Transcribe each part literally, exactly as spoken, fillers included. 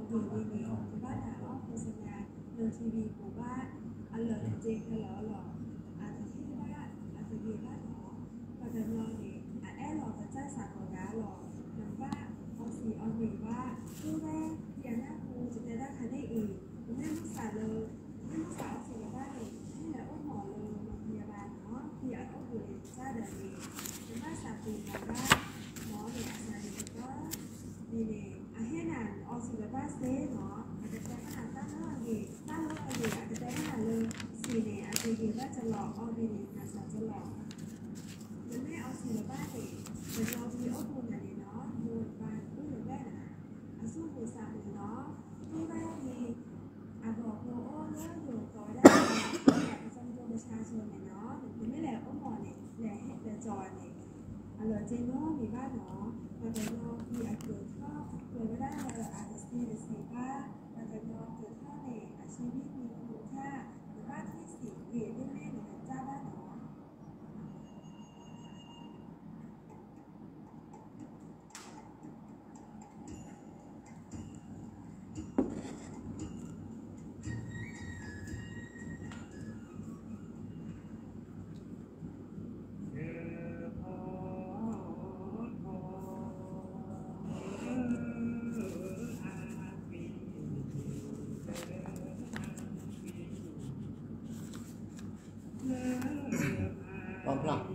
ดีดีดีที่บ้านหาว่าโฆษณาเรื่องทีวีของบ้านอันเหลือจริงเหรอหรออาจจะที่บ้านอาจจะดีบ้านหรอปัจจุบันนี้อาแอหลอกจะจ้าสาวของร้านหรอหรือว่าเอาสีเอาหนึ่งว่าผู้แม่เพียงหน้าครูจะได้ได้คะได้อีกแม่ลูกสาวเลยแม่ลูกสาวเอาสีบ้านเลยนี่แหละอุ้มหมอเลยโรงพยาบาลเนาะที่อันอุ้มอยู่ในจ้าเดินดีเป็นบ้านสาวปีมาบ้านหมอเนี่ยอาจารย์ก็ดีเลยอาให้นานเอาสีบ้านเซ่เนาะอาจจะได้อาหารตั้งเท่าไหร่ตั้งเท่าไหร่อาจจะได้อาหารเลยสีเนี่ยอาจจะเห็นว่าจะหลอกเอาดีเนี่ยอาจจะหลอกจะไม่เอาสีบ้านเลยจะเอาสีอ้อมมูลอะไรเนาะมูลบ้านผู้หญิงแม่น่ะอาสู้ผู้สาวเนาะผู้แม่มีอาบอกโอ้โอ้เนื้ออยู่ต่อได้แต่ประจำตัวประชาชนเนี่ยเนาะถึงไม่แหละอ้อมหมอเนี่ยแหละให้แต่จอยเนี่ยอร่อยเจโน่มีบ้านเนาะมาแต่เรามีอาเกิดข้อเกิดไม่ได้เราอาจจะสีหรือสีบ้านมาแต่เราเกิดข้อเนี่ยอาชีพมีคุณค่าหรือบ้านที่สีเปลี่ยนได้แม่หรือเจ้าบ้านเนาะพร้อมพลัง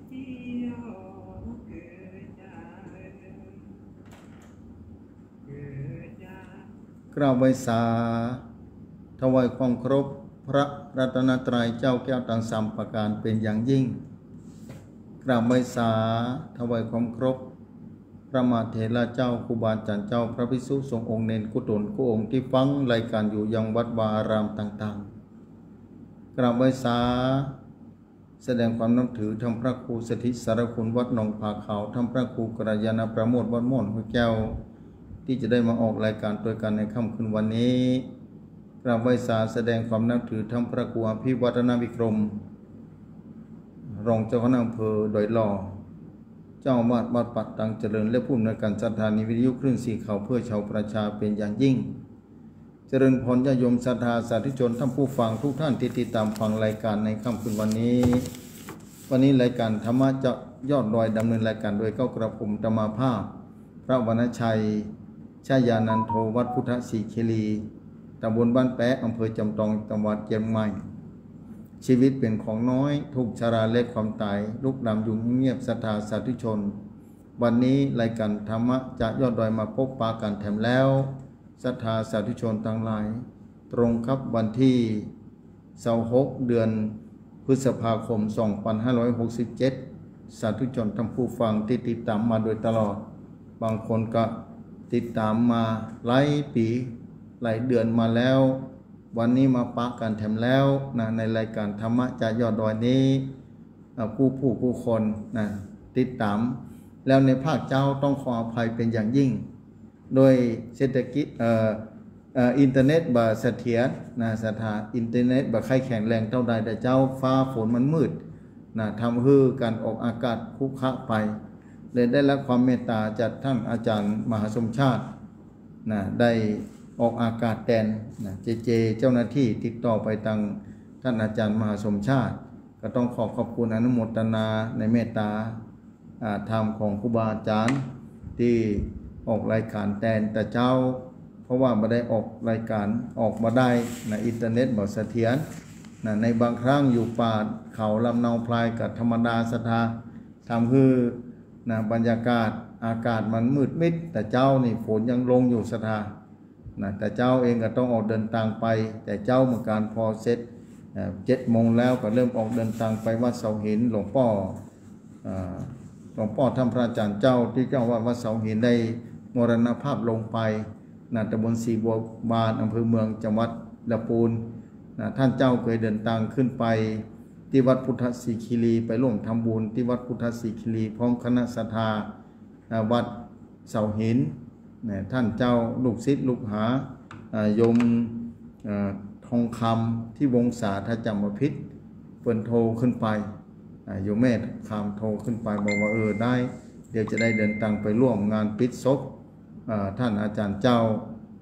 กราบไหว้สาถวายความเคารพพระรัตนตรัยเจ้าแก้วทั้งสามประการเป็นอย่างยิ่งกราบไหว้สาถวายความเคารพพระมหาเถระเจ้าครูบาอาจารย์เจ้าพระภิกษุสงฆ์องค์เนรกุศลกุองค์ที่ฟังรายการอยู่ยังวัดวาอารามต่างๆกราบไหว้สาแสดงความนับถือธรรมพระครูสถิตสารคุณวัดหนองผาขาวธรรมพระครูกัลยาณประโมทวัดม่อนห้วยแก้วที่จะได้มาออกรายการตัวกันในค่ำคืนวันนี้กราบไหว้สาแสดงความนับถือธรรมพระครูอภิวัฒนวิกรมรองเจ้าคณะอำเภอดอยหล่อเจ้าอาวาสวัดปัดตังเจริญและผู้อำนวยการสถานีวิทยุคลื่นสีขาวเพื่อชาวประชาเป็นอย่างยิ่งเจริญพรญาโยมศรัทธาสาธุชนท่านผู้ฟังทุกท่านที่ติดตามฟังรายการในค่ำคืนวันนี้วันนี้รายการธรรมะจะยอดดอยดำเนินรายการโดยเก้ากระผมธรรมาภาพพระวรรณชัยชายานันโทวัดพุทธศรีเคลีตำบลบ้านแปะอำเภอจำตองจังหวัดเชียงใหม่ชีวิตเป็นของน้อยทุกชราเล็กความตายลุกดำอยู่เงียบศรัทธาสาธุชนวันนี้รายการธรรมะจะยอดดอยมาพบปะกันแถมแล้วศรัทธาสาธุชนทั้งหลายตรงครับวันที่ยี่สิบหกเดือนพฤษภาคมสองพันห้าร้อยหกสิบเจ็ดสาธุชนท่านผู้ฟังที่ติดตามมาโดยตลอดบางคนก็ติดตามมาหลายปีหลายเดือนมาแล้ววันนี้มาปะกันแถมแล้วนะในรายการธรรมะจะยอดดอยนี้ผู้ผู้ผู้คนนะติดตามแล้วในภาคเจ้าต้องขออภัยเป็นอย่างยิ่งโดยเศรษฐกิจเอ่อเอ่ออินเทอร์เน็ตบ่เสถียรนะสถาอินเทอร์เน็ตบ่ใครแข็งแรงเท่าใดแต่เจ้าฟ้าฝนมันมืดนะทำให้การออกอากาศคุกคะไปเลยได้รับความเมตตาจากท่านอาจารย์มหาสมชาตินะได้ออกอากาศแทนนะเจเจเจ้าหน้าที่ติดต่อไปทางท่านอาจารย์มหาสมชาติก็ต้องขอขอบคุณอนุโมทนาในเมตตาธรรมของครูบาอาจารย์ที่ออกรายการแทนแต่เจ้าเพราะว่าไม่ได้ออกรายการออกมาได้ในอินเทอร์เน็ตบ่เสถียรนะในบางครั้งอยู่ป่าเขาลำเนาพลายกับธรรมดาศรัทธาทำให้นะบรรยากาศอากาศมันมืดมิดแต่เจ้านี่ฝนยังลงอยู่ศรัทธานะแต่เจ้าเองก็ต้องออกเดินทางไปแต่เจ้าเมื่อการพอเสร็จเจ็ดโมงแล้วก็เริ่มออกเดินทางไปวัดเสาหินหลวงพ่อหลวงพ่อท่านพระอาจารย์เจ้าที่เจ้าว่าวัดเสาหินได้มรณภาพลงไปณตำบลศรีบัวบานอำเภอเมืองจังหวัดลำพูนนะท่านเจ้าเคยเดินทางขึ้นไปที่วัดพุทธศรีคีรีไปร่วมทำบุญที่วัดพุทธศรีคีรีพร้อมคณะศรัทธาวัดเสาหินท่านเจ้าลูกศิษย์ลูกหายมทองคำที่วงศาถ้าจำมาพิษเปิ่นโทรขึ้นไปโยมแม่คำโทรขึ้นไปบอกว่าเออได้เดี๋ยวจะได้เดินทางไปร่วมงานปิดศพท่านอาจารย์เจ้า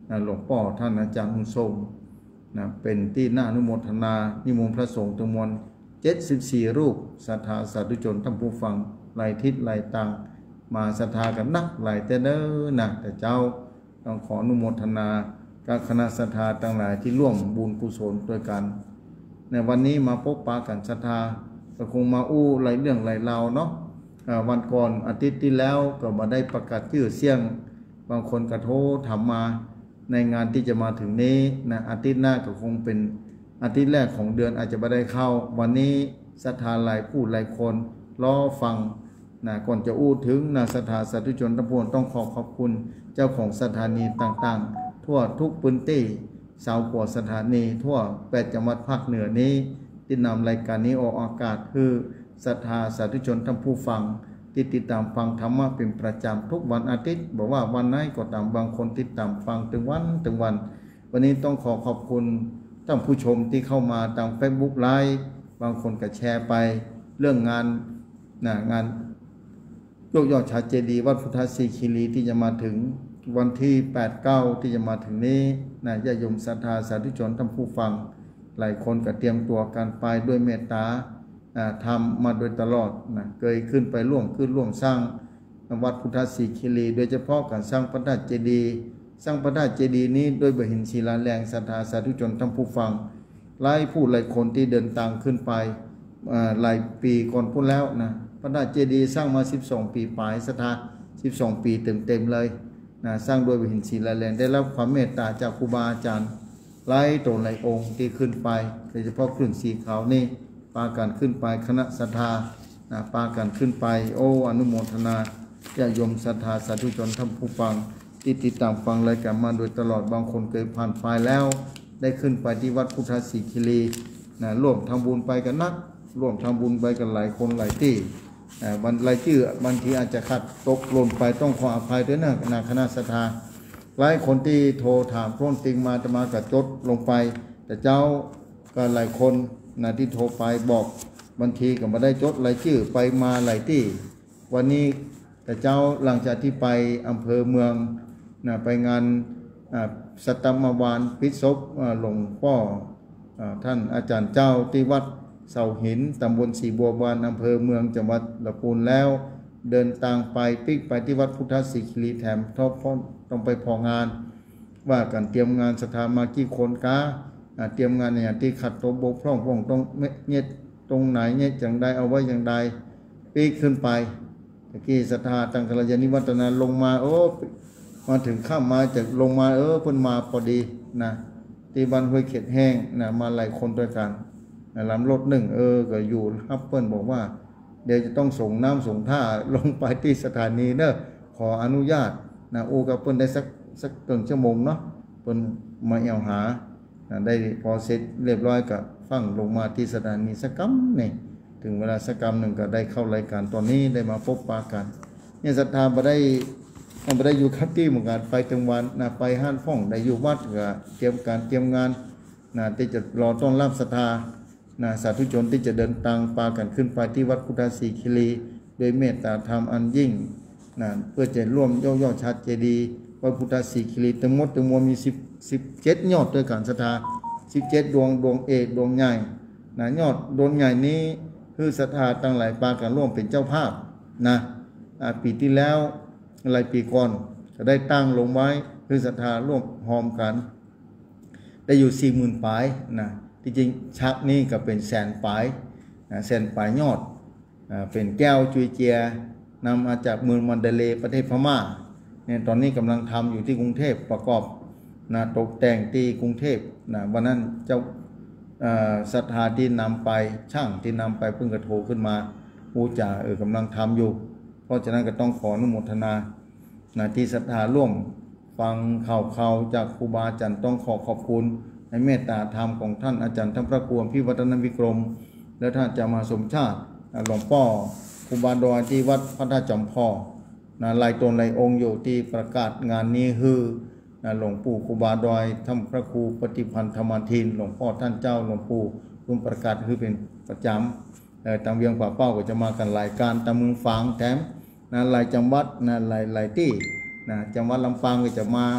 นะหลวงพ่อท่านอาจารย์บุญทรงนะเป็นที่น่าอนุโมทนานิมนต์พระสงฆ์จำนวนเจ็ดสิบสี่รูปศรัทธาสาธุชนท่านผู้ฟังหลายทิศหลายต่างมาศรัทธากันนักหลายแต่เด้อนะแต่เจ้าต้องขออนุโมทนากับคณะศรัทธาทั้งหลายที่ร่วมบุญกุศลด้วยกันในวันนี้มาพบปะกันศรัทธาก็คงมาอู้หลายเรื่องหลายราวเนาะวันก่อนอาทิตย์ที่แล้วก็มาได้ประกาศชื่อเสียงบางคนกระโทษถามมาในงานที่จะมาถึงนี้นะอาทิตย์หน้าก็คงเป็นอาทิตย์แรกของเดือนอาจจะไม่ได้เข้าวันนี้ศรัทธาหลายผู้หลายคนรอฟังนะก่อนจะอู้ถึงนะศรัทธาสาธุชนทั้งปวงต้องขอขอบคุณเจ้าของสถานีต่างๆทั่วทุกพื้นที่สาวกว่าสถานีทั่วแปดจังหวัดภาคเหนือนี้ที่นำรายการนี้ออกอากาศคือศรัทธาสาธุชนทั้งผู้ฟังที่ติดตามฟังธรรมะเป็นประจำทุกวันอาทิตย์บอกว่าวันไหนก็ตามบางคนติดตามฟังถึงวันถึงวันวันนี้ต้องขอขอบคุณท่านผู้ชมที่เข้ามาตาม Facebook ไลฟ์บางคนก็แชร์ไปเรื่องงานนะงานยกยอดชาเจดีย์วัดพุทธศรีคีรีที่จะมาถึงวันที่แปด เก้าที่จะมาถึงนี้นะญาติโยมศรัทธาสาธุชนท่านผู้ฟังหลายคนก็เตรียมตัวการไปด้วยเมตตาทำมาโดยตลอดนะเคยขึ้นไปร่วมขึ้นร่วมสร้างวัดพุทธศรีคีรีโดยเฉพาะการสร้างพระธาตุเจดีย์สร้างพระธาตุเจดีย์นี้โดยบหินศิลาแรงศรัทธาสาธุชนท่านผู้ฟังหลายผู้หลายคนที่เดินทางขึ้นไปหลายปีก่อนพูดแล้วนะพระธาตุเจดีย์สร้างมาสิบสองปีปลายศรัทธาสิบสองปีเต็มๆเลยนะสร้างโดยบหินศิลาแรงได้รับความเมตตาจากครูบาอาจารย์หลายตนหลายองค์ที่ขึ้นไปโดยเฉพาะคลื่นสีขาวนี่ปาการขึ้นไปคณะศรัทธานะปาการขึ้นไปโอ้อนุโมทนาญาติโยมศรัทธาสาธุชนท่านผู้ฟังที่ติดตามฟังรายการมาโดยตลอดบางคนเคยผ่านไฟแล้วได้ขึ้นไปที่วัดพุทธศรีคีรีนะร่วมทำบุญไปกันนักร่วมทำบุญไปกันหลายคนหลายที่วันรายชื่อบางทีอาจจะขัดตกหล่นไปต้องขออภัยด้วยนะนะคณะศรัทธาหลายคนที่โทรถามพร้นติงมาจะมากับจดลงไปแต่เจ้าก็หลายคนนะที่โทรไปบอกบางทีก็มาได้จดรายชื่อไปมาหลายที่วันนี้แต่เจ้าหลังจากที่ไปอำเภอเมืองนะไปงานสัตมวานพิศพหลวงพ่อท่านอาจารย์เจ้าที่วัดเสาหินตำบลสีบัวบานอำเภอเมืองจังหวัดลำพูนแล้วเดินทางไปปิกไปที่วัดพุทธศรีคีรีแถมทบพ้นต้องไปพองานว่าการเตรียมงานสถามากี่คนกาเตรียมงานอย่างที่ขัดตัวบกพร่องพร่องต้องเงียตรงไหนเงียอย่างใดเอาไว้อย่างใดปีกขึ้นไปตะกี้ศรัทธาตังกัลยาณิวัฒนาลงมาโอ้มาถึงข้ามมาจากลงมาเออเพิ่นมาพอดีนะที่บ้านห้วยเข็ดแห้งนะมาหลายคนด้วยกันนะลำรถหนึ่งเออก็อยู่ครับเพิ่นบอกว่าเดี๋ยวจะต้องส่งน้ำส่งท่าลงไปที่สถานีเนอะขออนุญาตนะโอ้กับเพิ่นได้สักสักเกินชั่วโมงเนาะเพิ่นมาเอาหาได้พอเสร็จเรียบร้อยก็ฟังลงมาที่สถานีสักกำนี่ถึงเวลาสักกำหนึ่งก็ได้เข้ารายการตอนนี้ได้มาพบปะกันเนี่ยศรัทธาบ่ได้บ่ได้อยู่ครับที่เหมือนกันไปถึงวันนะไปห้านฟ่องได้อยู่วัดก็เตรียมการเตรียมงานนะที่จะรอต้อนรับศรัทธานะสาธุชนที่จะเดินทางปากันขึ้นไปที่วัดพุทธศรีคีรีโดยเมตตาธรรมอันยิ่งนะเพื่อจะร่วมย่อยๆชัดเจดีย์วัดพุทธศรีคีรีทั้งหมดทั้งมวลมีสิบ สิบเจ็ดยอดด้วยกันศรัทธาสิบเจ็ดดวงดวงเอกดวงใหญ่นะยอดดวงใหญ่นี้คือศรัทธาตั้งหลายปากันร่วมเป็นเจ้าภาพนะปีที่แล้วหลายปีก่อนก็ได้ตั้งลงไว้คือศรัทธาร่วมหอมกันได้อยู่ สี่หมื่น ปลายนะที่จริงชักนี่ก็เป็นแสนปลายนะแสนปลายยอดเป็นแก้วจุยเจียนำมาจากเมืองมันเดเลประเทศพม่าเนี่ยตอนนี้กำลังทำอยู่ที่กรุงเทพประกอบนะตกแต่งที่กรุงเทพนะวันนั้นเจ้าศรัทธาที่นำไปช่างที่นำไปเพิ่งกระโทรขึ้นมาผู้จ่าเออกำลังทำอยู่เพราะฉะนั้นก็ต้องขออนุโมทนานะที่ศรัทธาร่วมฟังข่าวข่าวจากครูบาอาจารย์ต้องขอขอบคุณในเมตตาธรรมของท่านอาจารย์ท่านพระครูพิวัฒนวิกรมและท่านอาจารย์มหาสมชาติหลวงพ่อครูบาดอยที่วัดพระธาตุจอมพ่อนะหลายตนหลายองค์อยู่ที่ประกาศงานนี้คือหลวงปู่ครูบาดอยท่านพระครูปฏิพันธ์ธรรมทินหลวงพ่อท่านเจ้าหลวงปู่คุณประกาศคือเป็นประจำตามเวียงป่าเป้าก็จะมากันหลายการตามเมืองฝางแถมนะหลายจังหวัดนะหลายหลายที่นะจังหวัดลำปางก็จะมา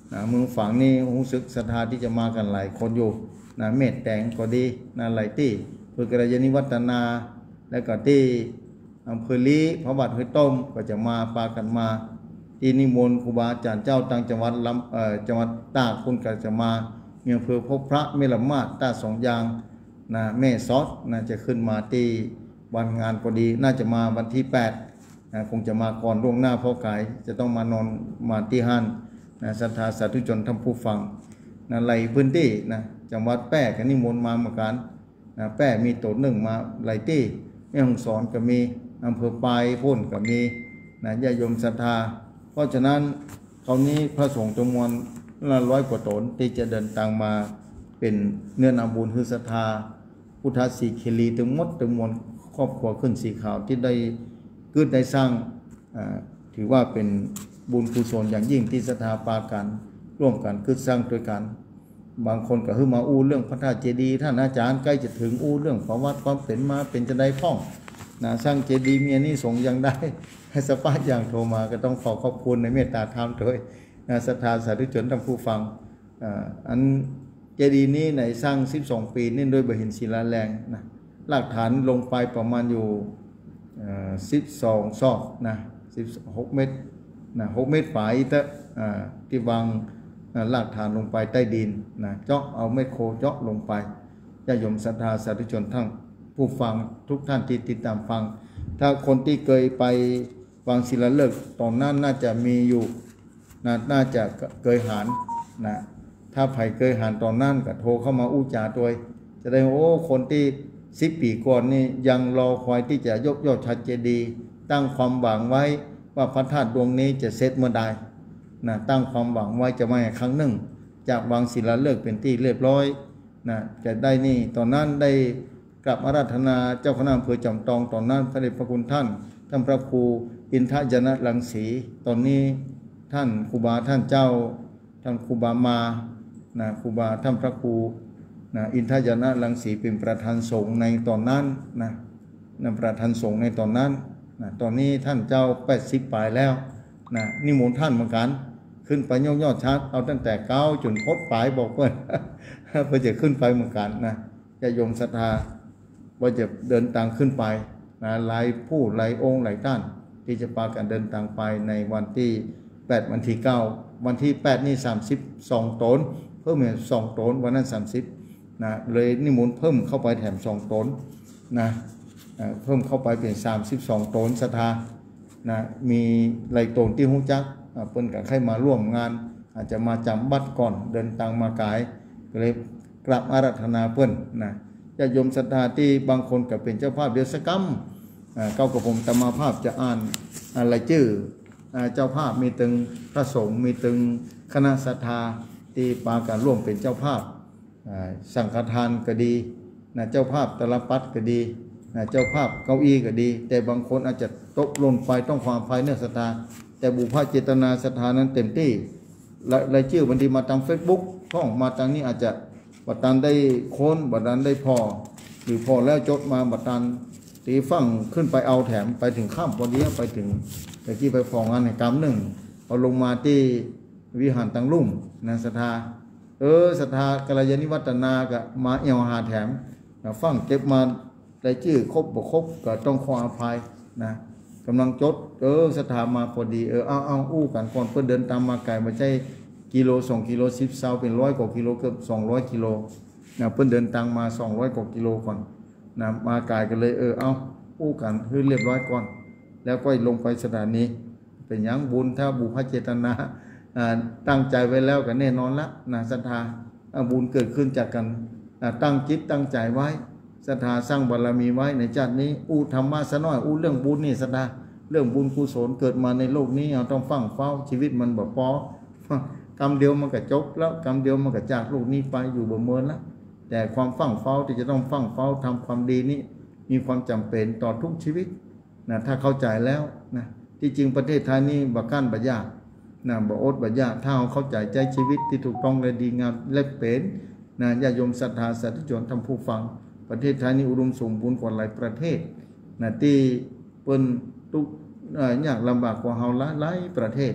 นะเมืองฝังนี่รู้สึกศรัทธาที่จะมากันหลายคนอยู่นะเมตแตงก็ดีนะหลายที่เพื่อกระยานิวัฒนาแล้วก็ที่อำเภอลีพระบาทห้วยต้มก็จะมาปากันมาที่นิมนต์ครูบาอาจารย์เจ้าต่างจังหวัดลำเอ่อจังหวัดตากคนก็จะมาเมียงอำเภอพบพระเมลมาศตาสองยางนะแม่ซอสน่าจะขึ้นมาที่วันงานพอดีน่าจะมาวันที่แปดนะคงจะมาก่อนล่วงหน้าเพราะกายจะต้องมานอนมาที่ห้านนะศรัทธาสาธุชนท่านผู้ฟังนะไหลพื้นที่นะจังหวัดแป้ก็นิมนต์มาเหมือนกันนะแป้มีโตหนึ่งมาไหลที่แม่ฮ่องสอนก็มีอำเภอปายพ่นก็มีนะญาติโยมศรัทธาเพราะฉะนั้นคราวนี้พระสงฆ์จำนวนละร้อยกว่าตนที่จะเดินทางมาเป็นเนื้อนาบุญคือศรัทธาพุทธสีเคลีถึงหมดถึงมวลครอบครัวขึ้นสีขาวที่ได้เกิดได้สร้างถือว่าเป็นบุญกุศลอย่างยิ่งที่ศรัทธาปากันร่วมกันคือสร้างด้วยกันบางคนก็คือมาอู้เรื่องพระธาตุเจดีย์ท่านอาจารย์ใกล้จะถึงอู้เรื่องประวัติความเป็นมาเป็นจะได้พ่องนะสร้างเจดีย์มีอันนี้สงยังได้ให้สปาอย่างโทรมาก็ต้องขอขอบคุณในเมตตาธรรมด้วยนะศรัทธาสาธุชนท่านผู้ฟังอันเจดีย์นี้ในสร้างสิบสองปีนี่โดยบหินศิลาแรงนะหลักฐานลงไปประมาณอยู่สิบสองซอกนะสิบหกเมตรนะหกเมตรฝายแต่ที่วางหลักฐานลงไปใต้ดินนะเจาะเอาไมโครเจาะลงไปญาติโยมศรัทธาสาธุชนทั้งผู้ฟังทุกท่านที่ติดตามฟังถ้าคนที่เคยไปวางศิลาฤกษ์ตอนนั้นน่าจะมีอยู่นะน่าจะเคยหารนะถ้าไผ่เคยหารตอนนั้นก็โทรเข้ามาอู้จาตัวจะได้โอ้คนที่สิบปีก่อนนี่ยังรอคอยที่จะยกยอดชัดเจดีย์ตั้งความหวังไว้ว่าพระธาตุดวงนี้จะเสร็จเมื่อใดนะตั้งความหวังไว้จะมาครั้งหนึ่งจากวางศิลาฤกษ์เป็นที่เรียบร้อยนะจะได้นี่ตอนนั้นได้กลับอาราธนาเจ้าคณะอำเภอจอมทองตอนนั้นพระเดชพระคุณท่านท่านพระครูอินทยนะรังสีตอนนี้ท่านครูบาท่านเจ้าท่านครูบามานะครูบาท่านพระครูนะอินทยนะรังสีเป็นประธานสงฆ์ในตอนนั้นนะนะประธานสงฆ์ในตอนนั้นนะตอนนี้ท่านเจ้าแปดสิบปลายแล้วนะนิมนต์ท่านเหมือนกันขึ้นไปยอดยอดชัดเอาตั้งแต่เก้าจนพดปลายบอกเพื่อนเพื่อจะขึ้นไปเหมือนกันนะจะโยมศรัทธาว่าจะเดินทางขึ้นไปนะหลายผู้หลายองค์หลายท่านที่จะพากันเดินทางไปในวันที่แปดวันที่เก้าวันที่แปดนี่สามสิบสองตนเพิ่มเป็นสองตนวันนั้นสามสิบนะเลยนิมนต์เพิ่มเข้าไปแถมสองตนนะเพิ่มเข้าไปเป็นสามสิบสองตนศรัทธานะมีหลายตนที่หูจักเปิ้นกับใครมาร่วมงานอาจจะมาจำบัตรก่อนเดินทางมากายก็เลยกราบอาราธนาเปิ้นนะญาติโยมศรัทธาที่บางคนก็เป็นเจ้าภาพเดือสกรรมเก้ากับผมตมาภาพจะอ่านอะไรชื่อเจ้าภาพมีตึงพระสงฆ์มีตึงคณะศรัทธาที่ปาการร่วมเป็นเจ้าภาพสังฆทานก็ดีนะเจ้าภาพตลปัดก็ดีนะเจ้าภาพเก้าอี้ก็ดีแต่บางคนอาจจะตกหล่นไปต้องความภายเนื้อศรัทธาแต่บุพเจตนาศรัทธานั้นเต็มที่รายชื่อบางทีมาทางเฟซบุ๊กท่องมาทางนี้อาจจะบัดตันได้โค้นบัดตันได้พอหรือพอแล้วจดมาบัดตันตีฟังขึ้นไปเอาแถมไปถึงข้ามพอดีไปถึงแต่ที่ไปฟองงานในกรรมหนึ่งเอาลงมาที่วิหารตังลุ่มนะศรัทธาเออศรัทธากัลยาณิวัฒนากับมาเอวหาแถมฟังเก็บมาได้ชื่อครบบ่ครบก็ต้องขออภัยนะกำลังจดเออศรัทธามาพอดีเออเอาเอาอู้กันก่อนเพื่อเดินตามมาไกลไม่ใช่กิโลสองกิโลสิบเซาเป็นร้อยกว่ากิโลเกือบสองร้อยกิโลนะเพื่อเดินทางมาสองร้อยกว่ากิโลก่อนนะมาไกลกันเลยเออเอาอู้กันคือเรียบร้อยก่อนแล้วก็ลงไปสถานีเป็นยังบุญถ้าบุพเจตนาตั้งใจไว้แล้วกันแน่นอนละนะศรัทธาบุญเกิดขึ้นจากกันตั้งจิตตั้งใจไว้ศรัทธาสร้างบารมีไว้ในชาตินี้อู้ธรรมะซะหน่อยอู้เรื่องบุญนี่ศรัทธาเรื่องบุญกุศลเกิดมาในโลกนี้เราต้องฟังเฝ้าชีวิตมันแบบปอกรรมเดียวมันก็จบแล้วกรรมเดียวมันก็จากโลกนี้ไปอยู่บ่เมินแล้วแต่ความฟังเฝ้าที่จะต้องฟังเฝ้าทำความดีนี้มีความจำเป็นต่อทุกชีวิตนะถ้าเข้าใจแล้วนะที่จริงประเทศไทยนี่บักกั้นบักยากนะบักอดบักยากถ้าเราเข้าใจใจชีวิตที่ถูกต้องและดีงามและเป็นนะญาติโยมศรัทธาสาธุชนทำผู้ฟังประเทศไทยนี่อุดมสมบูรณ์กว่าหลายประเทศนะที่เปิ้นทุกยากลำบากกว่าเฮาหลายประเทศ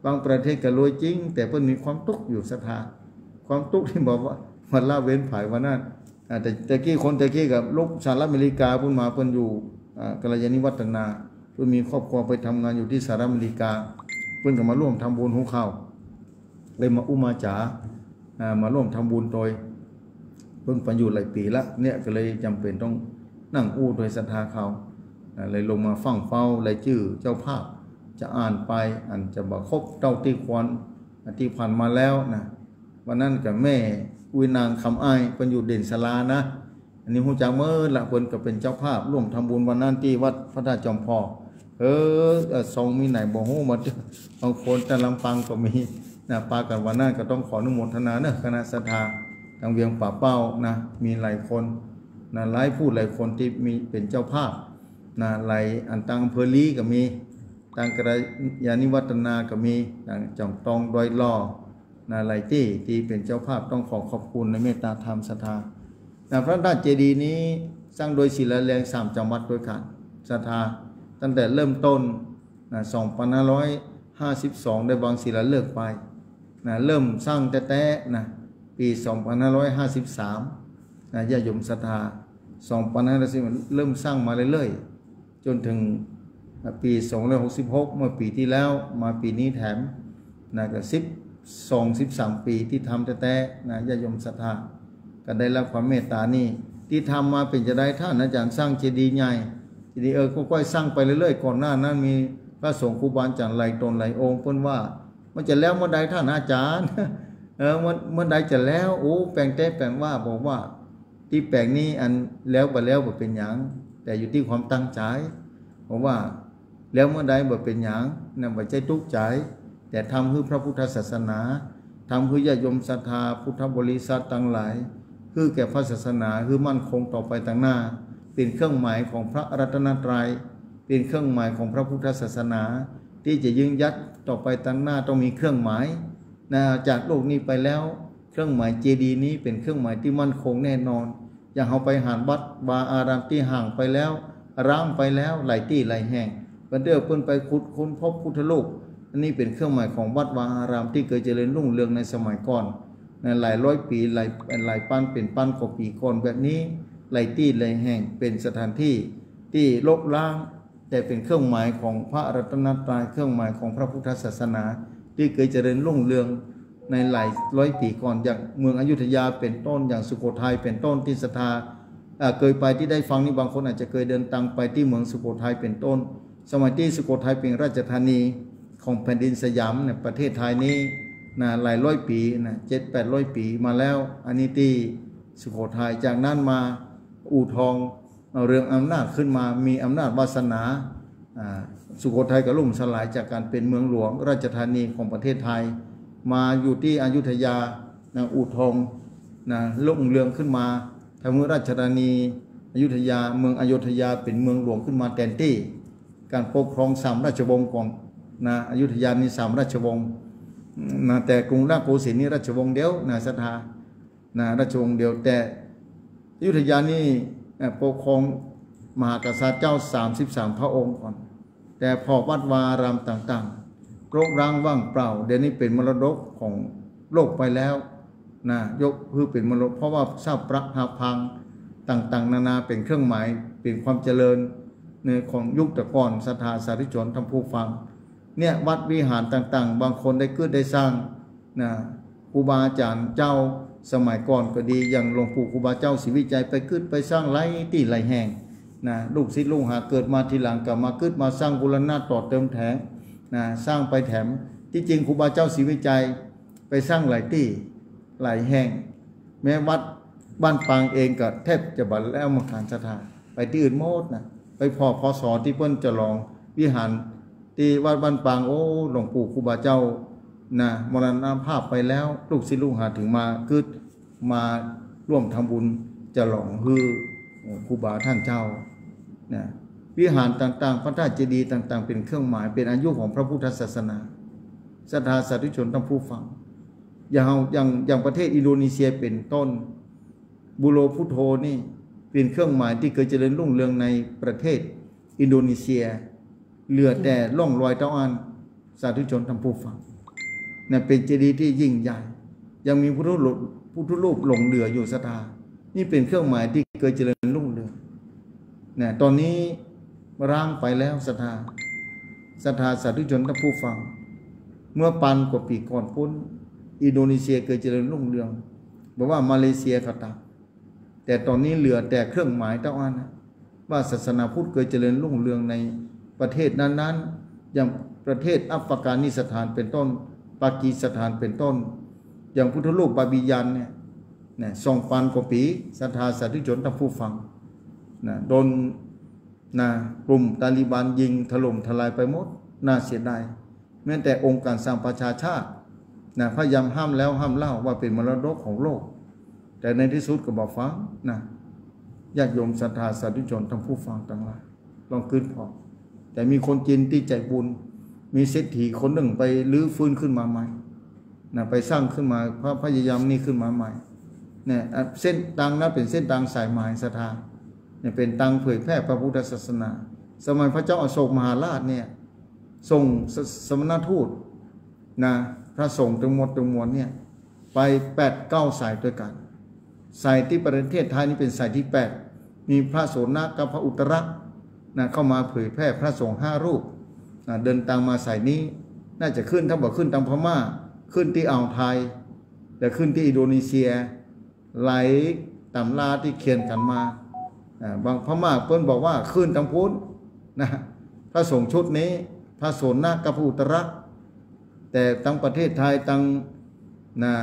บางประเทศก็รวยจริงแต่เพิ่นมีความทุกข์อยู่ศรัทธาความทุกข์ที่บอกว่ามันละเว้นผายวันนั้นแต่แต่กี้คนแต่กี้กับลูกสหรัฐอเมริกาเพิ่นมาเพิ่นอยู่กัลยาณิวัฒนาเพิ่นมีครอบครัวไปทำงานอยู่ที่สหรัฐอเมริกาเพิ่นก็มาร่วมทำบุญหุงข้าวเลยมาอุมาจ๋ามาร่วมทำบุญโดยเพิ่งไปอยู่หลายปีละเนี่ยก็เลยจำเป็นต้องนั่งอู้โดยศรัทธาเขาเลยลงมาฟังเฝ้าเลยชื่อเจ้าภาพจะอ่านไปอันจะบอกครบเต้าที่ควรที่ผ่านมาแล้วนะวันนั้นกับแม่วินางคำอ้ายเพิ่นอยู่เด่นสลานะอันนี้ฮู้จักเมื่อละเพิ่นก็เป็นเจ้าภาพร่วมทำบุญวันนั้นที่วัดพระธาตุจอมพอเออซองมีไหนบ่ฮู้หมดบางคนแต่ลำปังก็มีนะปากันวันนั้นก็ต้องขออนุโมทนาเนอะคณะศรัทธาทางเวียงป่าเป้านะมีหลายคนนะหลายผู้หลายคนที่มีเป็นเจ้าภาพนะหลายอันตังอำเภอลีก็มีตังกระยานิวัฒนาก็มีตังจอมตองดอยล่อนะหลายที่ที่เป็นเจ้าภาพต้องขอขอบคุณในเมตตาธรรมศรัทธานะพระธาตุเจดีย์นี้สร้างโดยศิลาแรงสามจังหวัดด้วยกันศรัทธาตั้งแต่เริ่มต้นนะสองพันห้าร้อยห้าสิบสองได้วางศิลาฤกษ์ไปนะเริ่มสร้างแต่แต่นะปีสองพันห้าร้อยห้าสิบสามนะญาติโยมศรัทธาสองพันห้าร้อยสิบเริ่มสร้างมาเรื่อยๆจนถึงปีสองพันห้าร้อยหกสิบหกเมื่อปีที่แล้วมาปีนี้แถมนะก็สิบสองสิบสามปีที่ทำแต่แต่นะญาติโยมศรัทธาก็ได้รับความเมตตานี่ที่ทำมาเป็นจะได้ท่านอาจารย์สร้างเจดีย์ใหญ่เจดีย์เออก็ค่อยสร้างไปเรื่อยๆก่อนหน้านั้นมีพระสงฆ์ครูบาอาจารย์หลายตนหลายองค์เพิ่นว่ามันจะแล้วเมื่อใดท่านอาจารย์เออเมื่อเมื่อใดจะแล้วโอ้แปลงแต่แปลงว่าบอกว่าที่แปลงนี้อันแล้วบ่แล้วบ่เป็นหยังแต่อยู่ที่ความตั้งใจเพราะว่าแล้วเมื่อใดบ่เป็นหยังนั่นบ่ใจทุกข์ใจแต่ทำเพื่อพระพุทธศาสนาทำเพื่อญาติโยมศรัทธาพุทธบริษัททั้งหลายคือแก่พระศาสนาคือมั่นคงต่อไปต่างหน้าเป็นเครื่องหมายของพระรัตนตรัยเป็นเครื่องหมายของพระพุทธศาสนาที่จะยืนยัดต่อไปต่างหน้าต้องมีเครื่องหมายนะจากโลกนี้ไปแล้วเครื่องหมายเจดีย์นี้เป็นเครื่องหมายที่มั่นคงแน่นอนอย่างเอาไปหาวัดวาอารามที่ห่างไปแล้วร้างไปแล้วหลายที่หลายแห่งบันเดอร์เพิ่นไปขุดค้นพบพุทธโลกอันนี้เป็นเครื่องหมายของวัดวาอารามที่เคยเจริญรุ่งเรืองในสมัยก่อนในหลายร้อยปีหลายหลายปันเป็นปันกว่าปีก่อนแบบนี้หลายที่หลายแห่งเป็นสถานที่ที่ลบล้างแต่เป็นเครื่องหมายของพระรัตนตรัยเครื่องหมายของพระพุทธศาสนาที่เคยเจริญรุ่งเรืองในหลายร้อยปีก่อนอย่างเมืองอยุธยาเป็นต้นอย่างสุโขทัยเป็นต้นที่ศรัทธาเคยไปที่ได้ฟังนี่บางคนอาจจะเคยเดินทางไปที่เมืองสุโขทัยเป็นต้นสมัยที่สุโขทัยเป็นราชธานีของแผ่นดินสยามเนี่ยประเทศไทยนี้นะหลายร้อยปีนะเจ็ดแปดร้อยปีมาแล้วอันนี้ที่สุโขทัยจากนั้นมาอู่ทองเรื่องอำนาจขึ้นมามีอำนาจวาสนาสุโขทัยก็ล่มสลายจากการเป็นเมืองหลวงราชธานีของประเทศไทยมาอยู่ที่อยุธยานะอู่ทองนะลุ่งเรืองขึ้นมาทางเมืองราชธานีอยุธยาเมืองอยุธยาเป็นเมืองหลวงขึ้นมาแทนที่การปกครองสามราชวงศ์ของนะอยุธยานี่สามราชวงศ์นะแต่กรุงราชโกสินทร์นี่ราชวงศ์เดียวนะศรัทธานะราชวงศ์เดียวแต่อยุธยานี่ปกครองมหากษัตริย์เจ้าสามสิบสามพระองค์ก่อนแต่พอวัดวารามต่างๆรกร้างว่างเปล่าเดี๋ยวนี้เป็นมรดกของโลกไปแล้วนะยกคือเป็นมรดกเพราะว่าทราบประหักพังต่างๆนานาเป็นเครื่องหมายเป็นความเจริญในของยุคตะก่อนศรัทธาสาธุชนทำผู้ฟังเนี่ยวัดวิหารต่างๆบางคนได้เกิดได้สร้างนะครูบาอาจารย์เจ้าสมัยก่อนก็ดีอย่างหลวงปู่ครูบาเจ้าศรีวิจัยไปขึ้นไปสร้างไร่ที่หลายแห่งนะลูกศิษย์ลูกหาเกิดมาทีหลังกลับมาขึ้นมาสร้างบูรณะต่อเติมแถมนะสร้างไปแถมที่จริงครูบาเจ้าศรีวิจัยไปสร้างหลายที่หลายแห่งแม้วัดบ้านปางเองก็แทบจะบัดแล้วมาขานศรัทธาไปที่อื่นหมดนะไปพอพศที่เพิ่นจะลองวิหารที่วัดบ้านปางโอ้หลวงปู่ครูบาเจ้านะมรณภาพไปแล้วลูกศิษย์ลูกหาถึงมาคือมาร่วมทำบุญจะหลองคือครูบาท่านเจ้านะวิหารต่างๆพระธาตุเจดีย์ต่างๆเป็นเครื่องหมายเป็นอายุของพระพุทธศาสนาศรัทธาสาธุชนทั้งผู้ฟังอย่างอย่างอย่างประเทศอินโดนีเซียเป็นต้นบูโรพุทโธนี่เป็นเครื่องหมายที่เคยเจริญรุ่งเรืองในประเทศอินโดนีเซียเหลือแต่ล่องรอยเต้าอันสาธุชนทั้งผู้ฟังเนี่ยเป็นเจดีย์ที่ยิ่งใหญ่ยังมีพุทธรูปพุทธรูปหลงเหลืออยู่ศรัทธานี่เป็นเครื่องหมายที่เคยเจริญรุ่งเรืองเนี่ยตอนนี้ร้างไปแล้วศรัทธาศรัทธาสาธุชนท่านผู้ฟังเมื่อปันกว่าปีก่อนพ้นอินโดนีเซียเคยเจริญรุ่งเรืองบอกว่ามาเลเซียก็ตามแต่ตอนนี้เหลือแต่เครื่องหมายเท่านั้นนะว่าศาสนาพุทธเคยเจริญรุ่งเรืองในประเทศนั้นๆอย่างประเทศอัฟกานิสถานเป็นต้นปากีสถานเป็นต้นอย่างพุทธรูปบาบิยันเนี่ยนะสองพันกว่าปีศรัทธาสาธุชนท่านผู้ฟังนะโดนนะกลุ่มตาลิบันยิงถล่มทลายไปหมดน่าเสียดายแม้แต่องค์การสร้างประชาชาตินะพยายามห้ามแล้วห้ามเล่าว่าเป็นมรดกของโลกแต่ในที่สุดก็บอกฟังนะญาติโยมศรัทธาสาธุชนท่านผู้ฟังทั้งหลายลองคืนพอแต่มีคนจีนที่ใจบุญมีเศรษฐีคนหนึ่งไปลื้อฟื้นขึ้นมาใหม่นะไปสร้างขึ้นมาพระพยายามนี่ขึ้นมาใหม่เนี่ยเส้นตังนั้นเป็นเส้นตังสายหมายศรัทธาเนี่ยเป็นตังเผยแพร่พระพุทธศาสนาสมัยพระเจ้าอโศกมหาราชเนี่ยส่งสมณทูตนะพระสงฆ์ทั้งหมดทั้งมวลเนี่ยไปแปดเก้าสายด้วยกันสายที่ประเทศไทยนี่เป็นสายที่แปดมีพระโสนะกับพระอุตระนะเข้ามาเผยแพร่พระสงฆ์ห้ารูปนะเดินทางมาสายนี้น่าจะขึ้นถ้าบอกขึ้นทางพม่าขึ้นที่อ่าวไทยแต่ขึ้นที่อินโดนีเซียไหลตำราที่เขียนกันมาบางพม่าเพิ่นบอกว่าขึ้นทางพุทธนะพระสงฆ์ชุดนี้พระโสนะกับพระอุตระแต่ตั้งประเทศไทยตั้งนะ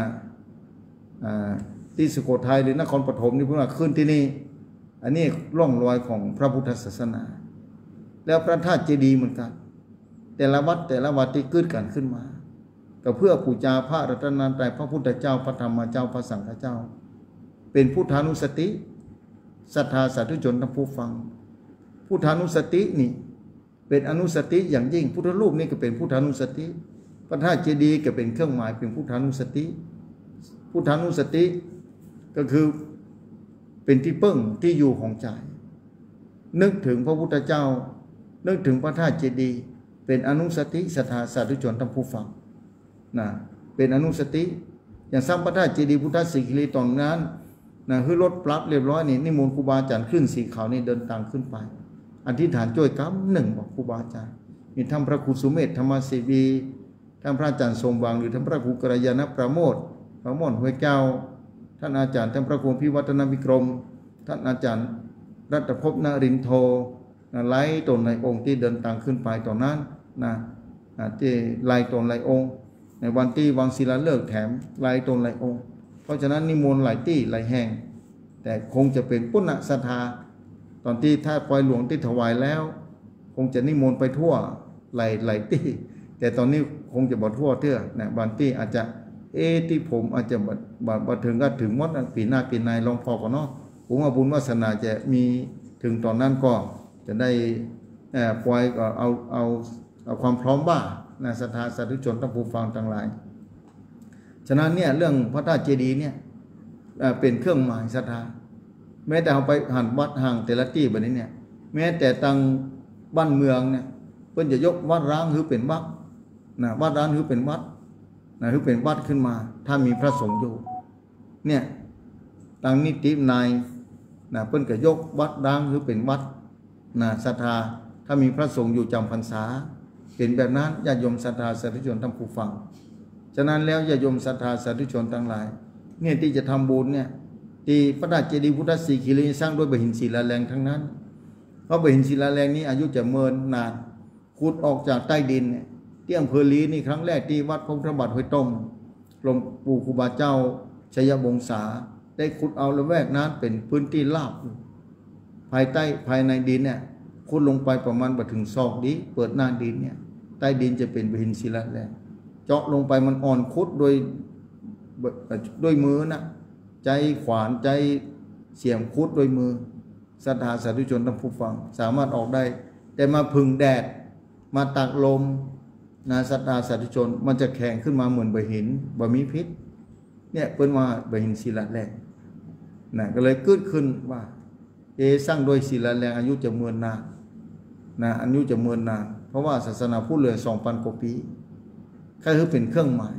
ที่สุโขทัยหรือนครปฐมนี่เพิ่งขึ้นที่นี่อันนี้ร่องรอยของพระพุทธศาสนาแล้วพระธาตุเจดีย์เหมือนกันแต่ละวัดแต่ละวัดที่เกิดกันขึ้นมาก็เพื่อปูชาพระรัตนตรัยพระพุทธเจ้าพระธรรมเจ้าพระสังฆเจ้าเป็นพุทธานุสติศรัทธาสาธุชนทั้งผู้ฟังพุทธานุสตินี่เป็นอนุสติอย่างยิ่งพุทธรูปนี่ก็เป็นพุทธานุสติพระธาตุเจดีย์ก็เป็นเครื่องหมายเป็นพุทธานุสติพุทธานุสติก็คือเป็นที่พึ่งที่อยู่ของใจนึกถึงพระพุทธเจ้านึกถึงพระธาตุเจดีย์เป็นอนุสติศรัทธาสาธุชนทั้งผู้ฟังนะเป็นอนุสติอย่างสร้างพระธาตุเจดีย์พุทธสิกิริตอนนั้นนะคือรถปรับเรียบร้อยนี่นิมนต์ครูบาอาจารย์ขึ้นสีขาวนี่เดินทางขึ้นไปอธิษฐานช่วยกำหนึ่งบอกครูบาอาจารย์มีท่านพระครูสุเมธธรรมศิวีท่านพระอาจารย์ทรงวังหรือท่านพระครูกรยานประโมทพระม่อนห้วยแก้วท่านอาจารย์ท่านพระครูพิวัฒนวิกรมท่านอาจารย์รัตภพนรินโทนะไล่ตนในองค์ที่เดินทางขึ้นไปตอนนั้นนะที่ไล่ตนไล่องค์ในวันที่วางศิลาฤกษ์แถมไล่ตนไล่องค์เพราะฉะนั้นนิมนต์หลายที่หลายแห่งแต่คงจะเป็นปุณณศรัทธาตอนที่ถ้าปล่อยหลวงที่ถวายแล้วคงจะนิมนต์ไปทั่วหลายหลายที่แต่ตอนนี้คงจะบ่ทั่วเท่านะบางที่อาจจะเอที่ผมอาจจะบัดบัดถึงก็ถึงมดปีหน้าปีในลองพอก่อนเนาะผมว่าบุญวาสนาจะมีถึงตอนนั้นก็จะได้ปล่อยก็เอาเอาเอาความพร้อมบ้านะศรัทธาสาธุชนทั้งผู้ฟังทั้งหลายฉะนั้นเนี่ยเรื่องพระธาตุเจดีย์เนี่ยเป็นเครื่องหมายศรัทธาแม้แต่เอาไปหันวัดห่างแต่ละที่แบบนี้เนี่ยแม้แต่ตังบ้านเมืองเนี่ยเพิ่นจะยกวัดร้างหรือเป็นวัดนะวัดร้างหรือเป็นวัดนะหรือเป็นวัดขึ้นมาถ้ามีพระสงฆ์อยู่เนี่ยตังนิตินายนะเพิ่นก็ยกวัดร้างหรือเป็นวัดนะศรัทธาถ้ามีพระสงฆ์อยู่จำพรรษาเป็นแบบนั้นญาติโยมศรัทธาสาธุชนทั้งผู้ฟังฉะนั้นแล้วญาติโยมศรัทธาสาธุชนทั้งหลายเนี่ยที่จะทำบุญเนี่ยที่พระธาตุเจดีย์พุทธสิกิริสร้างด้วยใบหินศิลาแรงทั้งนั้นเพราะใบหินศิลาแรงนี้อายุจะเมินนานขุดออกจากใต้ดินเนี่ยที่อำเภอลีนี่ครั้งแรกที่วัดพระพุทธบาทห้วยต้มหลวงปู่ครูบาเจ้าชัยบงษาได้ขุดเอาละแวกนั้นเป็นพื้นที่ราบภายใต้ภายในดินเนี่ยขุดลงไปประมาณบ่ถึงศอกนี้เปิดหน้าดินเนี่ยใต้ดินจะเป็นใบหินศิลาแรงเจาะลงไปมันอ่อนคุดโดยด้วยมือนะใจขวานใจเสียมคุดโดยมือศรัทธาสาธุชนทั้งผู้ฟังสามารถออกได้แต่มาพึ่งแดดมาตากลมนะศรัทธาสาธุชนมันจะแข็งขึ้นมาเหมือนใบหินบ่มีพิษเนี่ยเปิ้นว่าใบหินศิลาแรงนะก็เลยเกิดขึ้นว่าเอสร้างโดยศิลาแรงอายุจะเมือนนานนะอายุจะเมือนนานเพราะว่าศาสนาพุทธเลย สองพัน กว่าปีก็คือเป็นเครื่องหมาย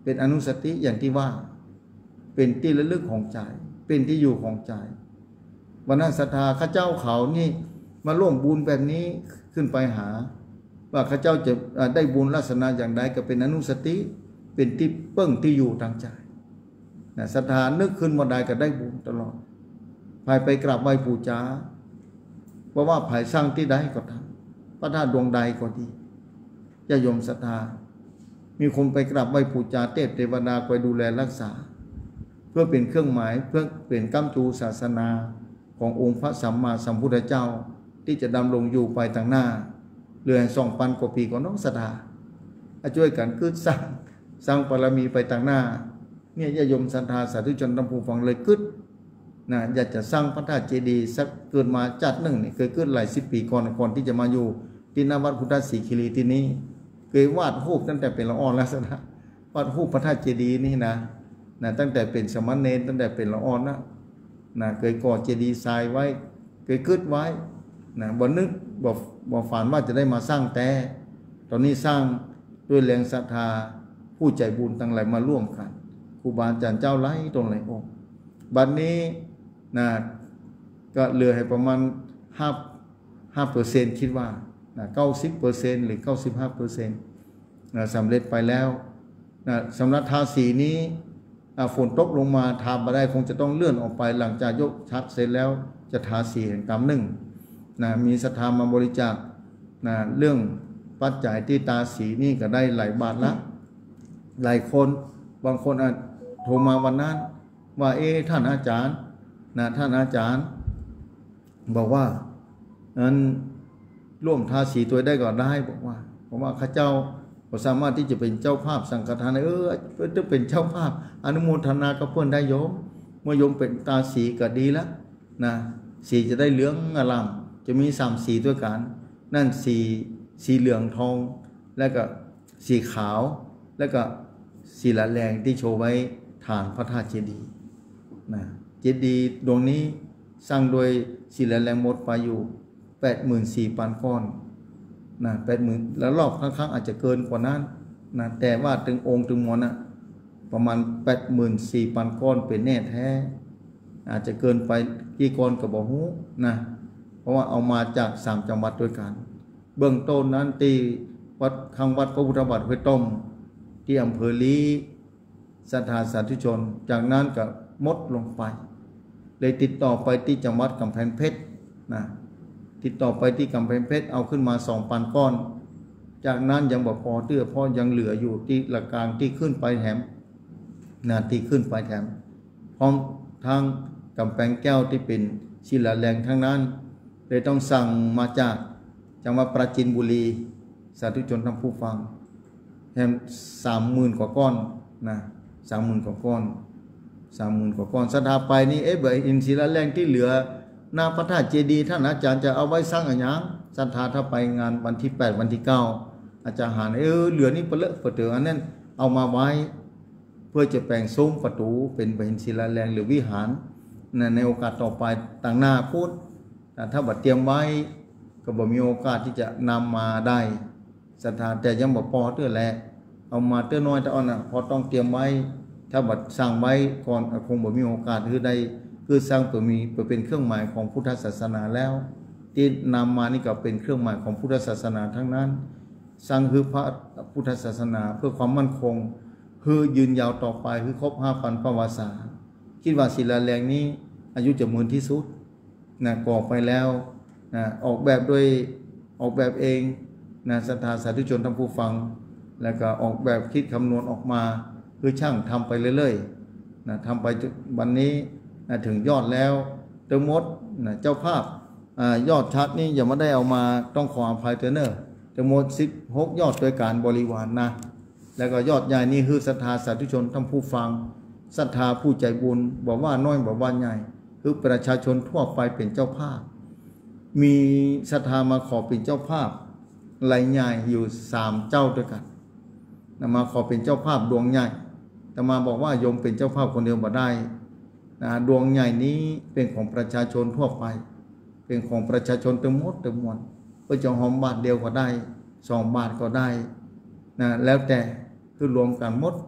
เป็นอนุสติอย่างที่ว่าเป็นที่ระลึกของใจเป็นที่อยู่ของใจวันนั้นศรัทธาข้าเจ้าเขานี่มาร่วมบุญแบบนี้ขึ้นไปหาว่าข้าเจ้าจะได้บุญลักษณะอย่างใดก็เป็นอนุสติเป็นที่เปิ้งที่อยู่ทางใจนะศรัทธานึกขึ้นวันใดก็ได้บุญตลอดภายไปกราบไหว้ปูจาเพราะว่าภายสร้างที่ใดก็ทำพระธาตุดวงใดก็ดีญาติโยมศรัทธามีคนไปกราบไหว้ปูจาเทพเทวดาคอยดูแลรักษาเพื่อเป็นเครื่องหมายเพื่อเป็นกัมจูศาสนาขององค์พระสัมมาสัมพุทธเจ้าที่จะดำรงอยู่ไปทางหน้าเรือนสองพันกว่าปีของน้องศรัทธาช่วยกันคืดสร้างสร้างบารมีไปทางหน้าเนี่ยญาติโยมศรัทธาสาธุชนทั้งผู้ฟังเลยคืดนะอยากจะสร้างพระธาตุเจดีย์สักเกิดมาจัดหนึ่งเนี่ยเคยเกิดหลายสิบปีก่อนก่อนที่จะมาอยู่ที่หน้าวัดพุทธศรีคีรีที่นี้เคยวาดรูปตั้งแต่เป็นละอ่อนแล้วนะวาดรูปพระธาตุเจดีย์นี่นะนะตั้งแต่เป็นสมณเณรตั้งแต่เป็นละอ่อนนะนะเคยก่อเจดีย์ทรายไว้เคยคืดไว้นะบ่นึกบ่บ่ฝันว่าจะได้มาสร้างแต่ตอนนี้สร้างด้วยแรงศรัทธาผู้ใจบุญทั้งหลายมาร่วมกันครูบาอาจารย์เจ้าไล่ตรงไหนองค์บัดนี้นะก็เหลือให้ประมาณห้าห้าเปอร์เซ็นต์คิดว่านะเก้าสิบเปอร์เซ็นต์หรือเก้าสิบห้าเปอร์เซ็นต์นะสำเร็จไปแล้วนะสำหรับทาสีนี้ฝนตกลงมาทามาได้คงจะต้องเลื่อนออกไปหลังจากยกชักเสร็จแล้วจะทาสีแห่งกรรมหนึ่งนะมีศรัทธามาบริจาคนะเรื่องปัจจัยที่ตาสีนี่ก็ได้หลายบาทละหลายคนบางคนอาจโทรมาวันนั้นว่าเอ๊ะท่านอาจารย์นะท่านอาจารย์บอกว่านั้นร่วมทาสีตัวได้ก็ได้บอกว่าเพราะว่าข้าเจ้าสามารถที่จะเป็นเจ้าภาพสังฆทานเออเพื่อจะเป็นเจ้าภาพอนุโมทนากับเพื่อนได้โยมเมื่อโยมเป็นตาสีก็ดีแล้วนะสีจะได้เหลืองอลามจะมีสามสีด้วยกันนั่นสีสีเหลืองทองแล้วก็สีขาวแล้วก็สีละแรงที่โชว์ไว้ฐานพระธาตุเจดีย์นะเจดีย์ดวงนี้สร้างโดยสีละแรงหมดไปอยู่แปดหมื่นสี่พันก้อนนะแปดหมื่นแล้วรอบข้างๆอาจจะเกินกว่านั้นนะแต่ว่าถึงองค์ถึงมวลนะประมาณแปดหมื่นสี่พันก้อนเป็นแน่แท้อาจจะเกินไปกี่ก้อนก็บอกฮู้นะเพราะว่าเอามาจากสามจังหวัดด้วยกันเบื้องต้นนั้นที่วัดข้างวัดพระพุทธบาทห้วยต้มที่อำเภอลีศรัทธาสาธุชนจากนั้นก็มดลงไปเลยติดต่อไปที่จังหวัดกำแพงเพชรนะติดต่อไปที่กำแพงเพชรเอาขึ้นมาสองพันก้อนจากนั้นยังบอกพอเตื้อเพราะยังเหลืออยู่ที่หลักกลางที่ขึ้นไปแถมนะที่ขึ้นไปแถมพร้อมทางกำแพงแก้วที่เป็นศิลาแรงทั้งนั้นเลยต้องสั่งมาจากจังหวัดปราจีนบุรีสาธุชนทั้งผู้ฟังแถมสามหมื่นกว่าก้อนนะสามหมื่นกว่าก้อนสามหมื่นกว่าก้อนศรัทธาไปนี่เอ๊ะเบอร์อินศิลาแรงที่เหลือหน้าพระธาตุเจดีย์ท่านอาจารย์จะเอาไว้สร้างอะไรอย่างศรัทธาถ้าไปงานวันที่แปดวันที่เก้าอาจารย์หาเออเหลือนี่เปลือกเปลือกอันนั้นเอามาไว้เพื่อจะแปลงซุ้มประตูเป็นเบอร์อินศิลาแรงหรือวิหารในโอกาสต่อไปต่างหน้าพูดถ้าบัดเตรียมไว้ก็บ่มีโอกาสที่จะนำมาได้ศรัทธาแต่ยังบ่พอเตื้อแหละเอามาเตื้อน้อยแต่อ่อนน่ะพอต้องเตรียมไว้ถ้าบัดสร้างไว้ก่อนคงบ่มีโอกาสคือได้คือสร้างเพื่อมีเพื่อเป็นเครื่องหมายของพุทธศาสนาแล้วที่นำมานี่ก็เป็นเครื่องหมายของพุทธศาสนาทั้งนั้นสร้างคือพระพุทธศาสนาเพื่อความมั่นคงคือยืนยาวต่อไปคือครบห้าพันพระวาสาคิดว่าศิลาแรงนี้อายุจะยืนที่สุดนะก่อไปแล้วนะออกแบบโดยออกแบบเองนะศรัทธาสาธุชนทั้งผู้ฟังแล้วก็ออกแบบคิดคำนวณออกมาคือช่างทำไปเรื่อยๆนะทำไปวันนี้นะถึงยอดแล้วเติมมดนะเจ้าภาพยอดชัดนี่อย่ามาได้เอามาต้องขออภัยเถอะเนอะเติมมดสิบหกยอดโดยการบริวารนะแล้วก็ยอดใหญ่นี่คือศรัทธาสาธุชนทั้งผู้ฟังศรัทธาผู้ใจบุญบอกว่าน้อยบอกว่าใหญ่คือประชาชนทั่วไปเป็นเจ้าภาพมีศรัทธามาขอเป็นเจ้าภาพรายใหญ่อยู่สามเจ้าด้วยกันนะมาขอเป็นเจ้าภาพดวงใหญ่แต่มาบอกว่าโยมเป็นเจ้าภาพคนเดียวบ่ได้นะดวงใหญ่นี้เป็นของประชาชนทั่วไปเป็นของประชาชนเต็มหมดเต็มมวลเพื่อจะหอมบาทเดียวก็ได้สองบาทก็ได้นะแล้วแต่คือรวมกันหมด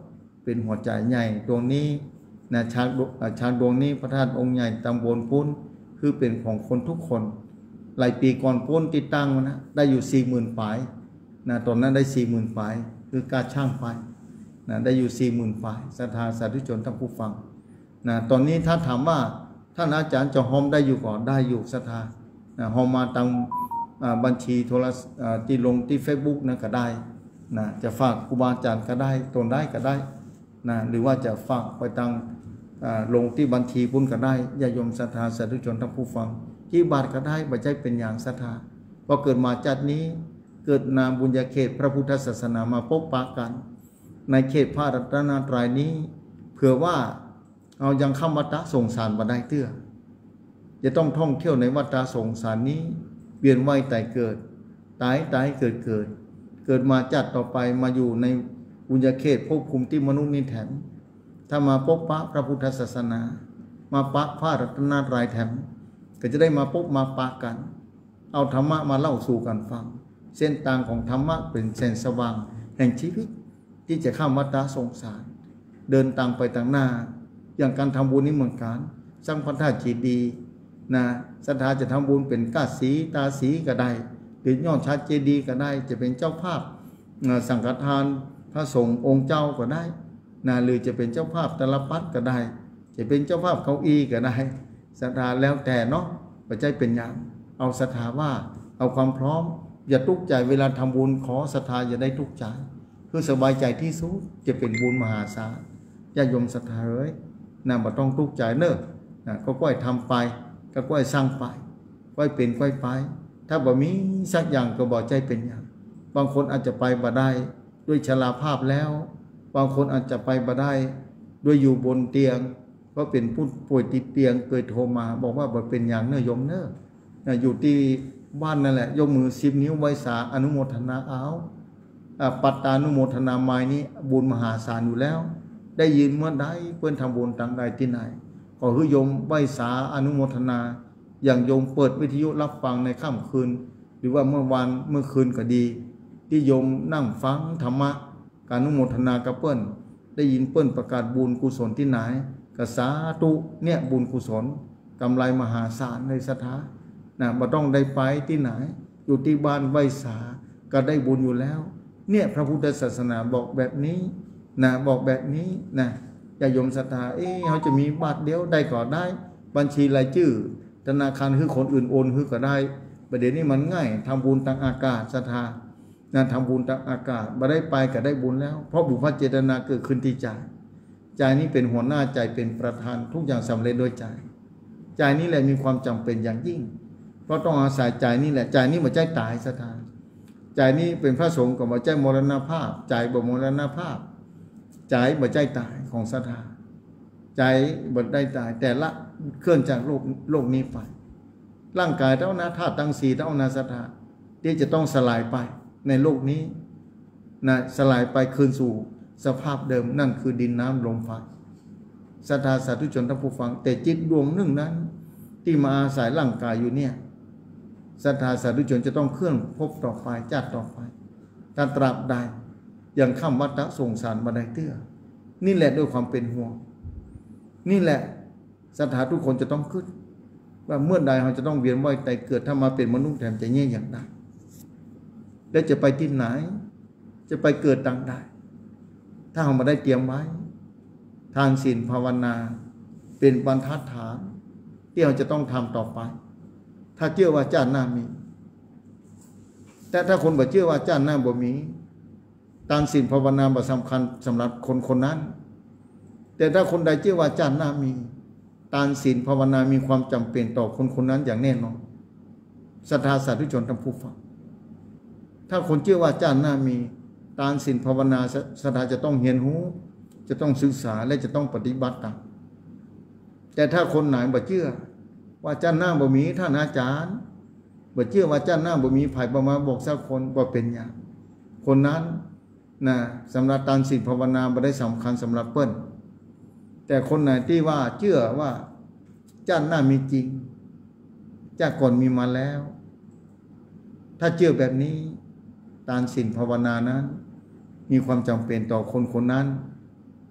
เป็นหัวใจใหญ่ดวงนี้นะช้างช้างดวงนี้พระธาตุองค์ใหญ่ตำบลปุ้นคือเป็นของคนทุกคนหลายปีก่อนปุ้นติดตั้งนะได้อยู่สี่หมื่นฝายนะตอนนั้นได้สี่หมื่นฝายคือการช่างไฟนะได้อยู่สี่หมื่นฝายศรัทธาสาธุชนท่านผู้ฟังนะตอนนี้ถ้าถามว่าท่านอาจารย์จะหอมได้อยู่ก่อนได้อยู่ศรัทธานะหอมมาตามบัญชีโทรศัพท์ที่ลงที่ Facebook นะก็ได้นะจะฝากครูบาอาจารย์ก็ได้ตนได้ก็ได้นะหรือว่าจะฝากไปทางลงที่บัญชีบุญก็ได้ญาโยมศรัทธาสาธุชนท่านผู้ฟังกี่บาทก็ได้บ่ใช่เป็นอย่างศรัทธาพอเกิดมาจัดนี้เกิดนามบุญญาเขตพระพุทธศาสนามาพบปะกันในเขตพระรัตนตรัยนี้เผื่อว่าเอายังข้ามวัฏสงสารมาได้เตื้อจะต้องท่องเที่ยวในวัฏสงสารนี้เวียนว่ายตายเกิดตายตายเกิดเกิดเกิดมาจัดต่อไปมาอยู่ในบุญญาเขตภพภูมิที่มนุษย์นี้แถมถ้ามาพบปะพระพุทธศาสนามาปะพระรัตนตรัยแถมก็จะได้มาพบมาปะกันเอาธรรมะมาเล่าสู่กันฟังเส้นทางของธรรมะเป็นเส้นสว่างแห่งชีวิตที่จะข้ามวัฏสงสารเดินทางไปทางหน้าอย่างการทำบุญนี้เหมือนกันสร้างพระธาตุเจดีย์นะศรัทธาจะทำบุญเป็นก้าสีตาสีก็ได้หรือยอดชัดเจดีย์ก็ได้จะเป็นเจ้าภาพสังฆทานพระสงฆ์องค์เจ้าก็ได้นะหรือจะเป็นเจ้าภาพตลปัดก็ได้จะเป็นเจ้าภาพเก้าอี้ก็ได้ศรัทธาแล้วแต่เนาะปัจจัยเป็นอย่างเอาศรัทธาว่าเอาความพร้อมอย่าทุกข์ใจเวลาทำบุญขอศรัทธาอย่าได้ทุกข์ใจคือสบายใจที่สุดจะเป็นบุญมหาศาลญาติโยมศรัทธาเอ้ยนะบ่ต้องทุกข์ใจเนอะนะก็ค่อยทำไปก็ค่อยสร้างไปค่อยเป็นค่อยไปถ้าบ่มีสักอย่างก็บ่ใจเป็นอย่างบางคนอาจจะไปบ่ได้ด้วยชราภาพแล้วบางคนอาจจะไปบ่ได้ด้วยอยู่บนเตียงก็เป็นผู้ป่วยติดเตียงเคยโทรมาบอกว่าบ่เป็นอย่างเนอะโยมเนอะนะอยู่ที่บ้านนั่นแหละยกมือสิบนิ้วไว้สาอนุโมทนาเอาปัตตานุโมทนาไม้นี้บุญมหาศาลอยู่แล้วได้ยินเมื่อใดเพื่อนทำบุญต่างใดที่ไหนขอคือโยมไหว้สาอนุโมทนาอย่างโยมเปิดวิทยุรับฟังในค่ำคืนหรือว่าเมื่อวันเมื่อคืนก็ดีที่โยมนั่งฟังธรรมะการอนุโมทนากับเปิ้นได้ยินเปิ้นประกาศบุญกุศลที่ไหนก็สาธุเนี่ยบุญกุศลกำไรมหาศาลในศรัทธานะบ่ต้องได้ไปที่ไหนอยู่ที่บ้านไหว้สาก็ได้บุญอยู่แล้วเนี่ยพระพุทธศาสนาบอกแบบนี้นะบอกแบบนี้นะอย่าโยมศรัทธาเอ๊ะเขาจะมีบาทเดียวได้ก็ได้บัญชีรายชื่อธนาคารคือคนอื่นโอนคือก็ได้ประเด็นนี้มันง่ายทำบุญทางอากาศศรัทธานะทำบุญทางอากาศบ่ได้ไปก็ได้บุญแล้วเพราะบุพเจตนาเกิดขึ้นที่ใจใจนี้เป็นหัวหน้าใจเป็นประธานทุกอย่างสำเร็จโดยใจใจนี้แหละมีความจำเป็นอย่างยิ่งเพราะต้องอาศัยใจนี่แหละใจนี้บ่ใจตายศรัทธาใจนี้เป็นพระสงฆ์ก็บ่ใจมรณภาพใจบ่มรณภาพใจบ่ใจตายของศรัทธาใจบ่ได้ตายแต่ละเคลื่อนจากโลกโลกนี้ไปร่างกายเท่านั้นธาตุทั้งสี่เท่านั้นศรัทธาที่จะต้องสลายไปในโลกนี้นะสลายไปคืนสู่สภาพเดิมนั่นคือดินน้ำลมไฟศรัทธาสาธุชนท่านผู้ฟังแต่จิตดวงหนึ่งนั้นที่มาอาศัยร่างกายอยู่เนี่ยศรัทธาสาธุชนจะต้องเคลื่อนพบต่อไปจัดต่อไปถ้าตราบใดยังข้ามวัฏสงสารมาได้เตื้อนี่แหละด้วยความเป็นห่วงนี่แหละศรัทธาทุกคนจะต้องคิดว่าเมื่อใดเราจะต้องเวียนว่ายตายเกิดถ้ามาเป็นมนุษย์แถมจะแย่อย่างใดแล้วจะไปที่ไหนจะไปเกิดต่างใดถ้าเรามาได้เตรียมไว้ทานศีลภาวนาเป็นบรรทัดฐานที่เราจะต้องทำต่อไปถ้าเชื่อว่าชาติหน้ามีแต่ถ้าคนบ่เชื่อว่าชาติหน้าบ่มีทานศีลภาวนาบ่สำคัญสำหรับคนคนนั้นแต่ถ้าคนใดเชื่อว่าชาติหน้ามีทานศีลภาวนามีความจำเป็นต่อคนคนนั้นอย่างแน่นอนศรัทธาสาธุชนท่านผู้ฟังถ้าคนเชื่อว่าชาติหน้ามีทานศีลภาวนาศรัทธาจะต้องเรียนรู้จะต้องศึกษาและจะต้องปฏิบัติตามแต่ถ้าคนไหนบ่เชื่อว่าชาติหน้าบ่มีท่านอาจารย์บ่เชื่อว่าชาติหน้าบ่มีไผบ่มาบอกสักคนบ่เป็นหยังคนนั้นนะสำหรับทานศีลภาวนาบ่ได้สำคัญสำหรับเปิ้นแต่คนไหนที่ว่าเชื่อว่าชาติหน้ามีจริงชาติก่อนมีมาแล้วถ้าเชื่อแบบนี้ทานศีลภาวนานั้นมีความจำเป็นต่อคนคนนั้น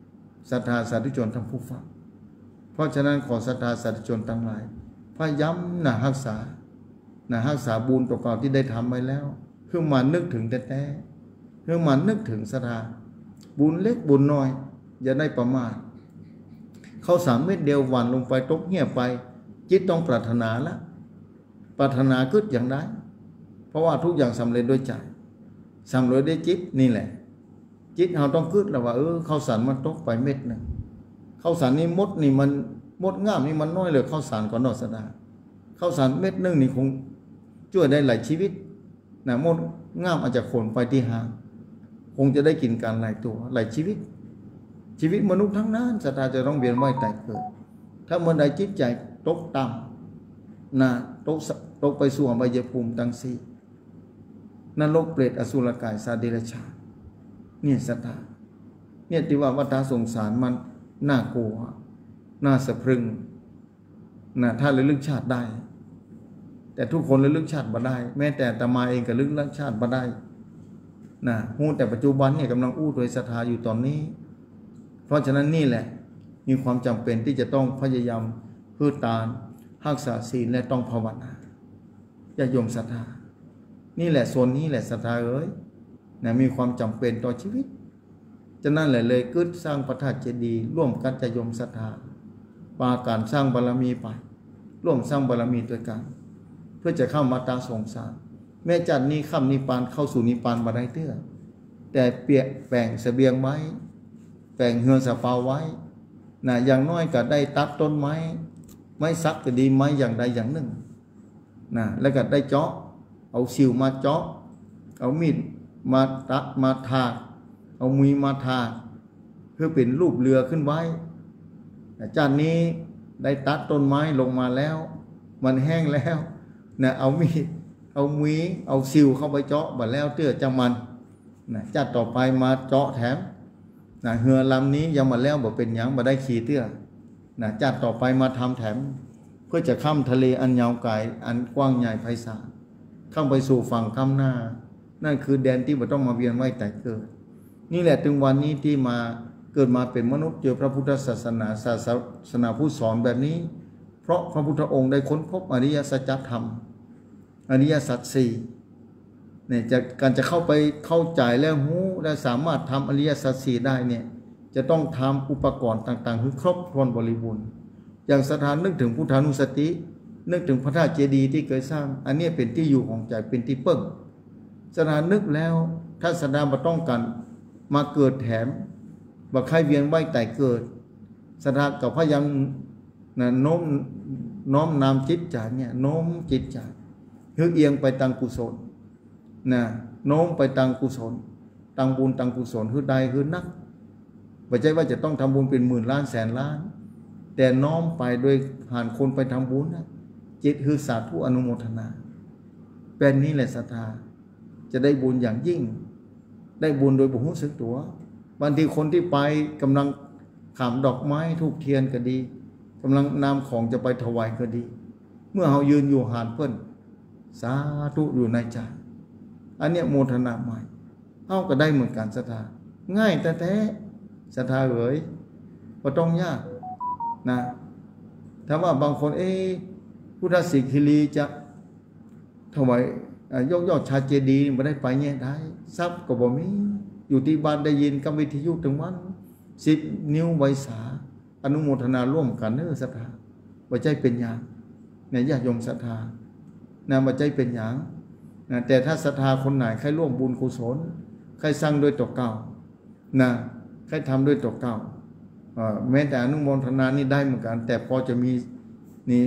ศรัทธาสาธุชนทั้งผู้ฟังเพราะฉะนั้นขอศรัทธาสาธุชนทั้งหลายพยายามนะรักษานะรักษาบุญตัวเก่าที่ได้ทำไว้แล้วเพื่อมานึกถึงแต่แต่เพื่อมานึกถึงศรัทธาบุญเล็กบุญน้อยอย่าได้ประมาทเข้าสามเม็ดเดียวหวานลงไปตกเงียบไปจิตต้องปรารถนาละปรารถนาขึ้นอย่างไรเพราะว่าทุกอย่างสำเร็จด้วยใจสำเร็จด้วยจิตนี่แหละจิตเราต้องขึ้นแล้วว่าเออข้าวสารมันตกไปเม็ดหนึ่งข้าวสารนี่มดนี่มันมดง่ามนี่มันน้อยเลยข้าวสารก่อนนอกสดาข้าวสารเม็ดหนึ่งนี่คงช่วยได้หลายชีวิตนะมดง่ามอาจจะขนไปที่หางคงจะได้กินการหลายตัวหลายชีวิตชีวิตมนุษย์ทั้งนั้นศรัทธาจะต้องเวียนว่ายตายเกิดถ้าเมื่อใดจิตใจตกต่ำนะตกตกไปสู่อบายภูมิทั้งสี่นรกเปรตอสุรกายสัตว์เดรัจฉานเนี่ยศรัทธาเนี่ยที่ว่าวัฏสงสารมันน่ากลัวน่าสะพรึงนะถ้าระลึกชาติได้แต่ทุกคนระลึกชาติบ่ได้แม้แต่อาตมาเองก็ระลึกชาติบ่ได้นะฮู้แต่ปัจจุบันเนี่ยกำลังอู้โดยศรัทธาอยู่ตอนนี้เพราะฉะนั้นนี่แหละมีความจำเป็นที่จะต้องพยายามเพื่อตานรักษาศีลและต้องภาวนาอย่าโยมศรัทธานี่แหละโซนนี้แหละศรัทธาเอ้ยนะมีความจำเป็นต่อชีวิตฉะนั้นแหละเลยกึศสร้างพระธาตุเจดีย์ร่วมกันจะโยมศรัทธาปาการสร้างบารมีไปร่วมสร้างบารมีด้วยกันเพื่อจะเข้ามาตาสงสารแม้จัดนี้ข้ามนิพพานเข้าสู่นิพพานบ่ได้เตื้อแต่เปียกแบ่งเสบียงไว้แบ่งเฮือนสะเปาไว้นะอย่างน้อยก็ได้ตัดต้นไม้ไม้สักก็ดีไม้อย่างใดอย่างหนึ่งนะแล้วก็ได้เจาะเอาสิวมาเจาะเอามีดมาตัดมาทาเอามือมาทาเพื่อเป็นรูปเรือขึ้นไว้จานนี้ได้ตัดต้นไม้ลงมาแล้วมันแห้งแล้วนะเอามีดเอามือเอาสิวเข้าไปเจาะบัดแล้วเตื้อจังมันนะจัดต่อไปมาเจาะแถมนะเรือลำนี้ยังมาแล้วบ่เป็นหยังบ่ได้ขี่เตื้อนะจัดต่อไปมาทำแถมเพื่อจะข้ามทะเลอันยาวไกลอันกว้างใหญ่ไพศาลเข้าไปสู่ฝั่งข้ามหน้านั่นคือแดนที่บ่ต้องมาเวียนว่ายตายเกิดนี่แหละถึงวันนี้ที่มาเกิดมาเป็นมนุษย์เจอพระพุทธศาสนาศาสนาผู้สอนแบบนี้เพราะพระพุทธองค์ได้ค้นพบอริยสัจธรรมอริยสัจสี่เนี่ยจะการจะเข้าไปเข้าใจแล้วหูและสามารถทำอริยสัจสี่ได้เนี่ยจะต้องทำอุปกรณ์ต่างๆให้ครบถ้วนบริบูรณ์อย่างสถานนึกถึงพุทธานุสตินึกถึงพระธาตุเจดีย์ที่เคยสร้างอันนี้เป็นที่อยู่ของใจเป็นที่เปิ้งสถานนึกแล้วถ้าสถานมาต้องการมาเกิดแถมว่าใครเวียนว่ายตายเกิดสถานกับพยายามนะโน้มน้อมนำจิตใจเนี่ยโน้มจิตใจเฮือเอียงไปทางกุศลนะโน้มไปทางกุศลทางบุญทางกุศลคือใดคือนักไม่ใช่ว่าจะต้องทำบุญเป็นหมื่นล้านแสนล้านแต่น้อมไปโดยผ่านคนไปทำบุญนะจิตคือสาธุอนุโมทนาเป็นนี้แหละศรัทธาจะได้บุญอย่างยิ่งได้บุญโดยบุญรู้สึกตัวบางทีคนที่ไปกำลังขำดอกไม้ทูบเทียนก็ดีกำลังนำของจะไปถวายก็ดีเมื่อเรายืนอยู่หานเพิ่นสาธุอยู่ในใจอันเนี้ยโมทนาใหม่เอาก็ได้เหมือนกันศรัทธาง่ายแต่แท้ศรัทธาเอ๋ยก็ต้องยากนะถ้าว่าบางคนเอ๊ะพุทธสิกิลีจะถวายยกยอดชาเจดีย์ไม่ได้ไปเนี่ยได้ทรัพย์ก็บ่มีอยู่ที่บ้านได้ยินกับวิทยุถึงวันสิบนิ้วไวสาอนุโมทนาร่วมกันเนื้อศรัทธาว่าใจเป็นอย่างเนี่ยญาติโยมศรัทธานะว่าใจเป็นอย่างนะแต่ถ้าศรัทธาคนไหนใครร่วมบุญกุศลใครสร้างด้วยตัวเก่านะใครทำด้วยตัวเก่าแม้แต่อนุโมทนานี่ได้เหมือนกันแต่พอจะมีนี่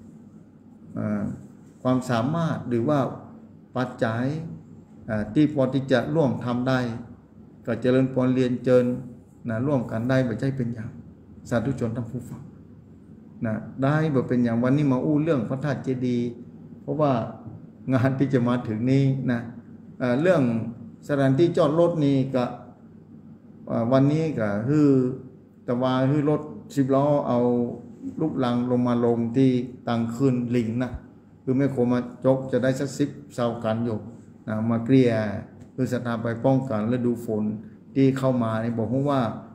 ความสามารถหรือว่าปัจจัยที่พอที่จะร่วมทำได้ก็เจริญพรเรียนเจิญนะร่วมกันได้ไม่ใช่เป็นอย่างสาธุชนทั้งผู้ฟังนะได้บ่เป็นอย่างวันนี้มาอู้เรื่องพระธาตุเจดีย์เพราะว่างานที่จะมาถึงนี้นะเอ่อเรื่องสถานที่จอดรถนี่ก็วันนี้ก็คือตะวาคือรถสิบล้อเอาลูกลังลงมาลงที่ตังคืนลิงนะคือไม่โคมาจกจะได้สักสิบเสากันอยู่นะมาเกลี่ยคือศรัทธาไปป้องกันฤดูฝนที่เข้ามาเนี่ยบอกว่า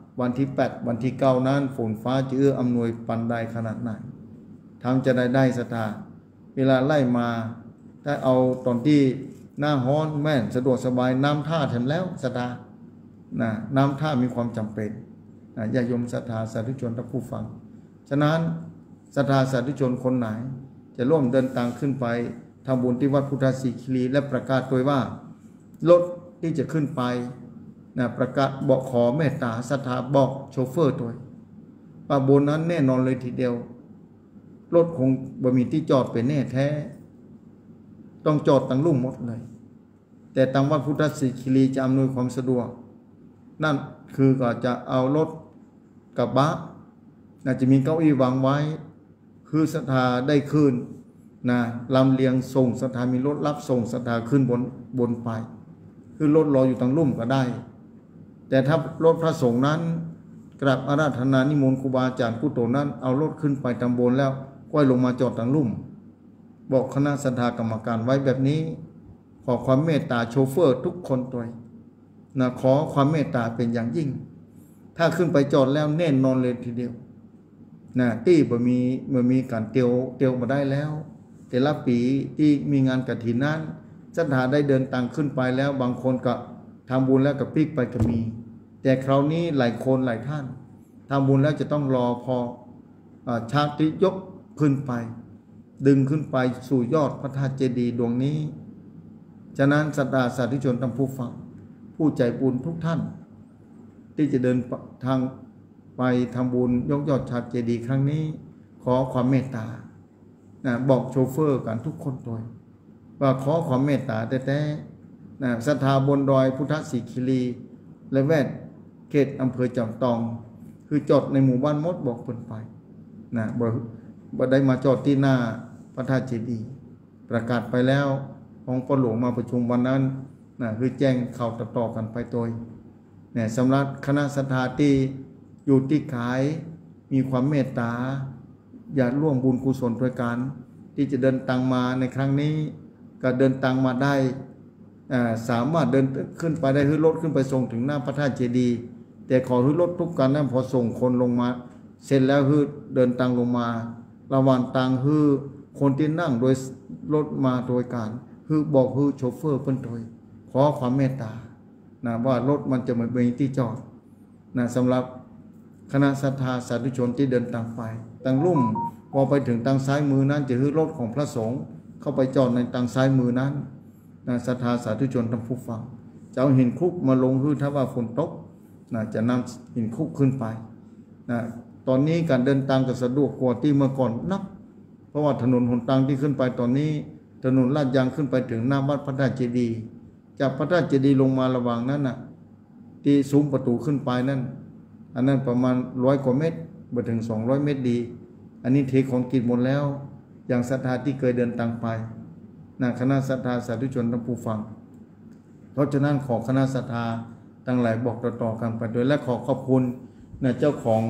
วันที่แปดวันที่เก้านั้นฝนฟ้าจะเอื้ออำนวยปันใดขนาดไหนทำจะได้ได้ศรัทธาเวลาไล่มาถ้าเอาตอนที่หน้าฮ้อนแม่นสะดวกสบายน้ำท่าแถมแล้วศรัทธานะน้ำท่ามีความจำเป็นนะญาติโยมศรัทธาสาธุชนท่านผู้ฟังฉะนั้นศรัทธาสาธุชนคนไหนจะร่วมเดินทางขึ้นไปทำบุญที่วัดพุทธศิคีรีและประกาศโดยว่ารถที่จะขึ้นไปนะประกาศบอกขอเมตตาศรัทธาบอกโชเฟอร์ตัวป่าบนนั้นแน่นอนเลยทีเดียวรถคงบ่มีที่จอดเป็นแน่แท้ต้องจอดตั้งลุ่มหมดเลยแต่ทางวัดพุทธศิคีรีจะอำนวยความสะดวกนั่นคือก็จะเอารถกระบะน่าจะมีเก้าอี้วางไว้คือศรัทธาได้ขึ้นนะลำเลียงส่งศรัทธามีรถรับส่งศรัทธาขึ้นบนบนไปคือรถรออยู่ตั้งลุ่มก็ได้แต่ถ้ารถพระสงฆ์นั้นกราบอาราธนานิมนต์ครูบาอาจารย์ผู้โตนั้นเอารถขึ้นไปตำบลแล้วก็ลงมาจอดตั้งลุ่มบอกคณะศรัทธากรรมการไว้แบบนี้ขอความเมตตาโชเฟอร์ทุกคนตัวนะขอความเมตตาเป็นอย่างยิ่งถ้าขึ้นไปจอดแล้วแน่นอนเลยทีเดียวนะที่บ่มีเมื่อมีการเตียวเตียวมาได้แล้วแต่ละปีที่มีงานกฐินนั้นศรัทธาได้เดินทางขึ้นไปแล้วบางคนก็ทำบุญแล้วก็ปิกไปก็มีแต่คราวนี้หลายคนหลายท่านทำบุญแล้วจะต้องรอพอชาติยกขึ้นไปดึงขึ้นไปสู่ยอดพระธาตุเจดีย์ดวงนี้ฉะนั้นศรัทธาสาธุชนทั้งผู้ฟังผู้ใจบุญทุกท่านที่จะเดินทางไปทำบุญยกยอดชาติเจดีย์ครั้งนี้ขอความเมตตานะบอกโชเฟอร์กันทุกคนตัวว่าขอความเมตตาแต่แต่นะศรัทธาบนดอยพุทธศิคีรีและแวดเขตอำเภอจอมตองคือจอดในหมู่บ้านมดบอกเพิ่นไปนะบ่บ่ได้มาจอดที่หน้าพระธาตุเจดีย์ประกาศไปแล้วของพ่อหลวงมาประชุมวันนั้นนะคือแจ้งข่าวต่อๆกันไปโดยเนี่ยสำหรับคณะศรัทธาที่อยู่ที่ขายมีความเมตตาอยากร่วมบุญกุศลด้วยกันที่จะเดินทางมาในครั้งนี้ก็เดินทางมาได้สามารถเดินขึ้นไปได้คือรถขึ้นไปส่งถึงหน้าพระธาตุเจดีย์แต่ขอคือรถทุกกันนั้นพอส่งคนลงมาเสร็จแล้วคือเดินทางลงมาระหว่างทางคือคนที่นั่งโดยรถมาโดยการคือบอกคือโชเฟอร์เพิ่นโดยขอความเมตตานะว่ารถมันจะไม่มีที่จอดนะสำหรับคณะศรัทธาสาธุชนที่เดินทางไปทางลุ่มพอไปถึงทางซ้ายมือนั้นจะคือรถของพระสงฆ์เข้าไปจอดในทางซ้ายมือนั้นนะศรัทธาสาธุชนทั้งผู้ฟังจะเอาหินคุกมาลงคือถ้าว่าฝนตกนะจะนำหินคุกขึ้นไปนะตอนนี้การเดินทางก็สะดวกกว่าที่เมื่อก่อนนักเพราะว่าถนนหนทางที่ขึ้นไปตอนนี้ถนนลาดยางขึ้นไปถึงหน้าวัดพระธาตุเจดีย์จากพระธาตุเจดีย์ลงมาระหว่างนั้นน่ะที่ซุ้มประตูขึ้นไปนั่นอันนั้นประมาณร้อยกว่าเมตรไปถึงสองร้อยเมตรดีอันนี้เทของกินหมดแล้วอย่างศรัทธาที่เคยเดินทางไปนะคณะศรัทธาสาธุชนทั้งผู้ฟังเพราะฉะนั้นขอคณะศรัทธาทั้งหลายบอกต่อๆกันไปโดยและขอขอบคุณนะเจ้าของ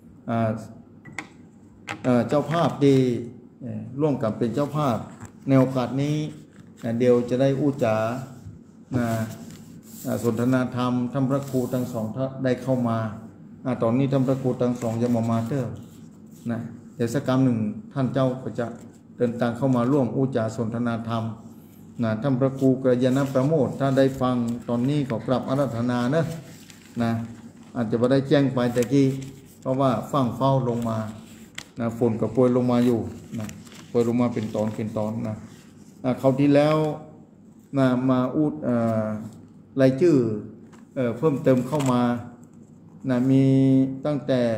เจ้าภาพที่ร่วมกับเป็นเจ้าภาพในโอกาสนี้เดี๋ยวจะได้อู้จ๋าสนทนาธรรมท่านพระครูทั้งสองท่านได้เข้ามาตอนนี้ท่านพระครูทั้งสองจะมามาเตอร์นะเดี๋ยวสักคำหนึ่งท่านเจ้าก็จะเดินทางเข้ามาร่วมอู้จ๋าสนทนาธรรมนะท่านพระครูกระยาณประโมทถ้าได้ฟังตอนนี้ขอกราบอาราธนานะนะอาจจะไม่ได้แจ้งไปแต่กี้เพราะว่าฟังเฝ้าลงมานะฝนกับโปรยลงมาอยู่นะโปรยลงมาเป็นตอนเป็นตอนนะเขาที่แล้วนะมาอูดรายชื่อเ, เพิ่มเติมเข้ามานะมีตั้งแต่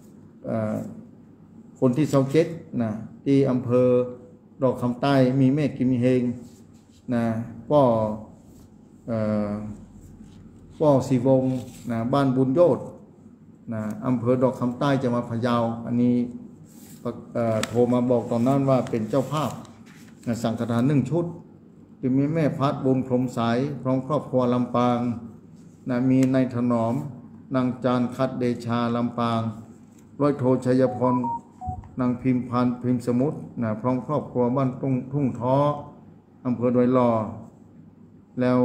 คนที่เซาเจ็ดนะที่อำเภอดอกคำใต้มีเมฆกิมเฮงนะป้อป้อสีวงนะบ้านบุญโยชน์นะอำเภอดอกคำใต้จังหวัดพะเยาอันนี้โทรมาบอกตอนนั้นว่าเป็นเจ้าภาพนะสังฆทานหนึ่งชุดที่มีแม่พัดบุญพรมสายพร้อมครอบครัวลำปางนะมีนายถนอมนางจานคัดเดชาลำปางร้อยโทชัยพรนางพิมพันธ์พิมพ์สมุทรนะพร้อมครอบครัวบ้านทุ่งทุ่งท้ออำเภอดอยหล่อแล้วผ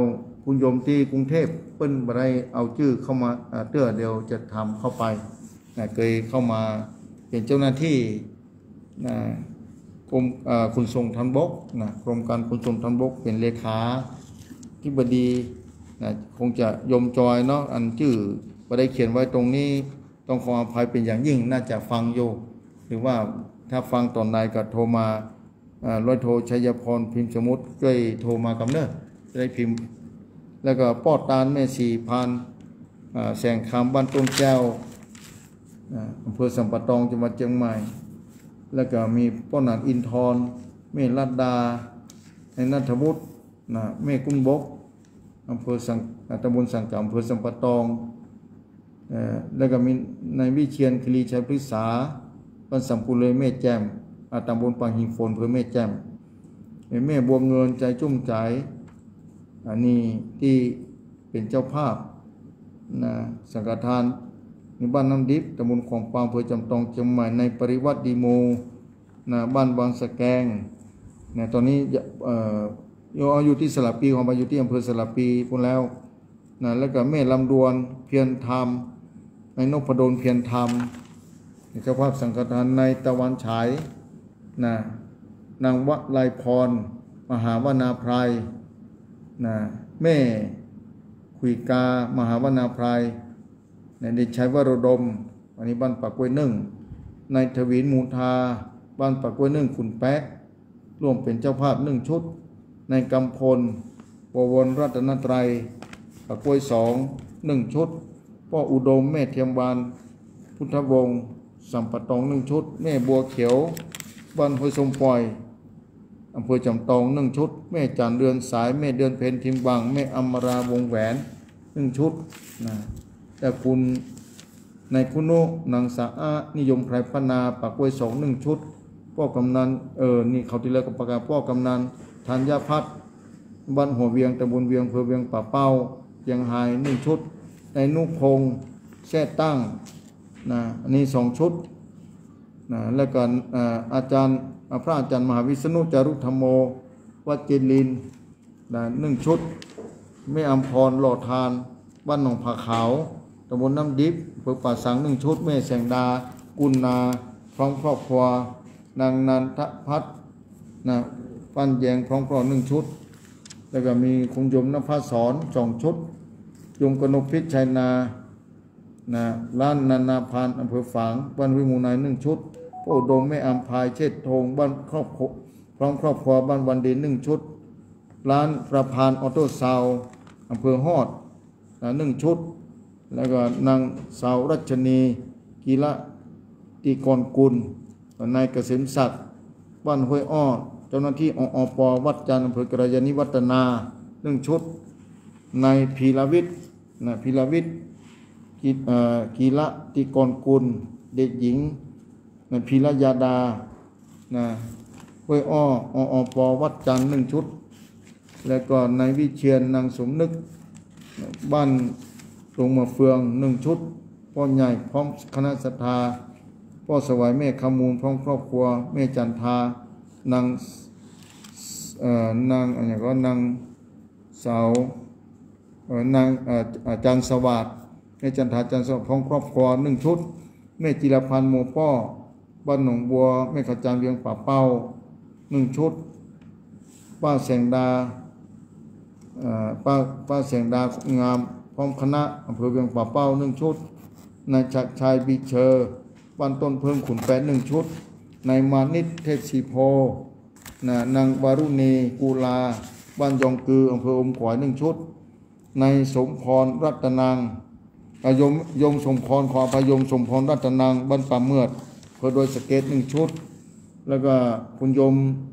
คุณโยมที่กรุงเทพเปิ้นบ่ได้เอาชื่อเข้ามาเตื้อเดียวจะทำเข้าไปนะเคยเข้ามาเป็นเจ้าหน้าที่นะกรมขนส่งทางบกนะกรมการขนส่งทางบกเป็นเลขาธิบดีนะคงจะยมจอยเนาะอันชื่อบ่ได้เขียนไว้ตรงนี้ต้องขออภัยเป็นอย่างยิ่งน่าจะฟังอยู่หรือว่าถ้าฟังตอนใดก็โทรมาร้อยโทชัยพรพิมพ์สมุทรช่วยโทรมากำเนิดจะได้พิมพ์แล้วก็ป้อตานแม่สี่พันแสงคำบ้านต้นแก้วอำเภอสัมปะตองจังหวัดเชียงใหม่แล้วก็มีป้อหนานอินทรแม่ลัดดาในนัทวุฒินะแม่กุ้นบกอำเภอสังตำบลสังกัดอำเภอสัมปะตองแล้วก็มีนายวิเชียรคลีชัยพฤกษาบ้านสัมปุเลยแม่แจ่มตำบลปางหินโฟนอำเภอแม่แจ่มแม่บัวเงินใจจุ่มใจอันนี้ที่เป็นเจ้าภาพนะสังฆทานในบ้านน้ำดิบตำบลของปางอำเภอจำตองเชียงใหม่ในปริวัติดีโมนะบ้านบางสะแกงนะตอนนี้เอ่ออยู่ที่สระปีของมาอยู่ที่อำเภอสระปีพูดแล้วนะแล้วก็แม่ลำดวนเพียรธรรมในนพดลเพียรธรรมเจ้าภาพสังฆทานในตะวันฉายนะนางวลัยพรมหาวนาไพรนะแม่ขุยกามหาวนาไพรในเด็กชายวรดมอันนี้บ้านปากกล้วยนึ่งในทวีนมูทาบ้านปากกล้วยนึ่งขุนแปะร่วมเป็นเจ้าภาพหนึ่งชุดในกำพลปวรรัตนตรัยปากกล้วยสองหนึ่งชุดพ่ออุดมแม่เทียมวานพุทธวงศ์สัมปะตองหนึ่งชุดแม่บัวเขียวบ้านห้วยสมปล่อยอำเภอจำตองหนึ่งชุดแม่จันเดือนสายแม่เดือนเพ็ญทิมบังแม่อมราวงแหวนหนึ่งชุดนะแต่คุณในคุณโนนางสาอานิยมไพรพนาปากกล้วยสองหนึ่งชุดพ่อกำนันเออนี่เขาที่แล้วก็ประกาศพ่อกำนันธัญพัฒน์บ้านหัวเวียงตำบลเวียงอำเภอเวียงป่าเป้าเชียงรายหนึ่งชุดในนุพงษ์แท่ตั้งนะอันนี้สองชุดนะแล้วก็อาจารย์พระอาจารย์มหาวิษณุจารุธรรมโมวัดเจริญนะหนึ่งชุดแม่อำพรหล่อทานบ้านหนองผาขาวตำบลน้ำดิบอำเภอป่าสังหนึ่งชุดแม่แสงดากุลนาพร้อมครอบครัวนางนันทพัฒน์นะปั้นแยงพร้อมครอบหนึ่งชุดแล้วก็มีคงยมนภาสอนสองชุดยมกนกพิษชัยนานะล้านนานาพานอำเภอฝางบ้านวิมูนายหนึ่งชุดพ่ออุดมแม่อัมพายเชษฐงบ้านครอบครัวพร้อมครอบครัวบ้านวันดีหนึ่งชุดร้านประพานออโต้ซาวอำเภอฮอดนะหนึ่งชุดแล้วก็นางสาวรัชนีกีฬาตีกรกุลนายเกษมศักดิ์บ้านห้วยอ้อเจ้าหน้าที่ออปวัดจันทร์อำเภอกระยาณิวัฒนาหนึ่งชุดนายพีรวิทย์นะพีรวิทย์กีฬาตีกรกุลเด็กหญิงนายพีรยาดานะห้วยอ้อออปวัดจันทร์หนึ่งชุดแล้วก็นายวิเชียรนางสมนึกบ้านลงมาเฟืองหนึ่งชุดพ่อใหญ่พร้อมคณะศรัทธาพ่อสวายแม่ขมูลพร้อมครอบครัวแม่จันทานางเอ่อนางอะไรก็นางสาวเอ่อนางเอ่ออาจารย์สวัสดิ์แม่จันทาจันทร์สวัสดิ์พร้อมครอบครัวหนึ่งชุดแม่จิรพันธ์โมป้อบ้านหนองบัวแม่ขจารเวียงป่าเป้าหนึ่งชุดป้าแสงดาเอ่อป้าป้าแสงดางามพร้อมคณะอำเภอเวียงป่าเป้าหนึ่งชุดนายชัดชัยบีเชอร์บ้านต้นเพิ่มขุนแปดหนึ่งชุดนายมานิตเทพสีโพนะนางวารุณีกูลาบ้านยองกืออำเภออมขวายหนึ่งชุดนายสมพรรัตนังยมยมสมพรขอพยมสมพรรัตนังบ้านป่าเมือดเพื่อโดยสเก็ตหนึ่งชุดแล้วก็คุณยม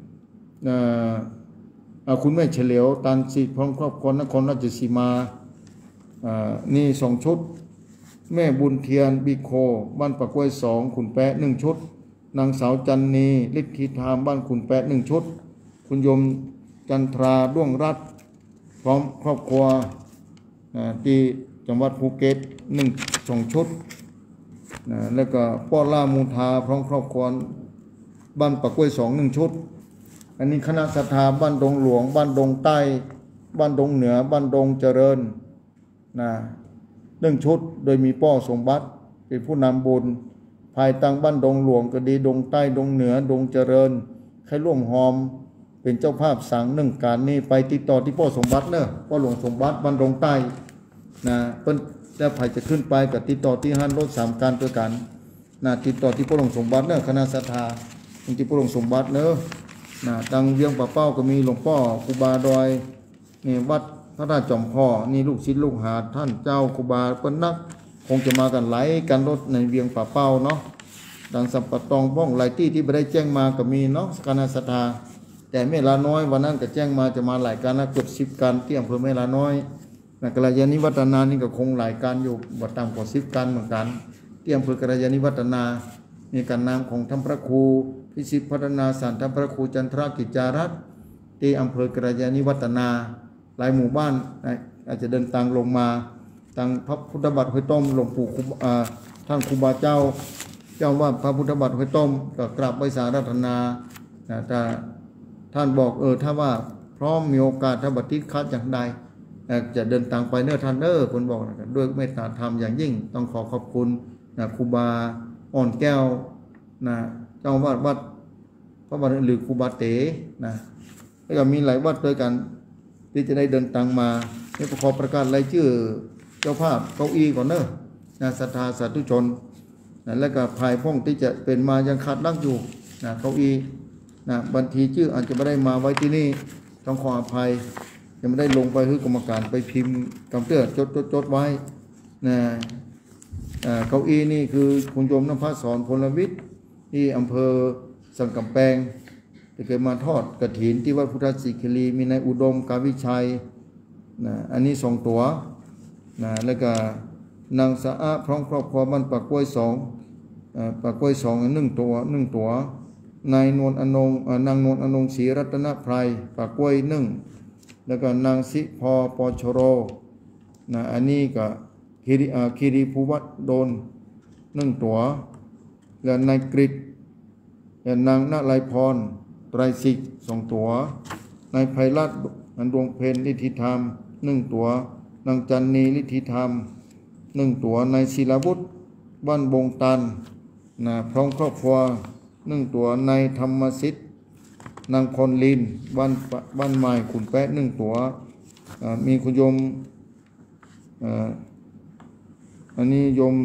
คุณแม่เฉลียวตันสิพร้อมครอบครัวนครราชสีมานี่สองชุดแม่บุญเทียนบิโคบ้านปากกล้วยสองขุนแปะหนึ่งชุดนางสาวจันนีฤทธิธรรมบ้านขุนแปะหนึ่งชุดคุณยมจันทราด้วงรัตน์พร้อมครอบครัวที่จังหวัดภูเก็ตหนึ่งสองชุดแล้วก็ป้อล่ามูทาพร้อมครอบครัวบ้านปากกล้วยสองหนึ่งชุดอันนี้คณะศรัทธาบ้านดงหลวงบ้านดงใต้บ้านดงเหนือบ้านดงเจริญนะหนึ่งชุดโดยมีป้อสมบัติเป็นผู้นำบุญภายตั้งบ้านดงหลวงก็ดีดงใต้ดงเหนือดงเจริญใครร่วมหอมเป็นเจ้าภาพสั่งหนึ่งการนี้ไปติดต่อที่ป้อสมบัติเนอะป้อหลวงสมบัติบ้านดงใต้นะเพิ่นแล้วไผจะขึ้นไปกับติดต่อที่ห้านรถสามการตัวกันนะติดต่อที่ป้อหลวงสมบัติเนอะคณะศรัทธาที่ป้อหลวงสมบัติเนอะนะตังเวียงป่าเป้าก็มีหลวงพ่อครูบาดอยนี่วัดพระราชจอมพ่อนี่ลูกศิษย์ลูกหาท่านเจ้าครูบาเปิ้นนักคงจะมากันไหลกันรถในเวียงป่าเป้าเนาะดังสัมปตองบ้องหลายที่ที่ไม่ได้แจ้งมาก็มีเนาะคณะศรัทธาแต่เมลาน้อยวันนั้นก็แจ้งมาจะมาหลายการนะเกือบสิบการที่อำเภอเมลาน้อยนะกัลยาณิวัฒนานี่ก็คงหลายการอยู่บ่ต่ำกว่าสิบการเหมือนกันที่อำเภอกัลยาณิวัฒนามีการนามของท่านพระครูพิสิทธิพัฒนาสารท่านพระครูจันทรกิจจารัตน์ที่อำเภอกัลยาณิวัฒนาหลายหมู่บ้านอาจจะเดินทางลงมาทางพระพุทธบาทห้วยต้มหลวงปู่ท่านครูบาเจ้าเจ้าว่าพระพุทธบาทห้วยต้มก็กราบไหว้สารัตนาแต่ท่านบอกเออถ้าว่าพร้อมมีโอกาสถ้าบัติดคัดอย่างใดจะเดินทางไปเนื้อท่านเนอคนบอกนะด้วยเมตตาธรรมอย่างยิ่งต้องขอขอบคุณนะครูบาอ่อนแก้วนะเจ้าวาดวัดพระบาทหรือครูบาเต๋นะแล้วก็มีหลายวัดด้วยกันที่จะได้เดินทางมานี่ขอประกาศรายชื่อเจ้าภาพเก้าอี้ก่อนเนอะนะศรัทธาสาธุชนนะแล้วก็ภายพ้องที่จะเป็นมายังขาดลักอยู่นะเก้าอี้นะบัญชีชื่ออาจจะไม่ได้มาไว้ที่นี่ต้องขออภัยยังไม่ได้ลงไปคือกรรมการไปพิมพ์กำเตือนจดจดจดไว้นะเก้าอี้นี่คือคุณโยมน้ำพระสอนพลวิทย์ที่อำเภอสังกำแพงที่เคยมาทอดกฐินที่วัดพุทธศิคีรีมีนายอุดมกาวิชัยนะอันนี้สองตัวนะแล้วก็นางสะอาพร้อมครอบครัวบ้านปากกล้วยสองปากกล้วยสองหนึ่งตัวหนึ่งตัวนายนวลอนงนางนวลอนงศรีรัตนไพรปากกล้วยหนึ่งแล้วก็นางสิพอปชโรนะอันนี้ก็คีรีคีรีภูวัตโดนหนึ่งตัวแล้วนายกฤษแล้วนางณไลพรไตรศิกสองตัวนายไพรัตน์อันดวงเพนลิทธิธรรมหนึ่งตัวนางจันนีลิทธิธรรมหนึ่งตัวนายศิลาวุฒิบ้านบงตันนะพร้อมครอบครัวหนึ่งตัวนายธรรมสิทธิ์นางพรลินบ้านบ้านใหม่ขุนแปะหนึ่งตัวมีคุณโยมอันนี้โยม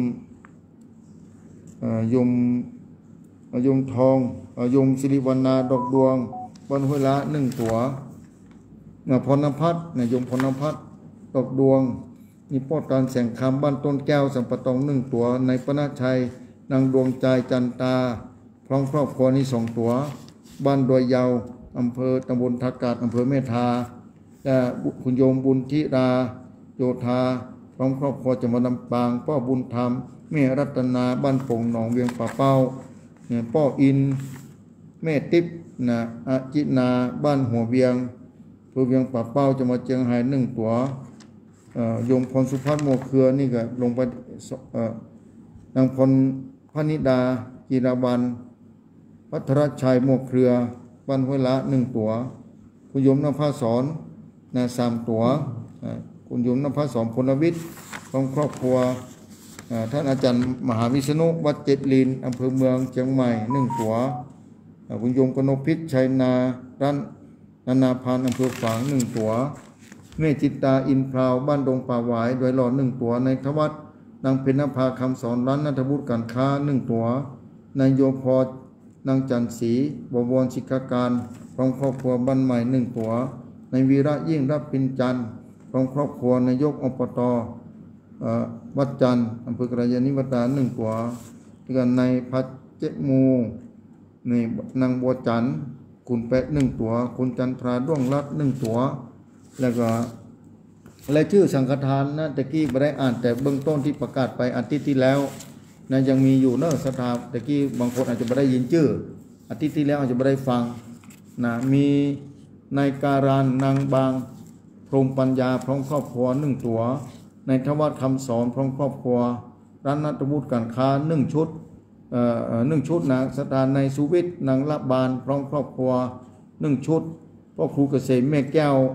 โยมโยมทองโยมสิริวรรณาดอกดวงบ้านห้วยละหนึ่งตัวพรณพัฒน์โยมพรณพัฒน์ดอกดวงนี่ป้อการแสงคำบ้านต้นแก้วสัมปตองหนึ่งตัวในปณชัยนางดวงใจจันตาพร้อมครอบครัวนี้สองตัวบ้านดอยยาวอำเภอตำบลทากาศอำเภอเมธาและคุณโยมบุญธิราโยธาพร้อมครอบครัวจังหวัดลำปางป้อบุญธรรมแม่รัตนาบ้านโป่งหนองเวียงป่าเป้าเนี่ยป้ออินแม่ติ๊บนะอาจินาบ้านหัวเวียงเพื่อเวียงป่าเป้าจะมาเจียงไฮ้หนึ่งตัวโยมพรสุภัทรโมเครือนี่ก็ลงไปนางพรพนิดากีราบันพัทรชัยโมเครือบ้านห้วยละหนึ่งตัวคุณโยมนภาสอนนะสามตัวคุณโยมนภาสอนพลวิทย์ของครอบครัวท่านอาจารย์มหาวิษณุวัดเจ็ดลินอำเภอเมืองเชียงใหม่หนึ่งตัวคุณโยมกนกพิษชัยนารันนานาพานอำเภอฝางหนึ่งตัวแม่จิตตาอินพราวบ้านดงป่าหวายโดยหล่อหนึ่งตัวในทวัดนางเพ็ญนภาคำสอนร้านนัทบุตรการค้าหนึ่งตัวนายโยพอนางจันศรีบวรศิกาการพร้อมครอบครัวบ้านใหม่หนึ่งตัวนายวีระยิ่งรับปินจันทร์พร้อมครอบครัวนายกอปตวัดจันทร์อำเภอกระยาณิวัฒนาหนึ่งตัวด้วยกันนายพัชเจมูในนางบัวจันทร์คุณแปะหนึ่งตัวคุณจันทราด้วงรัตน์หนึ่งตัวแล้วก็รายชื่อสังฆทานนะตะกี้ไม่ได้อ่านแต่เบื้องต้นที่ประกาศไปอาทิตย์ที่แล้วนะยังมีอยู่เนอะสถาตะกี้บางคนอาจจะไม่ได้ยินชื่ออาทิตย์ที่แล้วอาจจะไม่ได้ฟังนะมีนายการานนางบางพรหมปัญญาพร้อมครอบครัวหนึ่งตัวในทวัดคำสอนพร้อมครอบครัวร้านนัตบุตรการค้าหนึ่งชุดเอ่อหนึ่งชุดนะสถานในสุวิทย์นางละบานพร้อมครอบครัวหนึ่งชุดพ่อครูเกษมแม่แก้ว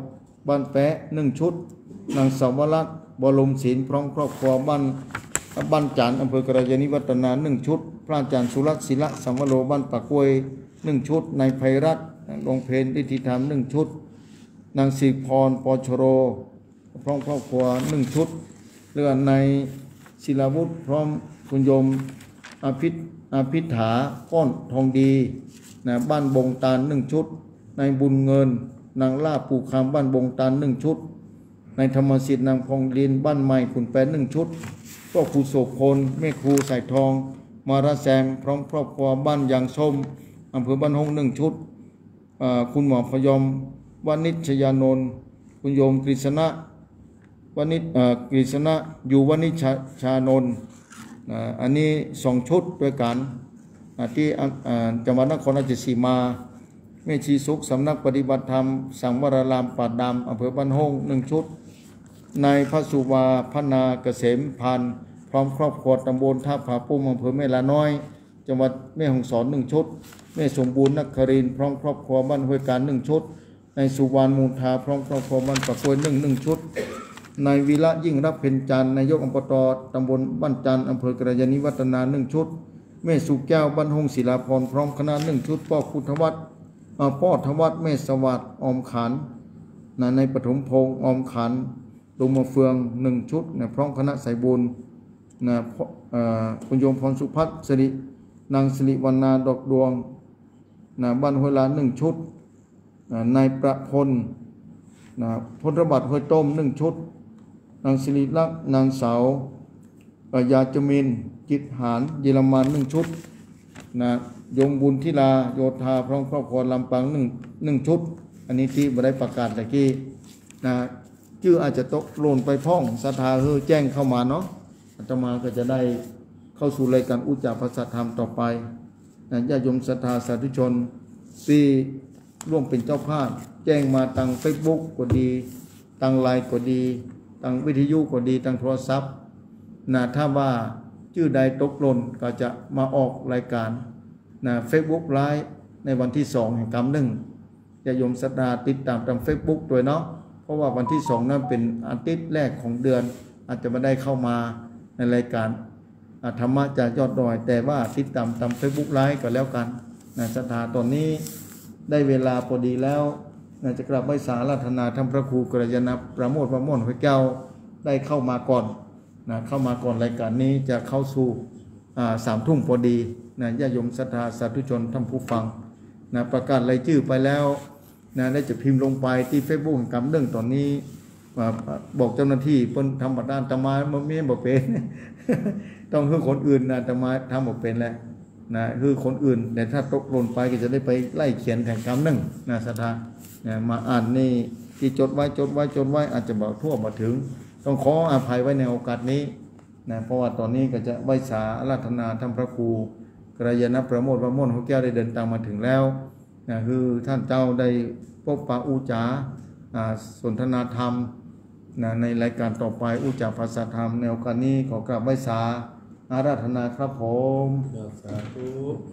บ้านแปะหนึ่งชุดนางสาวรัตน์บรมศิลป์พร้อมครอบครัวบ้านบ้านจันทร์อำเภอกระยาณิวัฒนาหนึ่งชุดพระอาจารย์สุรัตน์ศิลสัมวโรบ้านปากกวยหนึ่งชุดนายไพรัตน์ลงเพนฤทธิธรรมหนึ่งชุดนางศิพรปชโรพร้อมครอบครัวหนึ่งชุดเรือในศิลาวุฒิพร้อมคุณโยมอภิอภิฐาก้อนทองดีนะบ้านบงตาลหนึ่งชุดนายบุญเงินนางล่าปูคำบ้านบงตาลหนึ่งชุดนายธรรมสิทธิ์นางพองลินบ้านใหม่ขุนแปนหนึ่งชุดก็ครูโสพลแม่ครูสายทองมาราแซมพร้อมครอบครัวบ้านยางส้มอำเภอบ้านฮงหนึ่งชุดคุณหมอพยอมวานิชยานนท์คุณโยมกฤษณะวานิชกฤษณะอยู่วานิชชานนท์อันนี้สองชุดด้วยกันที่จังหวัดนครราชสีมาแม่ชีสุขสำนักปฏิบัติธรรมสังวรารามป่าดำอำเภอบ้านฮงหนึ่งชุดนายพระสุวาพนาเกษมพันธ์พร้อมครอบครัวตำบลท่าผาปุ้มอำเภอแม่ลาน้อยจังหวัดแม่ฮ่องสอนหนึ่งชุดแม่สมบูรณ์นักครินทร์พร้อมครอบครัวบ้านห้วยการหนึ่งชุดนายสุวรรณมูลธาพร้อมครอบครัวบ้านปากกวยหนึ่งหนึ่งชุดนายวีระยิ่งรับเพ็ญจันทร์นายกอบตตำบลบ้านจันทร์อำเภอกระยาณิวัฒนาหนึ่งชุดแม่สุแก้วบ้านฮงศิลาพรพร้อมคณะหนึ่งชุดพ่อพุทธวัฒน์พ่อธวัฒน์แม่สวัสดิ์ออมขันในปฐมพงศ์ออมขันลงมาเฟืองหนึ่งชุดนะพร้อมคณะสายบุญนะคุณโยมพรสุพัฒน์สิรินางสิริวรรณาดอกดวงนะบ้านห้วยลานหนึ่งชุดนายประพลนะพลระบัดห้วยต้มหนึ่งชุดนางสิริลักษณ์นางสาวยาจมินจิตหารเยอรมันหนึ่งชุดนะยงบุญทิลาโยธาพร้อมครอบครัวลำปางหนึ่งหนึ่งชุดอันนี้ที่บได้ประกาศตะกี้นะชื่ออาจจะตกหล่นไปพ้องศรัทธาเฮอแจ้งเข้ามาเนาะอาตมาก็จะได้เข้าสู่รายการอุจจาภาษาธรรมต่อไปนะญาติโยมศรัทธาสาธุชนที่ร่วมเป็นเจ้าภาพแจ้งมาทางเฟซบุ๊กก็ดีทางไลน์ก็ดีทางวิทยุก็ดีทางโทรศัพท์นะถ้าว่าชื่อใดตกหล่นก็จะมาออกรายการนะเฟซบุ๊กไลฟ์ในวันที่สองแห่งกรรมหนึ่งญาติโยมศรัทธาติดตามทางเฟซบุ๊กด้วยเนาะเพราะว่าวันที่สองนั้นเป็นอาทิตย์แรกของเดือนอาจจะไม่ได้เข้ามาในรายการธรรมะจากยอดดอยแต่ว่าติดตามตามเฟซบุ๊กไลฟ์ก็แล้วกันนะศรัทธาตอนนี้ได้เวลาพอดีแล้วนะจะกลับไปสาราธนาท่านพระครูกระยาณประโมทประโมทห้วยแก้วได้เข้ามาก่อนนะเข้ามาก่อนรายการนี้จะเข้าสู่สามทุ่มพอดีนะญาติโยมศรัทธาสาธุชนท่านผู้ฟังนะประกาศรายชื่อไปแล้วนะได้จะพิมพ์ลงไปที่เฟซบุ๊กกำเรื่องตอนนี้บอกเจ้าหน้าที่เพิ่นทำบัตรด้านตมามันไม่บอกเป็น ต้องคือคนอื่นนะตมาทำบอกเป็นแหละนะคือคนอื่นแต่ถ้าตกหล่นไปก็จะได้ไปไล่เขียนแข่งคำหนึ่งนะศรัทธานะมาอ่านนี่ที่จดไว้จดไว้จดไว้อาจจะบอกทั่วมาถึงต้องขออภัยไว้ในโอกาสนี้นะเพราะว่าตอนนี้ก็จะไหว้สาอาราธนาท่านพระครูกระยาณประโมทประโมทหัวแก้วได้เดินทางมาถึงแล้วนะคือท่านเจ้าได้พบปะอุจจาสนทนาธรรมนะในรายการต่อไปอุจจาภาษาธรรมในโอกาสนี้ขอกราบไหว้สาอาราธนาครับผมสาธุ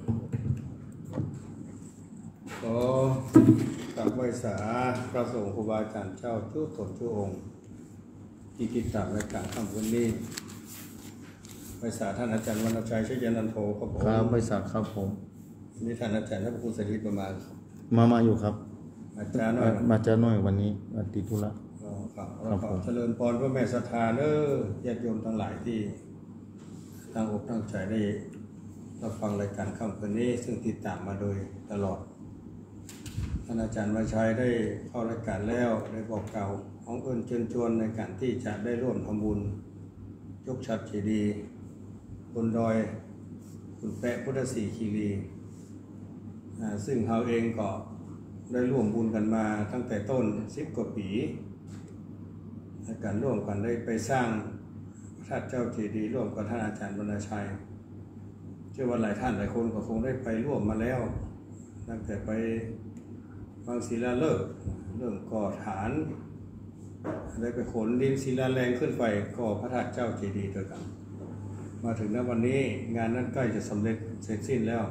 ขอกราบไหว้สาพระสงฆ์ครูบาอาจารย์เจ้าทุกตนทุกองค์ที่ติดตามรายการค่ำคืนนี้ไหว้สาท่านอาจารย์วรรณชัยชัยนันโทครับผมครับไหว้สาครับผมนี่ท่านอาจารย์ท่านครูสถิตประมาณมามาอยู่ครับอาจารย์น้อยมาอาจารย์น้อยวันนี้ติดธุระครับเราขอเจริญพรพระแม่ศรัทธาเด้อญาติโยมทั้งหลายที่ตั้งอกตั้งใจได้รับฟังรายการค่ำคืนนี้ซึ่งติดตามมาโดยตลอดท่านอาจารย์วรรณชัยได้เข้ารายการแล้วได้บอกกล่าวของเอิญเชิญชวนในการที่จะได้ร่วมทำบุญยกฉัตรเจดีย์บนดอยขุนแปะพุทธศรีคีรีซึ่งเราเองก็ได้ร่วมบุญกันมาตั้งแต่ต้นสิบกว่าปีในการร่วมกันได้ไปสร้างพระธาตุเจ้าเจดีย์ร่วมกับท่านอาจารย์วรรณชัยเชื่อว่าหลายท่านหลายคนก็คงได้ไปร่วมมาแล้วตั้งแต่ไปวางศิลาฤกษ์เริ่มก่อฐานได้ไปขนดินศิลาแรงขึ้นไปก่อพระธาตุเจ้าเจดีย์ด้วยกันมาถึงณวันนี้งานนั้นใกล้จะสำเร็จเสร็จสิ้นแล้ว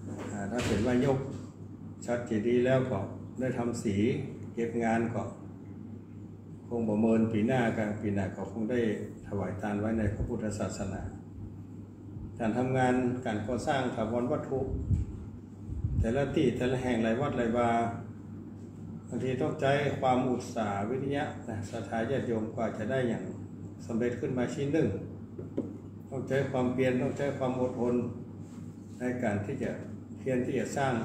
ถ้าเห็นว่ายกชัดเจดีย์แล้วก็ได้ทำสีเก็บงานก็คงประเมินปีหน้ากลางปีหน้าก็คงได้ถวายทานไว้ในพระพุทธศาสนาการทำงานการก่อสร้างถาวรวัตถุแต่ละที่แต่ละแห่งหลายวัดหลายวาบางทีต้องใช้ความอุตสาหวิริยะนะศรัทธาญาติโยมกว่าจะได้อย่างสำเร็จขึ้นมาชิ้นหนึ่งต้องใช้ความเพียรต้องใช้ความอดทนในการที่จะเพียรที่จะสร้าง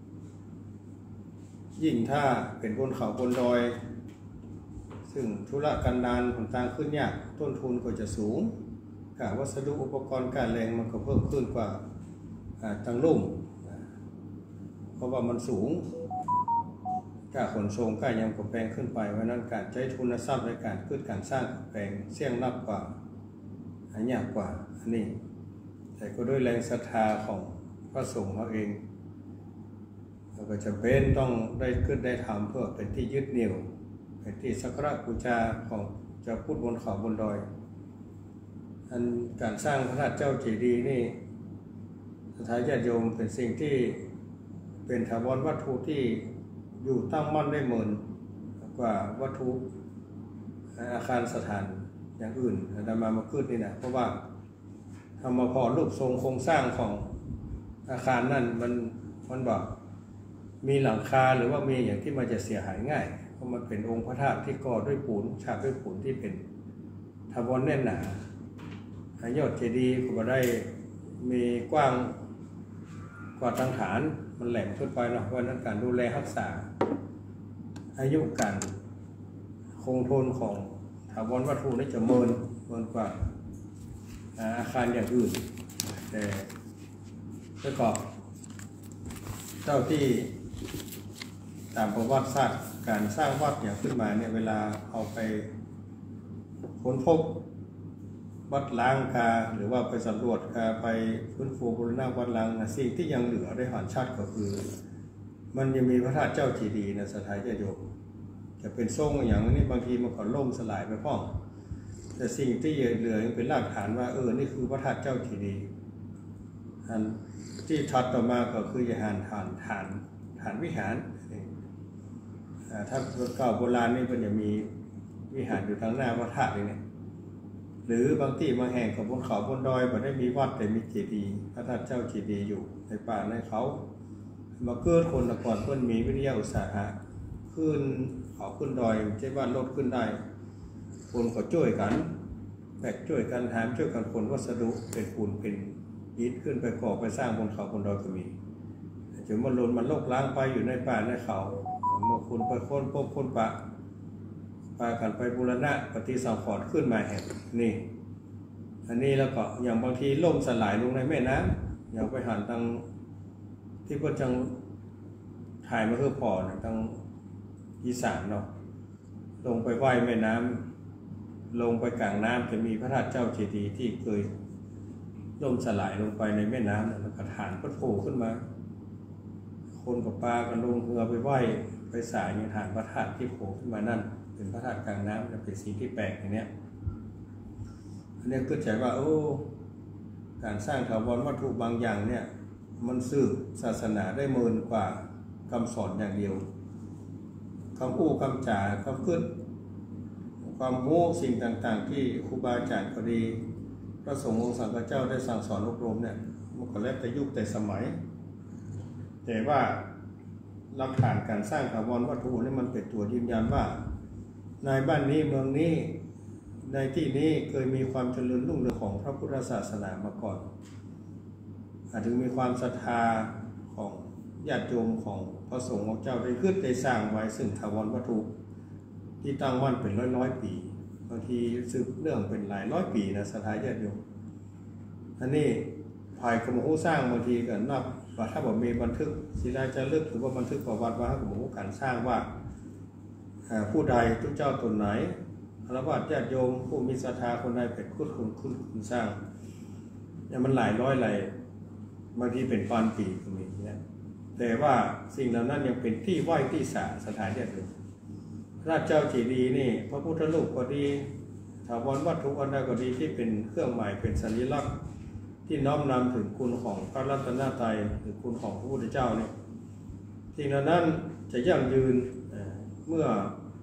ยิ่งถ้าเป็นบนเขาบนดอยซึ่งธุรกันดารผลต่างขึ้นยากต้นทุนก็จะสูงค่าวัสดุอุปกรณ์การแรงมันก็เพิ่มขึ้นกว่าทางลุ่มเพราะว่ามันสูงค่าขนส่งค่ายำกระแพงขึ้นไปเพราะนั้นการใช้ทุนทรัพย์ในการขึ้นการสร้างกระแพงเสี่ยงนักกว่าหายากกว่าอันนี้แต่ก็ด้วยแรงศรัทธาของพระสงฆ์เขาเองเราก็จะเป็นต้องได้ขึ้นได้ทำเพื่อเป็นที่ยึดเหนี่ยวเป็นที่สักการะบูชาของเจ้าพุทธบนเขาบนดอยอันการสร้างพระธาตุเจ้าเจดีย์นี่สุดท้ายญาติโยมเป็นสิ่งที่เป็นถาวรวัตถุที่อยู่ตั้งมั่นได้เหมือนกว่าวัตถุอาคารสถานอย่างอื่นอาตมามาขึ้นนี่นะเพราะว่าทำมาพอรูปทรงโครงสร้างของอาคารนั่นมันมันบอกมีหลังคาหรือว่ามีอย่างที่มันจะเสียหายง่ายเพราะมันเป็นองค์พระธาตุที่ก่อด้วยปูนฉาบด้วยปูนที่เป็นถาวรแน่นหนายอดเจดีย์ก็ได้มีกว้างกว่าทางฐานมันแหลมขึ้นไปเนาะเพราะนั้นการดูแลรักษาอายุการคงทนของถาวรวัตถุนี่จะเมินเมินกว่าอาคารอย่างอื่นแต่ประกอบเจ้าที่ตามประวัติศาสตร์การสร้างวัดอย่างขึ้นมาเนี่ยเวลาเอาไปค้นพบวัดล้างกาหรือว่าไปสำรวจกาไปฟื้นฟูบูรณะวัดล้างสิ่งที่ยังเหลือได้เห็นชัดก็คือมันยังมีพระธาตุเจ้าเจดีย์นะสถานญาติโยมจะเป็นทรงอย่างนี้บางทีมันก็ล่มสลายไปพ้องแต่สิ่งที่เหลือยังเป็นรากฐานว่าเออนี่คือพระธาตุเจ้าเจดีย์อันที่ถัดต่อมาก็คือจะหานฐานฐานฐานวิหารถ้าเก่าโบราณนี่มันจะมีวิหารอยู่ทางหน้าพระธาตุนี่หรือบางที่บางแห่งของบนเขาบนดอยมันได้มีวัดแต่มีเจดีย์พระธาตุเจ้าเจดีย์อยู่ในป่าในเขามาเกิดคนละก่อนเพิ่นมีวิทยาอุตสาหะขึ้นเขาขึ้นดอยใช้บ้านรถขึ้นได้คนก็ช่วยกันแบกช่วยกันหามช่วยกันคนวัสดุเป็นปูนเป็นอิฐขึ้นไปก่อไปสร้างบนเขาบนดอยก็มีจนมันหล่นมันโลกล้างไปอยู่ในป่าในเขาเมื่อคุณไปค้นพบคนปะพากันไปบูรณะปฏิสังขรณ์ขึ้นมาแห่งนี่อันนี้แล้วก็อย่างบางทีล่มสลายลงในแม่น้ำอย่างไปหันทางที่เพื่อจังถ่ายมาเพื่อพอนะทางอีสานเนาะลงไปไหว้แม่น้ำลงไปกลางน้ำจะมีพระธาตุเจ้าเจดีย์ที่เคยล่มสลายลงไปในแม่น้ำแล้วก็ฐานก็โผล่ขึ้นมาคนกับปลากันลงเรือไปไหว้ไปสายในฐานพระธาตุที่โผล่ขึ้นมานั่นเป็นพระธาตุกลางน้ำเป็นสิ่งที่แปลกอย่างนี้อันนี้ก็ใจว่าโอ้การสร้างถาวรวัตถุบางอย่างเนี่ยมันสืบศาสนาได้เมินกว่าคำสอนอย่างเดียวคำอู้คำจ่าคำขึ้นความโง่สิ่งต่างๆที่ครูบาอาจารย์ก็ดีพระสงฆ์องค์สังฆเจ้าได้สั่งสอนอบรมเนี่ยมันก็แล้วแต่ยุคแต่สมัยแต่ว่าหลักฐานการสร้างถาวรวัตถุนี่มันเป็นตัวยืนยันว่าในบ้านนี้เมืองนี้ในที่นี้เคยมีความเจริญรุ่งเรืองของพระพุทธศาสนามาก่อนอาจจะมีความศรัทธาของญาติโยมของพระสงฆ์ของเจ้าได้ขึ้นได้สร้างไว้ซึ่งถาวรวัตถุที่ตั้งมั่นเป็นร้อยร้อยปีบางทีสืบเรื่องเป็นหลายร้อยปีนะสถานญาติโยมอันนี้ภายกรมผู้สร้างบางทีก็นับว่าถ้าบอกมีบันทึกศิลาจารึกหรือว่าบันทึกประวัติว่าให้ผมการสร้างว่าผู้ใดทุกเจ้าตนไหนฆราวาสญาติโยมผู้มีศรัทธาคนใดเป็นคุดคุณคุณคุณสร้างเนี่ยมันหลายร้อยหลายบางทีเป็นพันปีก็มีเนี่ยแต่ว่าสิ่งเหล่านั้นยังเป็นที่ไหว้ที่สาสถานญาติโยมพระเจ้าเจดีย์นี่พระพุทธรูปก็ดีถาวรวัตถุอันใดก็ดีที่เป็นเครื่องหมายเป็นสัญลักษณ์ที่น้อมนำถึงคุณของพระรัตนตรัยหรือคุณของพระพุทธเจ้าเนี่ยสิ่งเหล่านั้นจะยั่งยืนเมื่อค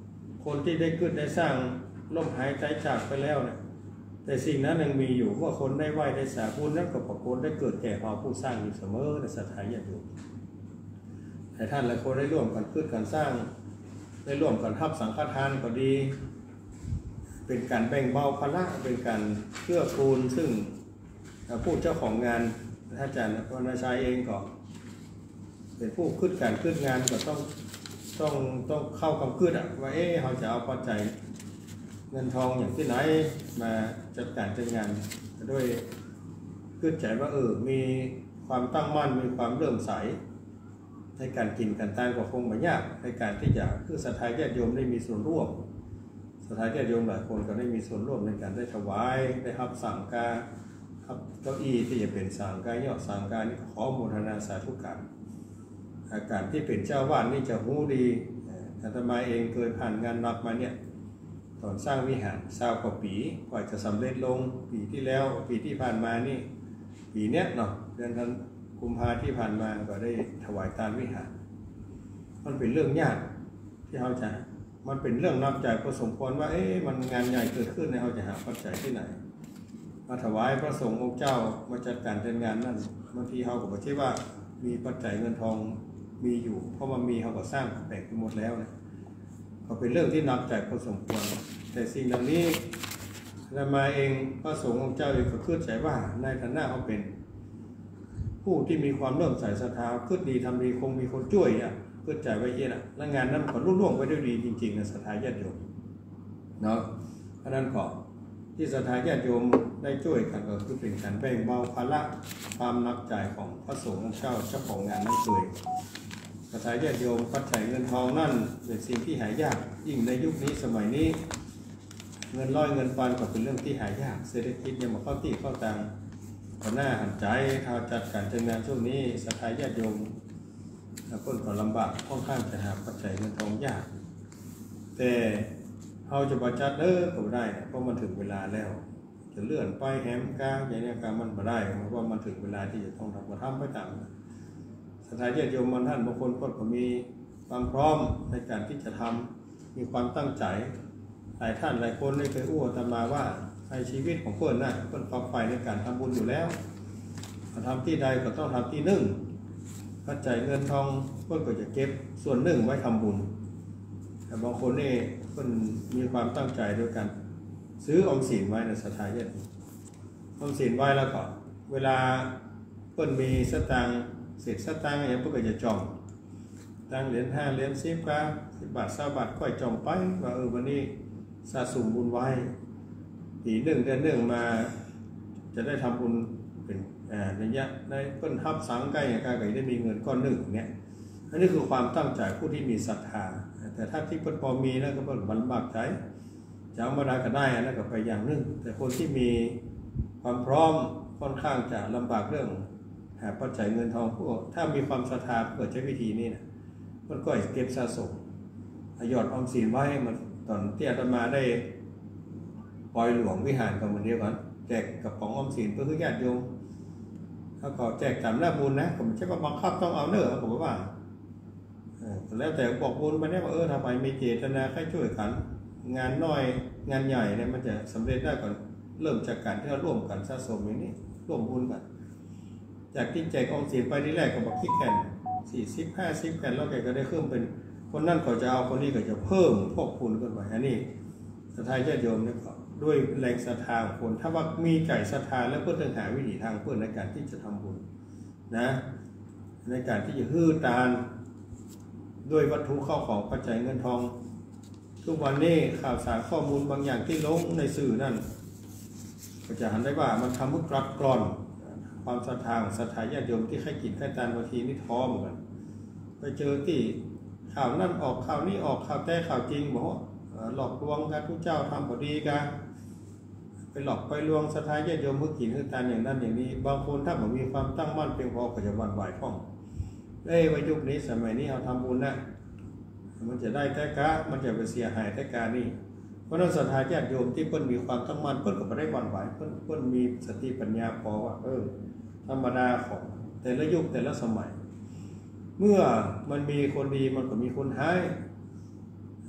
คนที่ได้เกิดได้สร้างล่มหายใจจากไปแล้วเนี่ยแต่สิ่งนั้นยังมีอยู่ว่าคนได้ไหวได้สาบุญนั้นก็ประคนได้เกิดแก่พอผู้สร้างอยู่เสมอในสถานญาติโยมแต่ท่านหลายคนได้ร่วมกันขึ้นกันสร้างได้ร่วมกันทับสังฆทานก็ดีเป็นการแบ่งเบาภาระเป็นการเพื่อคูณซึ่งผู้เจ้าของงานท่านอาจารย์พระชัยเองก็เป็นผู้ขึ้นการขึ้นงานก็ต้องต้องต้องเข้ากำขึ้นอ่ะว่าเอ๊ะเขาจะเอาปัจจัยเงินทองอย่างที่ไหนมาจัดการจัดงานด้วยขึ้นใจว่าเออมีความตั้งมั่นมีความเริ่มใสในการกินการทานก็คงไม่ยากในการที่จะคือศรัทธาญาติโยมได้มีส่วนร่วมศรัทธาญาติโยมหลายคนก็ได้มีส่วนร่วมในการได้ถวายได้รับสั่งการรับเก้าอี้ที่จะเป็นสั่งการยอดสั่งการนี่ขอโมทนาสาธุการอาการที่เป็นเจ้าวาดนี่จะหู้ดีอาตมาเองเคยผ่านงานรับมาเนี่ยตอนสร้างวิหารเศร้ากว่าปีกว่าจะสำเร็จลงปีที่แล้วปีที่ผ่านมานี่ปีเนี้ยเนาะเดือนธันกุมภาที่ผ่านมาก็ได้ถวายทานวิหารมันเป็นเรื่องยากที่เขาจะมันเป็นเรื่องนับใจพอสมควรว่าเอ๊ะมันงานใหญ่เกิดขึ้นเขาจะหาปัจจัยที่ไหนมาถวายพระสงฆ์องค์เจ้ามาจัดการจัดงานนั่นบางทีเขาก็บอกที่ว่ามีปัจจัยเงินทองมีอยู่เพราะมันมีเขาก็สร้างแบ่งไปหมดแล้วนะก็เป็นเรื่องที่นับใจพอสมควรแต่สิ่งเหล่านี้เรามาเองพระสงฆ์องค์เจ้าเองก็ขึ้นใจว่าในฐานะเขาเป็นผู้ที่มีความเริ่มใส่ศรัทธาขึ้นดีทำดีคงมีคนช่วยอ่ะขึ้นใจไว้เยอะนะและงานนั้นก็รุ่งเรืองไปด้วยดีจริงๆนะศรัทธาญาติโยมเนาะเพราะนั้นก็ที่ศรัทธาญาติโยมได้ช่วยกันก็คือเป็นการแบ่งเบาภาระความนับใจของพระสงฆ์เจ้าเจ้าของงานนั้นเลยศรัทธาญาติโยมปัจจัยเงินทองนั่นเป็นสิ่งที่หายากยิ่งในยุคนี้สมัยนี้เงินร้อยเงินพันก็เป็นเรื่องที่หายากเศรษฐกิจยังมาเข้าที่เข้าตังก็น่าหันใจถ้าจัดการจัดงานช่วงนี้ศรัทธาญาติโยมแล้วคนก็ลำบากค่อนข้างจะหาปัจจัยเงินทองยากแต่เขาจะบัจัดเด้อก็ไม่ได้เพราะมันถึงเวลาแล้วจะเลื่อนไปแหมกลางอย่างนี้การมันไม่ได้เพราะมันถึงเวลาที่จะต้องทำกระทำไปตามศรัทธาญาติโยมบางท่านบางคนก็มีความพร้อมในการที่จะทำมีความตั้งใจหลายท่านหลายคนได้เคยอู้ตมาว่าในชีวิตของเพื่อนน่ะเพื่อนฝักใฝ่ในการทำบุญอยู่แล้วทำที่ใดก็ต้องทำที่หนึ่งปัจจัยเงินทองเพื่อนก็จะเก็บส่วนหนึ่งไว้ทำบุญแต่บางคนนี่เพื่อนมีความตั้งใจด้วยกันซื้อออมสินไว้ในศรัทธาญาติออมสินไว้แล้วก็เวลาเพื่อนมีสตางค์เศษสตางค์อย่างเพื่อนก็จะจองตังเหรียญห้าเหรียญสิบกว่าสิบบาทสามบาทค่อยจองไปว่าเออวันนี้สะสมบุญไว้ปีหนึ่งเดือนหนึ่งมาจะได้ทำบุญเป็นระยะได้เพิ่นทับสังใกล้อย่างกายได้มีเงินก้อนหนึ่งเนี่ยอันนี้คือความตั้งใจผู้ที่มีศรัทธาแต่ถ้าที่เพิ่นพอมีแล้วก็เพิ่นบรรบักใจจะเอามาได้ก็ได้อันนั้นก็ไปอย่างนึงแต่คนที่มีความพร้อมค่อนข้างจะลำบากเรื่องหาปัจจัยเงินทองพวกถ้ามีความศรัทธาเพื่อใช้วิธีนี้นะมันก็เก็บสะสมหยอดออมสินไว้มันตอนที่อาตมาได้ปล่อยหลวงวิหารกับมันเดียวกันแจกกับของออมสินเพื่อญาติโยมถ้าขอแจกตามหน้าบุญนะผมใช่ว่าบังคับต้องเอาเนื้อผมว่าแล้วแต่บอกบุญไปเนี่ยว่าเออถ้าไปมีเจตนาให้ช่วยกันงานน้อยงานใหญ่เนี่ยมันจะสำเร็จได้ก่อนเริ่มจากการที่เราร่วมกันสะสมอย่างนี้ร่วมบุญกันจากที่แจกออมสินไปที่แรกก็บอกคิดแค่สี่สิบห้าสิบแผ่นแล้วแกก็ได้เพิ่มเป็นคนนั่นเขาจะเอาคนนี้ก็จะเพิ่มพวกคุณกันไปอันนี้ศรัทธาญาติโยมเนี่ยก็ด้วยแรงศรัทธาของคนถ้าว่ามีใจศรัทธาแล้วเพื่อหาวิถีทางเพื่อในการที่จะทำบุญนะในการที่จะฮื้อตานด้วยวัตถุเข้าของปัจจัยเงินทองทุกวันนี้ข่าวสารข้อมูลบางอย่างที่ลงในสื่อนั่นก็จะหันได้ว่ามันทำให้กลัดกร่อนความศรัทธาของศรัทธาญาติโยมที่ให้กินให้ทานบางทีนี่ท้อเหมือนกันไปเจอที่ข่าวนั่นออกข่าวนี้ออกข่าวแต่ข่าวจริงบอกหลอกลวงกันผู้เจ้าทำพอดีกันไปหลอกไปลวงศรัทธาญาติโยมเพื่อกินให้ทานอย่างนั้นอย่างนี้บางคนถ้าผมมีความตั้งมั่นเพียงพอก็จะวันไหวฟ้องเอ้ยวัยยุคนี้สมัยนี้เราทำบุญนะมันจะได้แท้กะมันจะไปเสียหายแท้กานี่เพราะนั้นศรัทธาญาติโยมที่เพิ่นมีความตั้งมั่นเพิ่นก็ไม่ได้วันไหวเพิ่นเพิ่นมีสติปัญญาพอว่าเออธรรมดาของแต่ละยุคแต่ละสมัยเมื่อมันมีคนดีมันก็มีคนหาย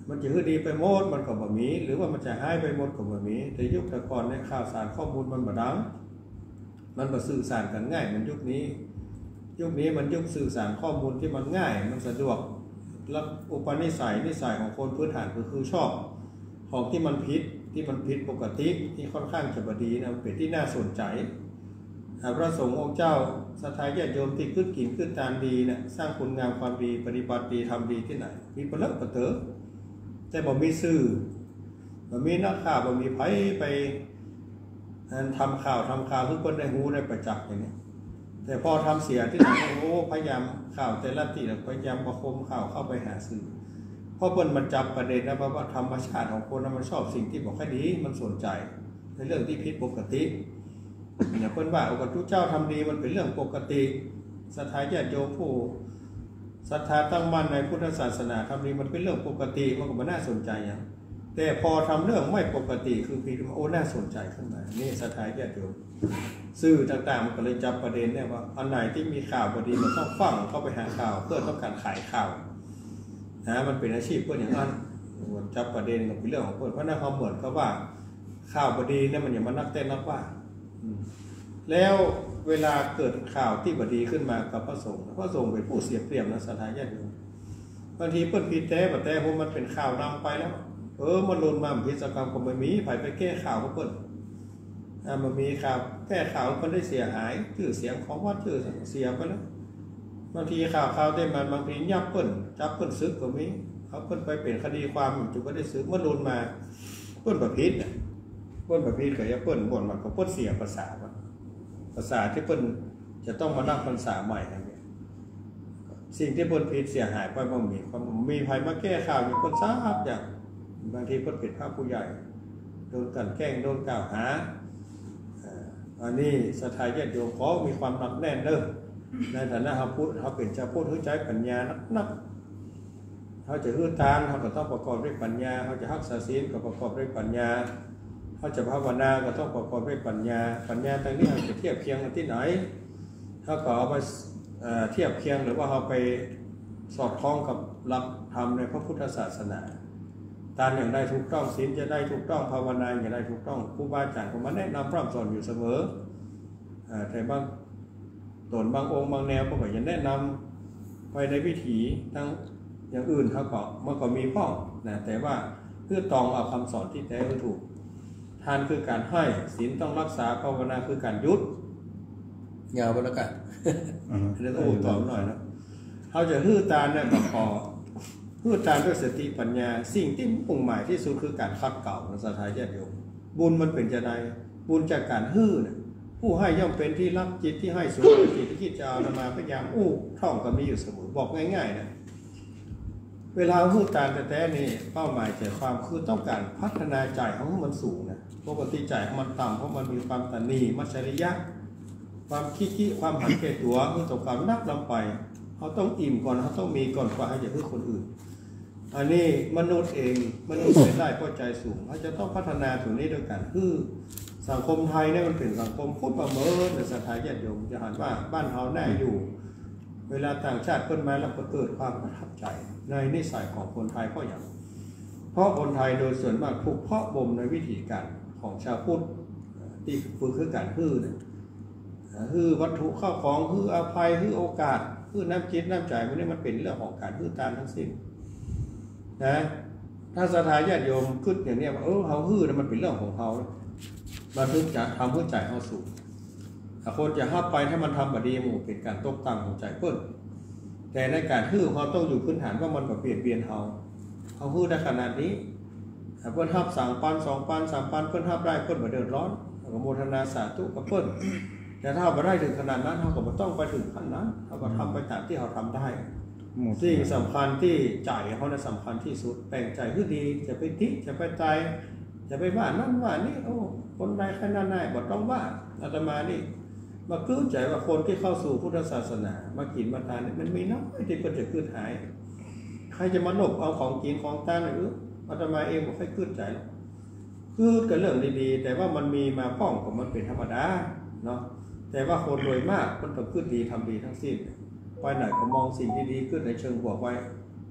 มันจะฮือดีไปหมดมันก็บ่มีหรือว่ามันจะหายไปหมดก็บ่มีแต่ยุคแต่ก่อนเนี่ยข่าวสารข้อมูลมันบ่ดังมันบ่สื่อสารกันง่ายมันยุคนี้ยุคนี้มันยุคสื่อสารข้อมูลที่มันง่ายมันสะดวกแล้วอุปนิสัยนิสัยของคนพื้นฐานก็คือชอบของที่มันผิดที่มันผิดปกติที่ค่อนข้างจะบ่ดีนะเป็นที่น่าสนใจพระสงฆ์องค์เจ้าศรัทธาญาติโยมที่ขึ้นกินขึ้นทานดีเนี่ยสร้างคุณงามความดีปฏิบัติดีทำดีที่ไหนมีประเลิศประเต๋อแต่บ่มีสื่อบ่มีนักข่าวบ่มีไผไปทำข่าวทำข่าวทุกคนได้หูได้ประจักษ์อย่างนี้แต่พอทำเสียที่ไหนโอ้พยายามข่าวแต่ละที่พยายามประคมข่าวเข้าไปหาสื่อเพราะเพิ่นมันจับประเด็นนะว่าธรรมชาติของคนมันชอบสิ่งที่บอกให้ดีมันสนใจในเรื่องที่ผิดปกติเนี่ยเพิ่นว่าโอ้กทุกเจ้าทำดีมันเป็นเรื่องปกติศรัทธาญาติโยมผู้ศรัทธาตั้งมั่นในพุทธศาสนาทำดีมันเป็นเรื่องปกติมันก็ไม่น่าสนใจอย่างแต่พอทำเรื่องไม่ปกติคือผิดโอ้น่าสนใจขึ้นมานี่ศรัทธาญาติโยมสื่อต่างๆมันก็เลยจับประเด็นได้ว่าอันไหนที่มีข่าวพอดีมันต้องฟังเข้าไปหาข่าวเพื่อต้องการขายข่าวนะมันเป็นอาชีพเพื่อนอย่างนั้นจับประเด็นมันเป็นเรื่องของเพื่อนเพราะนั่นเขาเหมือนเขาว่าข่าวพอดีเนี่ยมันอย่ามานักเต้นนักว่าแล้วเวลาเกิดข่าวที่บดีขึ้นมากับพระสงฆ์พระสงฆ์เป็นผู้เสียเปรียบนะศรัทธาญาติโยมบางทีเปิ้นผิดแต่บัดแต่พวกมันเป็นข่าวนำไปแล้วเออมันลุนมาพิษกรรมก็ไม่มีไผไปแก้ข่าวก็เปิ้นอ่ามันมีข่าวแก้ข่าวเปิ้นได้เสียหายชื่อเสียงของวัดชื่อเสียไปแล้วบางทีข่าวข่าวได้มันบางทียับเปิ้นจับเปิ้นซึกก็มีเขาเปิ้นไปเป็นคดีความจุก็ได้ซึกมันลุนมาเปิ้นประพิษน่ะเปิ้นประพิษก็อย่าเปิ้นบ่นว่าก็เปิ้นเสียภาษาภาษาที่เปิ้นจะต้องมานั่งภาษาใหม่นั่นเนี่ยสิ่งที่เปิ้นผิดเสียหายไปบ่มีความมีภัยมาแก้ข่าวอยู่เปิ้นทราบอย่างบางทีเปิ้นเป็นพระผู้ใหญ่โดนกันแกล้งโดนกล่าวหาอันนี้ศรัทธาญาติโยมขอมีความหนักแน่นเด้อในฐานะเฮาพุทธเฮาเป็นชาวพุทธเฮาใจปัญญานักๆเฮาจะฮือทานเฮาก็ต้องประกอบด้วยปัญญาเฮาจะรักษาศีลก็ประกอบด้วยปัญญาเขาจะภาวนาก็ต้องประกอบด้วยปัญญาปัญญาตรงนี้เราจะเทียบเคียงกันที่ไหนถ้าก็เอาไปเทียบเคียงหรือว่าเอาไปสอดคล้องกับหลักธรรมในพระพุทธศาสนาทานอย่างใดถูกต้องศีลจะได้ถูกต้องภาวนาอย่างใดถูกต้องครูบาอาจารย์ก็มาแนะนำพร่ำสอนอยู่เสมอแต่บางตนบางองค์บางแนวก็แบบจะแนะนำไปในวิถีทั้งอย่างอื่นเขาก็มันก็มีพ้องนะแต่ว่าเพื่อตองเอาคำสอนที่แท้ถูกทานคือการให้ศีลต้องรักษาภาวนาคือการยุดยาวไปแล้วกันเรื่องอู้ต่อหน่อยนะเขาจะฮื้อตาเนี่ยก็พอฮื้อตาด้วยสติปัญญาสิ่งที่มุ่งหมายที่สุดคือการคัดเก่าในศรัทธาญาติโยมบุญมันเป็นจะใดบุญจากการฮื้อเนี่ยผู้ให้ย่อมเป็นที่รักจิตที่ให้สูงจิตที่คิดจะเอามาพยายามอู้ท่องก็มีอยู่เสมอบอกง่ายๆนะเวลาพูดตามแต่ๆนี่เป้าหมายใจความคือต้องการพัฒนาใจของมันสูงนะปกติใจของมันต่ำเพราะมันมีความตนีมัจฉริยะความขี้ขี้ความหันแก่ตัวคือต่อความนักลำไปเขาต้องอิ่มก่อนเขาต้องมีก่อนกว่าให้จะพึ่งคนอื่นอันนี้มนุษย์เองมนุษย์เป็นได้เพราะใจสูงเขาจะต้องพัฒนาถึงนี้ด้วยกันคือสังคมไทยเนี่ยมันเป็นสังคมพูดประเมินในศรัทธาญาติโยมจะหันว่าบ้านเฮาแน่อยู่เวลาต่างชาติขึ้นมาแล้วก็เกิดความประทับใจในนิสัยของคนไทยเพราะอย่างเพราะคนไทยโดยส่วนมากถูกเพาะบ่มในวิธีการของชาวพุทธที่ฝึกคือการฮื้อเนี่ยฮื้อวัตถุข้าวของฮื้ออภัยฮื้อโอกาสฮื้อน้ำจิตน้ำใจพวกนี้มันเป็นเรื่องของการฮื้อตามทั้งสิ้นนะถ้าศรัทธาญาติโยมขึ้นอย่างนี้ว่าเออเขาฮื้อเนี่ยมันเป็นเรื่องของเขามาถึงจะทำเพื่อใจเขาสูงถ้าคนจะห้ามไปถ้ามันทำแบบดีมันเป็นการตกต่ำของใจเพิ่นแต่ในการฮื้อเขาต้องอยู่พื้นฐานว่ามันแบบเปลี่ยนเปลี่ยนเขาเขาฮื้อได้ขนาดนี้เพิ่นห้ามสามปันสองปันสามปันเพิ่นห้ามได้เพิ่นบ่เดือดร้อนก็โมทนาสาธุกับเพิ่นแต่ถ้าบ่ได้ถึงขนาดนั้นเขาก็บ่ต้องไปถึงขั้นนั้นเขาก็ทำไปตามที่เขาทำได้สิ่งสำคัญที่ใจเขาเนี่ยสำคัญที่สุดแปลงใจคือดีจะไปติจะไปใจจะไปว่านั่นว่านี่โอ้คนใดขนาดไหนบ่ต้องว่าอาตมานี่มาคืนใจว่าคนที่เข้าสู่พุทธศาสนามากินมาทานเนี่ยมันมีน้อยที่เพิ่นจะคืนหายใครจะมาหนบเอาของกินของทานหรืออาตมาเองบ่ค่อยคืนใจหรอกคือกันเรื่องดีๆแต่ว่ามันมีมาพ้องกับมันเป็นธรรมดาเนาะแต่ว่าคนโดยมากมันต้องคืนดีทำดีทั้งสิ้นไปไหนก็มองสิ่งที่ดีขึ้นในเชิงบวกไว้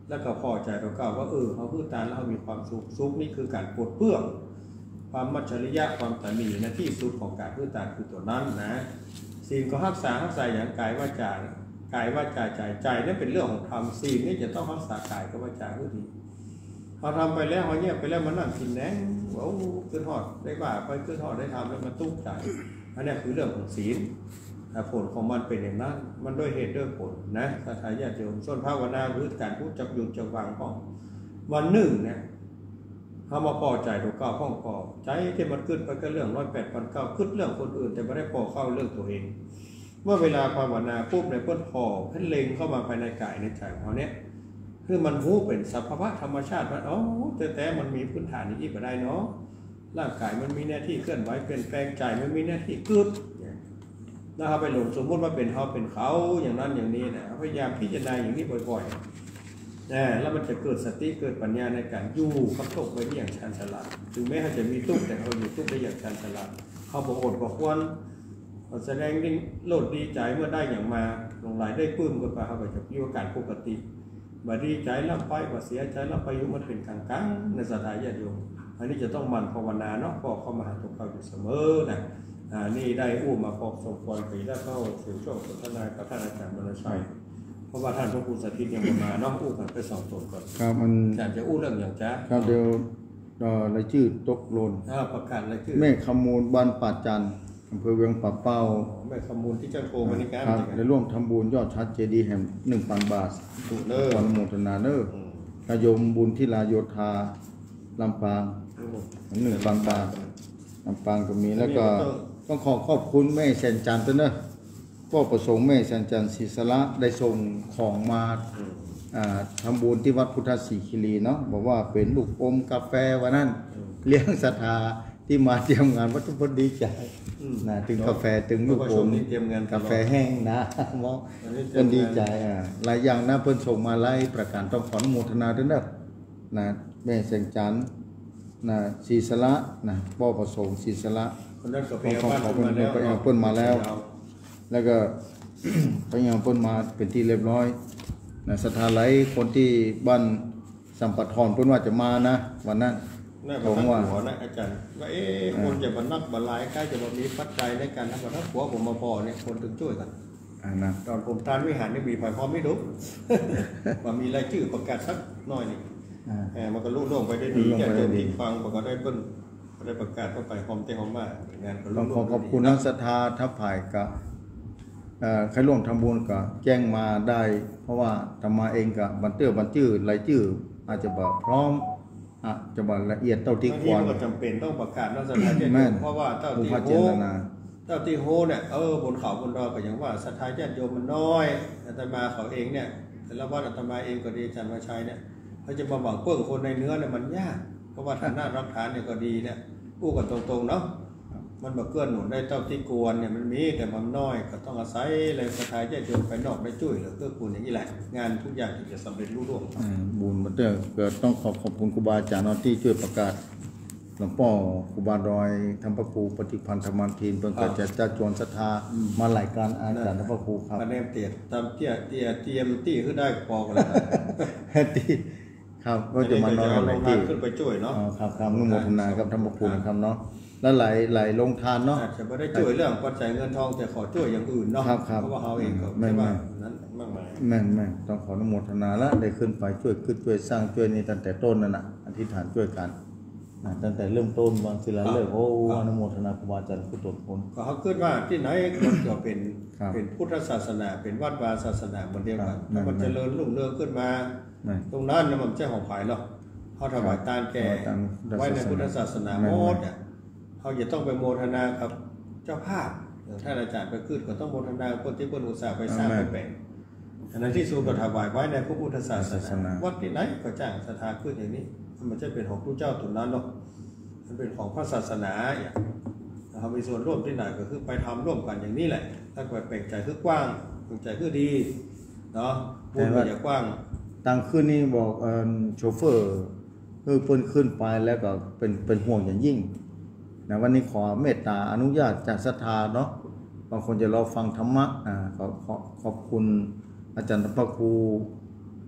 แล้วก็พอใจเราก็ว่าเออเขาพูดตามแล้วเขามีความสุขสุขนี่คือการปลดเปลื้องความมัจฉริยะความตนีนะที่สุดของการพูดตามคือตัวนั้นนะศีลก็รักษารักษาอย่างกายว่าจากายว่าจาใจใจนั่นเป็นเรื่องของธรรมศีลนี่จะต้องรักษากายกับว่าจาเพื่อดีพอทำไปแล้วเขาเงียบไปแล้วมันนั่งกินแหนงว้าวขึ้นหอดได้บ่าไปขึ้นหอดได้ทำแล้วมันตุ้มใจอันนี้คือเรื่องของศีลผลของมันเป็นอย่างนั้นมันด้วยเหตุด้วยผลนะถ้าทายาทโยมส่วนภาวนาหรือการพูดจับยุงจับวางของวันหนึ่งเนี่ยเขามาพอใจตัวเก่าข้องพอใจที่มันขึ้นไปก็เรื่องร้อยแปดพันเก้าขึ้นเรื่องคนอื่นแต่ไม่ได้พอเข้าเรื่องตัวเองเมื่อเวลาภาวนาปุ๊บในเพื่อนพอเพื่อนเล็งเข้ามาภายในกายในใจของเขาเนี่ยคือมันรู้เป็นสภาวะธรรมชาติว่าอ๋อแต่แต่มันมีพื้นฐานนี้อีกก็ได้เนาะร่างกายมันมีหน้าที่เคลื่อนไหวเปลี่ยนแปลงใจมันมีหน้าที่กึศแล้วเขาไปหลงสมมติว่าเป็นเขาเป็นเขาอย่างนั้นอย่างนี้นะพยายามพิจารณาอย่างนี้บ่อยๆนะแล้วมันจะเกิดสติเกิดปัญญาในการอยู่กับโลกไว้อย่างชาญฉลาดถึงแม้เขาจะมีทุกข์แต่เขาอยู่ทุกข์ได้อย่างชาญฉลาดเขาบอกอดบอกควรแสดงดิ้งโลดดีใจเมื่อได้อย่างมาลงไหลได้ปื้มกันไปเขาไปจะอยู่อาการปกติมาดีใจแล้วไปมาเสียใจแล้วไปอยู่มันเป็นกลางๆในสถานญาติโยมอันนี้จะต้องมันภาวนาเนาะพอเข้ามาหาตัวเราอยู่เสมอนะอ่านี่ได้อู้มาพบสมควรปีแล้วเข้าสู่ช่วงสนทนากับท่านอาจารย์มรชัยเพราะว่าท่านพระครูสถิตยังมาเนาะอู้กันไปสองตนก่อนครับมันอาจารย์จะอู้เรื่องอย่างจ้าครับเดี๋ยวรายชื่อตกหล่นประกาศรายชื่อแม่ขมูลบ้านป่าจันอำเภอเวียงป่าเป้าแม่ขมูลที่เจ้าโกมานิการได้ร่วมทำบุญยอดชัดเจดีย์แห่งหนึ่งพันบาทถูกเนอร์วันโมทนาเนอร์กยมบุญที่ลาโยธาลำปางหนึ่งพันบาทลำปางก็มีแล้วก็ต้องขอขอบคุณแม่แสนจันทร์ด้วยนะพ่อประสงค์แม่แสนจันทร์ศรีสระได้ส่งของมาทำบุญที่วัดพุทธศรีคีรีเนาะบอกว่าเป็นลูกอมกาแฟวันนั้นเลี้ยงศรัทธาที่มาเตรียมงานวัดทุกคนดีใจนะถึงกาแฟถึงลูกอมกาแฟแห้งนะมองคนดีใจอ่าหลายอย่างนะเพิ่นส่งมาไล่ประการต้องขออนุโมทนาด้วยนะนะแม่แสนจันทร์นะศรีสระนะพ่อประสงค์ศรีสระคนนั้นก็ไปเอาบ้านเพิ่นไปเอาเพิ่นมาแล้วแล้วก็ไปเอาเพิ่นมาเป็นที่เรียบร้อยนะศรัทธาไหลคนที่บ้านสัมปทานเพิ่นว่าจะมานะวันนั้นผมว่าหัวนะอาจารย์ว่าเอ๊ะคนจะบรรนักบรรลายใกล้จะมีปัจจัยในการทำบรรนักหัวผมมาพอเนี่ยคนถึงช่วยกันนะตอนผมทานวิหารนี่มีไฟพร้อมไม่รู้ว่ามีรายชื่อประกาศสักน้อยนี่มันก็รุ่งร่วงไปได้ดีแค่เดินที่ฟังก็ได้เพิ่นได้ประกาศเข้าไปหอมเตหอมมากงานก็รุ่งร่วงขอบคุณนักศรัทธาทัพภายกับใครร่วมทำบุญก็แจ้งมาได้เพราะว่าทำมาเองกับบันเตอร์บันจื้อรายชื่ออาจจะแบบพร้อมอาจจะแบบละเอียดเท่าที่ควรก็จำเป็นต้องประกาศนักศรัทธาญาติโยมเพราะว่าเท่าที่โฮเท่าที่โฮเนี่ยเออบนเขาบนดอยก็อย่างว่าศรัทธาญาติโยมมันน้อยอาตมาเขาเองเนี่ยแต่ละวัดอาตมาเองก็ดีอาจารย์มาชัยเนี่ยเขาจะมาหวังเพิ่มคนในเนื้อเนี่ยมันยากเพราะว่าท่านน่ารับทานเนี่ยก็ดีเนี่ยพูดกันตรงๆเนาะมันแบบเกื้อหนุนได้เท่าที่ควรเนี่ยมันมีแต่มันน้อยก็ต้องอาศัยเลยศรัทธาญาติโยมไปนอกได้ช่วยเหลือเกื้อกูลอย่างนี้แหละงานทุกอย่างที่จะสำเร็จรุ่งเรืองบุญมาเตอร์เกิดต้องขอขอบคุณครูบาอาจารย์ที่ช่วยประกาศหลวงพ่อครูบาดอยธรรมพระครูปฏิพันธ์ธรรมันทีนเพิ่งเกิดจากจัดจวนศรัทธามาหลายการอาจารย์ธรรมพระครูครับคะแนนเตียตามเตี้ยเตี้ยเตรียมตี้ขึ้นได้พอกันแล้วที่ครับก็จะมานอนหลายที่ขึ้นไปช่วยเนาะครับครับนุโมทนากับธรรมพระครูนะครับเนาะแล้วหลายหลายลงทานเนาะอาจจะไม่ได้ช่วยเรื่องปัจจัยเงินทองแต่ขอช่วยอย่างอื่นเนาะเพราะว่าเขาเองก็ไม่ว่านั้นมากมายแม่แม่ต้องขออนุโมทนาแล้วได้ขึ้นไปช่วยขึ้นช่วยสร้างช่วยนี่ตั้งแต่ต้นนั่นน่ะอธิษฐานช่วยกันตั้งแต่เริ่มต้นวางศิลาฤกษ์โอ้อนุโมทนาครูบาอาจารย์ผู้ตรวจผลก็เขาคิดว่าที่ไหนมันก็เป็นเป็นพุทธศาสนาเป็นวัดวาศาสนาเหมือนเดียวกันถ้ามันเจริญรุ่งเรืองขึ้นมาตรงนั้นมันไม่ใช่ของฝ่ายหรอกเขาถวายทานแก่ไว้ในพุทธศาสนาโมดเนี่ยเขาจะต้องไปโมทนากับเจ้าภาพอย่างท่านอาจารย์ไปขึ้นก็ต้องโมทนาคนที่เพิ่นอุตส่าห์ไปสร้างไปแบ่งอันนั้นที่สูงก็ถวายไว้ในพระพุทธศาสนาวัดที่ไหนก็จ้างศรัทธาขึ้นอย่างนี้มันไม่ใช่เป็นของพระเจ้าตุนนั้นหรอกมันเป็นของพระศาสนาอย่างเขามีส่วนร่วมที่ไหนก็คือไปทำร่วมกันอย่างนี้แหละถ้าไปแบ่งใจคือกว้างแบ่งใจคือดีเนาะบุญอย่ากว้างตั้งขึ้นนี่บอกโชเฟอร์คือเพิ่นขึ้นไปแล้วก็เป็นเป็นห่วงอย่างยิ่งนะวันนี้ขอเมตตาอนุญาตจากศรัทธาเนาะบางคนจะรอฟังธรรมะอ่าขอขอขอบคุณอาจารย์พระครู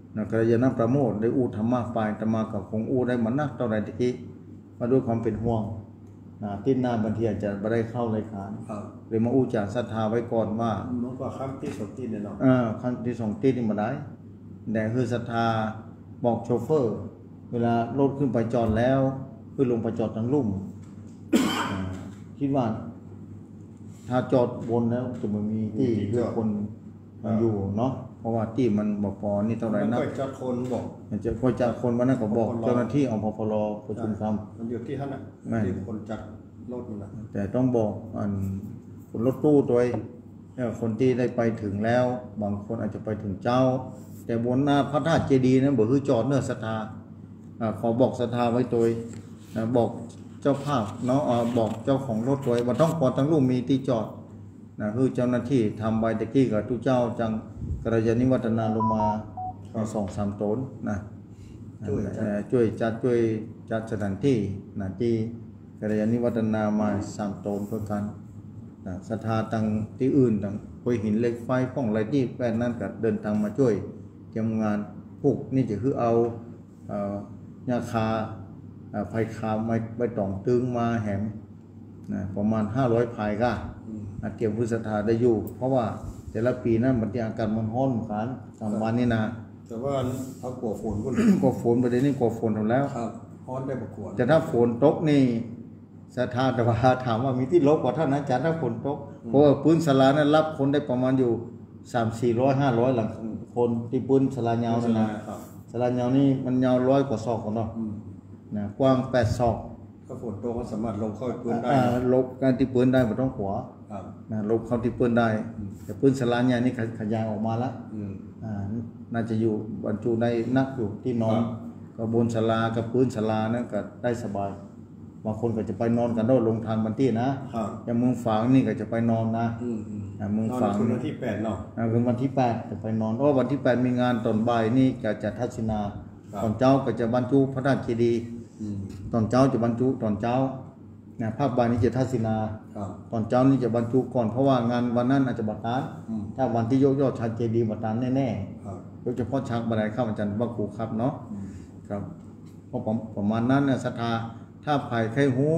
นะกระยาณประโมทได้อู้ธรรมะไปธรรมากับคงอู้ได้มานักเท่าไรตะกี้มาด้วยความเป็นห่วงนะที่หน้าบางทีอาจจะไม่ได้เข้ารายการหรือมาอู้จากศรัทธาไว้ก่อนว่ามันก็คำที่สองที่เนี่ยเนาะเออคำที่สองที่นี่มาได้แต่คือศรัทธาบอกโชเฟอร์เวลารถขึ้นไปจอดแล้วคือลงไปจอดทางลุ่มคิดว่าถ้าจอดบนแล้วจะไม่มีที่เพื่อคนมาอยู่เนาะเพราะว่าที่มันบอกพอนี่เท่าไหร่นะมันก็จะคนบอกมันจะคนจากคนวันนั้นก็บอกเจ้าหน้าที่อพพลประชุมคำมันอยู่ที่ท่านนะที่คนจัดรถนะแต่ต้องบอกอันคนรถตู้ตัวคนที่ได้ไปถึงแล้วบางคนอาจจะไปถึงเจ้าแต่บนหน้าพระธาตุเจดีย์นั้นบอกคือจอดเนื้อศรัทธาขอบอกศรัทธาไว้ตัวบอกเจ้าภาพเนาะบอกเจ้าของรถตัวว่าต้องปอดทั้งลูกมีที่จอดนะคือเจ้าหน้าที่ทำใบตะกี้กับทุกเจ้าจังกระยาณิวัฒนาลงมาสองสามตนนะช่วยจัดช่วยจัดสถานที่นะที่กระยาณิวัฒนามาสามตนเพื่อกันนะศรัทธาต่างที่อื่นต่างไปหินเหล็กไฟป้องอะไรที่แปดนั้นก็เดินทางมาช่วยเตรียมงานพวกนี่จะคือเอายาคาไผ่คาไม้ใบตองตึงมาแหมนะประมาณห้าร้อยไผ่ก็เตรียมพุทธศรัทธาได้อยู่เพราะว่าแต่ละปีนั้นมันที่อากาศมันร้อนเหมือนกันสามวันนี้นะแต่ว่าเขากลัวฝนก็กลัวฝนประเด็นนี้กลัวฝนทำแล้วครับร้อนได้ประกวดแต่ถ้าฝนตกนี่ศรัทธาแต่ว่าถามว่ามีที่ลบกว่าเท่านั้นจะถ้าฝนตกเพราะว่าปืนสลานั้นรับคนได้ประมาณอยู่สามสี่ร้อยห้าร้อยหลังคนที่ปืนสลายาวนั่นนะสลายาวนี่มันยาวร้อยกว่าศอกของเรานะกว้างแปดศอกก็ฝนตกก็สามารถลงเข้าปืนได้ลบการที่ปืนได้ไม่ต้องขวานะลบเข้าที่ปืนได้แต่ปืนสลายาวนี่ขยายออกมาแล้วน่าจะอยู่บรรจุได้นักอยู่ที่นอนกระบวนสลากับปืนสลานั่นก็ได้สบายบางคนก็จะไปนอนกันโดดลงทานบันที่นะอย่างเมืองฝางนี่ก็จะไปนอนนะเมืองฝางคืนวันที่แปดเนาะคืนวันที่แปดจะไปนอนเพราะวันที่แปดมีงานตอนบ่ายนี่จะจัดทัศนาตอนเจ้าก็จะบรรจุพระธาตุเจดีย์ตอนเจ้าจะบรรจุตอนเจ้าเนี่ยภาคบ่ายนี้จะทัศนาตอนเจ้านี่จะบรรจุก่อนเพราะว่างานวันนั้นอาจจะบัตรานถ้าวันที่ยกยอดชาเจดีย์บัตรานแน่ๆโดยเฉพาะชักบันไดข้าอาจารย์บักกูครับเนาะครับเพราะประมาณนั้นเนี่ยศรัทธาถ้าใครใครหู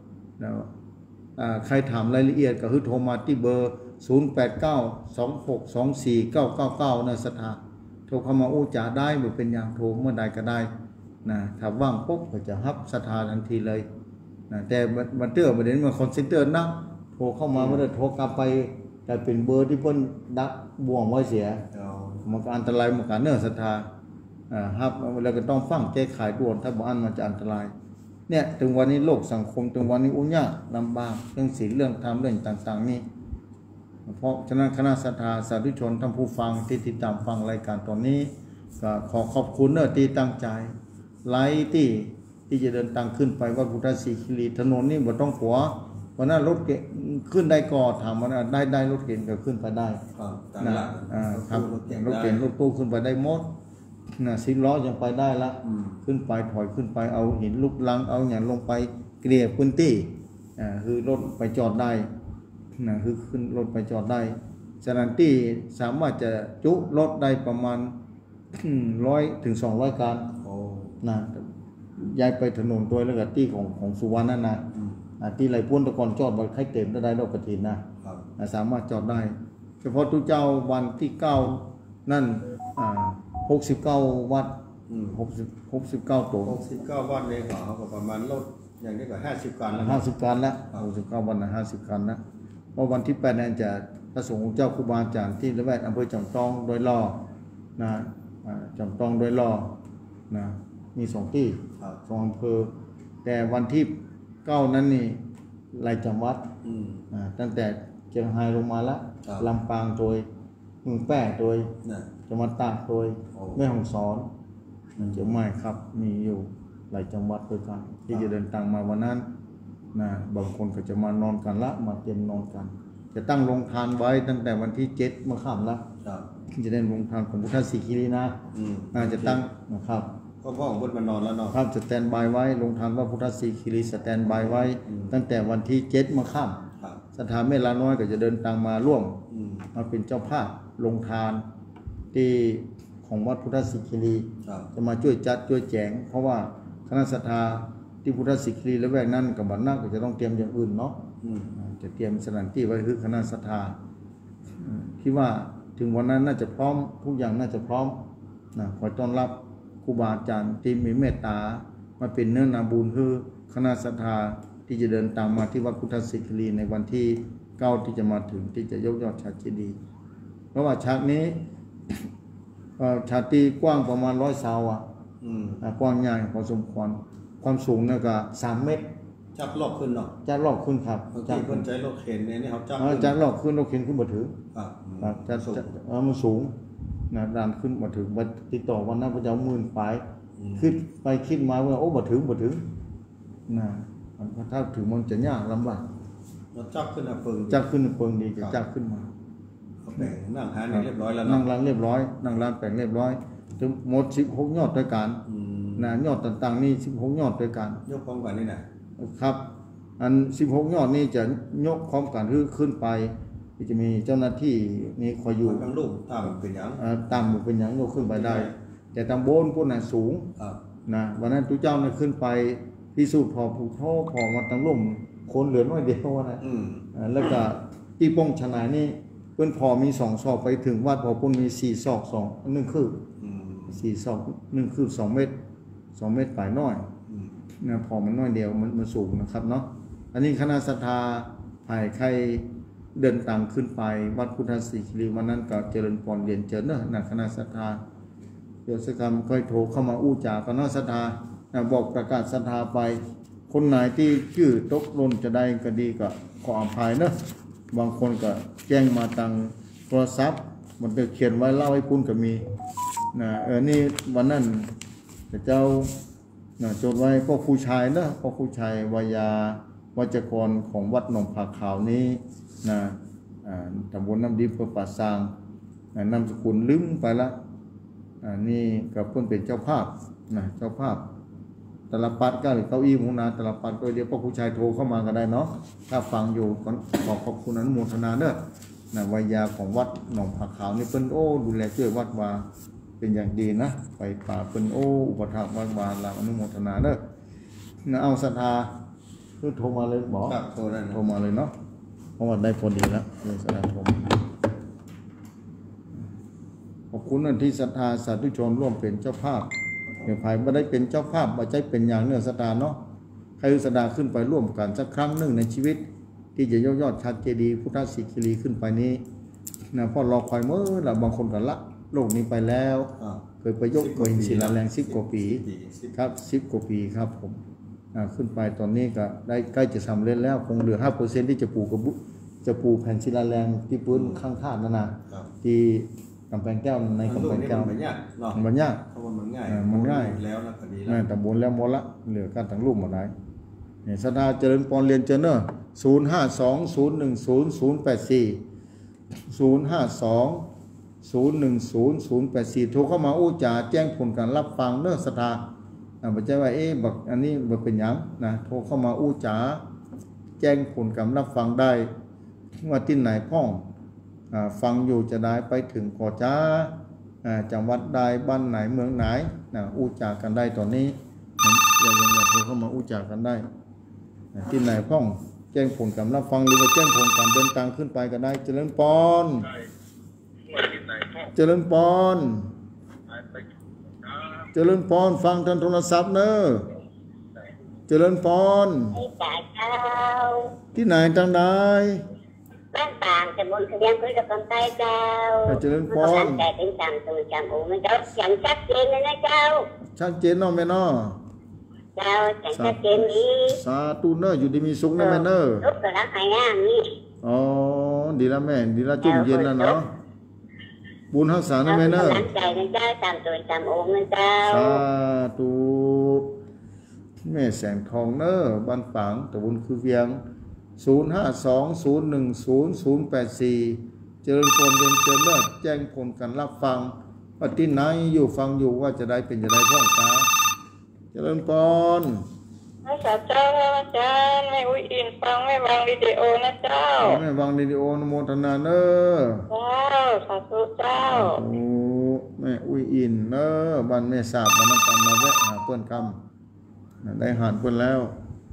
ใครถามรายละเอียดก็คือโทรมาที่เบอร์ศูนย์ แปด เก้า สอง หก สอง สี่ เก้า เก้า เก้านะศรัทธาโทรเข้ามาอู้จ่าได้หรือเป็นอย่างโทรเมื่อใดก็ได้นะถ้าว่างปุ๊บก็จะรับศรัทธาทันทีเลยนะแต่มันเตื้อประเด็นมันคอนเซนเตอร์นะโทรเข้ามาเมื่อใดโทรกลับไปแต่เป็นเบอร์ที่เพิ่นดักบ่วงไว้เสียมันก็อันตรายมันก็เนื้อศรัทธาอ่าครับแล้วก็ต้องฟังแก้ไขด่วนถ้าบ่อันมันจะอันตรายเนี่ยถึงวันนี้โลกสังคมถึงวันนี้อุ้ยากลำบากเรื่องศีลเรื่องธรรมเรื่องต่างๆนี่เพราะฉะนั้นคณะศรัทธาสาธุชนท่านผู้ฟังที่ติดตามฟังรายการตอนนี้ก็ขอขอบคุณเนอะที่ตั้งใจไลฟ์ที่ที่จะเดินทางขึ้นไปวัดพุทธศรีคีรีถนนนี่บ่ต้องขัววันนั้นรถเก๋งขึ้นได้ก่อถามว่าได้ได้รถเก๋งก็ขึ้นไปได้นะอ่าครับรถเก๋งรถตู้ขึ้นไปได้หมดนะสิบล้อยังไปได้ละขึ้นไปถอยขึ้นไปเอาหินลูกลังเอาอย่างลงไปเกลี่ยพื้นที่อ่าคือรถไปจอดได้นะคือขึ้นรถไปจอดได้สถานที่สามารถจะจุรถได้ประมาณร้อยถึงสองร้อยคันนะย้ายไปถนนตัวแล้วก็ที่ของของสุวรรณนั่นนะที่ไรพ้นตะกอนจอดบนไข่เต็มได้ดอกกระถินนะสามารถจอดได้เฉพาะทุกเจ้าวันที่เก้านั่นหกสิบเก้าวัดหกสิบหกสิบเก้าตัวหกสิบเก้าวัดเลยเหรอเขาก็ประมาณรถอย่างนี้ก็ห้าสิบคันแล้วห้าสิบคันแล้วหกสิบเก้าวันนะห้าสิบคันนะเพราะวันที่แปดนั่นจะพระสงฆ์เจ้าครูบาอาจารย์ที่ระแวกอำเภอจอมทองโดยล่อนะจอมทองโดยล่อนะมีสองที่สองอำเภอแต่วันที่เก้านั้นนี่หลายจังหวัดตั้งแต่เชียงรายลงมาแล้วลำปางโดยเมืองแป้โดยจังหวัดตากโดยแม่ฮ่องสอนเชียงใหม่ครับมีอยู่หลายจังหวัดด้วยกันที่จะเดินทางมาวันนั้นนะบางคนก็จะมานอนกันละมาเตรียมนอนกันจะตั้งโรงทานไว้ตั้งแต่วันที่เจ็ดเมื่อค่ำละจะได้โรงทานของพุทธศรีคีรีนะจะตั้งนะครับก็พ่อของพุทธมานอนแล้วเนาะครับสแตนบายไว้โรงทานว่าพุทธศรีคีรีสแตนบายไว้ตั้งแต่วันที่เจ็ดเมื่อค่ำสถานเมลาน้อยก็จะเดินทางมาร่วมมาเป็นเจ้าภาพโรงทานที่ขของวัดพุทธศิคีรีครับจะมาช่วยจัดช่วยแจงเพราะว่าคณะศรัทธาที่พุทธศิคีรีและแวกนั้นกับบัดนักก็จะต้องเตรียมอย่างอื่นเนาะอืมจะเตรียมสถานที่ไว้คือคณะศรัทธาอืมคิดว่าถึงวันนั้นน่าจะพร้อมทุกอย่างน่าจะพร้อมนะขอต้อนรับครูบาอาจารย์ที่มีเมตตามาเป็นเนื้อนาบุญคือคณะศรัทธาที่จะเดินตามมาที่วัดพุทธศิคีรีในวันที่เก้าที่จะมาถึงที่จะยกยอดฉากเจดีย์เพราะว่าฉากนี้เอ่อฉากที่กว้างประมาณร้อยเสาอ่ะอืมอ่ากว้างใหญ่พอสมควรความสูงเนี่ยก็สามเมตรจับรอบขึ้นเนาะจะลอกขึ้นครับบางจะทีคนใจรถเข็นเนี่ยนี่เขาจับเออจะลอกขึ้นลอกเข็นขึ้นมาถึงครับครับจะสูงจะเออมันสูงนะดันขึ้นมาถึงมาติดต่อวันนั้นพระเจ้ามื่นไปอืมขึ้นไปคิดมาว่าโอ้มาถึงมาถึงนะถ้าถึงมันจะยากลำบากเราจับขึ้นอ่ะเปิงจับขึ้นเปิงดีจะจับขึ้นมาเขาแบ่งนั่งหาเนี่ยเรียบร้อยแล้วนั่เนาะงร้านเรียบร้อยนั่งร้านแปลงเรียบร้อยถึงหมดสิบหกยอดด้วยกันอืมนะยอดต่างๆนี่สิบหกยอดด้วยกันยกพร้อมกันนี่นะครับอันสิบหกยอดนี่จะยกพร้อมกันคือขึ้นไปที่จะมีเจ้าหน้าที่นี่คอยอยู่มันบางลูกตามเป็นหยังเอ่อตามเป็นอย่างยกขึ้นไปได้ แต่ตำบลพวกนั้นสูงครับนะวันนั้นตุเจ้าเนี่ยขึ้นไปพิสูจน์พอผูกท่อพอมาตั้งล่มคนเหลือน้อยเดียวว่านะอืมอ่าแล้วก็ที่ป้องชนายนี่เพิ่นพอมีสองศอกไปถึงวัดพอพุ่นมีสี่ศอกสองหนึ่งคืบอืมสี่ศอกหนึ่งคืบสองเมตรสองเมตรปลายน้อยอืมนะพอมันน้อยเดียวมันมันสูงนะครับเนาะอันนี้คณะศรัทธาภายใครเดินตามขึ้นไปวัดพุทธศิคีรีวันนั้นก็เจริญพรเรียนเจริญเนอะนะคณะศรัทธาเดี๋ยวสักคำค่อยโทรเข้ามาอู้จากกันเนาะศรัทธานะบอกประกาศศรัทธาไป คนไหนที่ชื่อตกหล่นจะได้ก็ดีก็ขออภัยเนอะบางคนก็แจ้งมาทางโทรศัพท์มันจะเขียนไว้เล่าให้คุณก็มีนะเออนี่วันนั้นแต่เจ้านะจดไว้พ่อครูชายนะพ่อครูชายวายาวัจกรของวัดหนองผักขาวนี้นะอ่าตำบลน้ำดิบเพื่อป่าซางนะนามสกุลลืมไปละอ่านี่กับเพื่อนเป็นเจ้าภาพนะเจ้าภาพตลปัดก็หรือเก้าอี้มุนาตลปัดก็เดี๋ยวพ่อครูชายโทรเข้ามาก็ได้เนาะถ้าฟังอยู่ก็ขอขอบคุณอนุโมทนาเด้อนะวายาของวัดหนองผักขาวนี่เพิ่นโอ้ดูแลช่วยวัดวาเป็นอย่างดีนะไปป่าเพิ่นโอ้อุปถัมภ์วัดวาลาอนุโมทนาเด้อนะเอาศรัทธาคือโทรมาเลยบอกครับโทรได้นะโทรมาเลยเนาะเพราะว่าได้พอดีแล้วเลยแสดงผมขอบคุณอันที่ศรัทธาสาธุชนร่วมเป็นเจ้าภาพเดี๋ยวภายไม่ได้เป็นเจ้าภาพมาใจเป็นอย่างเนื้อศรัทธาเนาะใครศรัทธาขึ้นไปร่วมกันสักครั้งหนึ่งในชีวิต ที่จะยกยอดชัดเจดีย์พุทธศิคีรีขึ้นไปนี้นะเพราะรอคอยเมื่อละบางคนก็ละโลกนี้ไปแล้วอ่าเคยไปยกเคยศิลาแรงสิบกว่าปีสิบครับสิบกว่าปีครับผมอ่าขึ้นไปตอนนี้ก็ได้ใกล้จะสำเร็จแล้วคงเหลือห้าเปอร์เซ็นต์ที่จะปูกระบุจะปูแผ่นศิลาแรงที่พื้นข้างท่านั่นนะครับ ที่กำแพงแก้วในกำแพงแก้วมันยากเนาะมันยากเพราะว่ามันง่ายอ่ามันง่ายแล้วแล้วก็ดีแล้แม่วตำบลแล้วหมดละเหลือการตั้งรูปหมดได้เนี่ยสดาเจริญปอนเรียนเจเนอร์ศูนย์ห้าสองศูนย์หนึ่งศูนย์ศูนย์แปดสี่ศูนย์ห้าสองศูนย์หนึ่งศูนย์ศูนย์แปดสี่โทรเข้ามาอู้จ่าแจ้งผลการรับฟังเนอร์สดาอ่าไม่ใช่ว่าเอ๊ะบักอันนี้บักเป็นหยังนะโทรเข้ามาอู้จ่าแจ้งผลการรับฟังได้ว่าที่ไหนพ่องอ่าฟังอยู่จะได้ไปถึงขอจ้าอ่าจังหวัดใดบ้านไหนเมืองไหนนะอู้จ่ากันได้ตอนนี้เรายังอยากโทรเข้ามาอู้จ่ากันได้นะที่ไหนพ่องแจ้งผลการรับฟังหรือว่าแจ้งผลการเดินทางขึ้นไปก็ได้เจริญปอนเจริญปอนเจริญปอนฟังทางโทรศัพท์เนอะเจริญปอนไอ้จ่าเจ้าที่ไหนทางใดบ้านต่างแต่บนทะเบียนคุยกับคนใต้เจ้าเจริญพรแต่เป็นจำตัวจำโอ้ไม่เจ้าอย่างชัดเจนเลยนะเจ้าชัดเจนเนาะแม่เนาะเจ้าอย่างชัดเจนดีสาธุเนอะอยู่ดีมีสุขนะแม่เนอะลูกก็รักหายางนี่อ๋อดีละแม่ดีละจุ่มเย็นแล้วเนาะบุญรักษานะแม่เนอะตั้งใจนะเจ้าจำตัวจำโอ้นะเจ้าสาธุแม่แสงทองเนอะบ้านฝางตะบนคือเวียงศูนย์ห้าสองศูนย์หนึ่งศูนย์ศูนย์แปดสี่เจริญพรเรียนเจริญเลิศแจ้งผลการรับฟังว่าที่ไหนอยู่ฟังอยู่ว่าจะได้เป็นจะได้พ่องตาเจริญพรไม่สาเจ้านะอาจารย์ไม่อุ้ยอินฟังไม่วางวิดีโอนะเจ้าแม่วางวิดีโอนโมทนาเนอเจ้าสาธุเจ้าโอ้แม่อุ้ยอินเนอะบ้านแม่สาบบ้านน้ำปันมาแวะหาเพื่อนคำได้หานเพื่อนแล้ว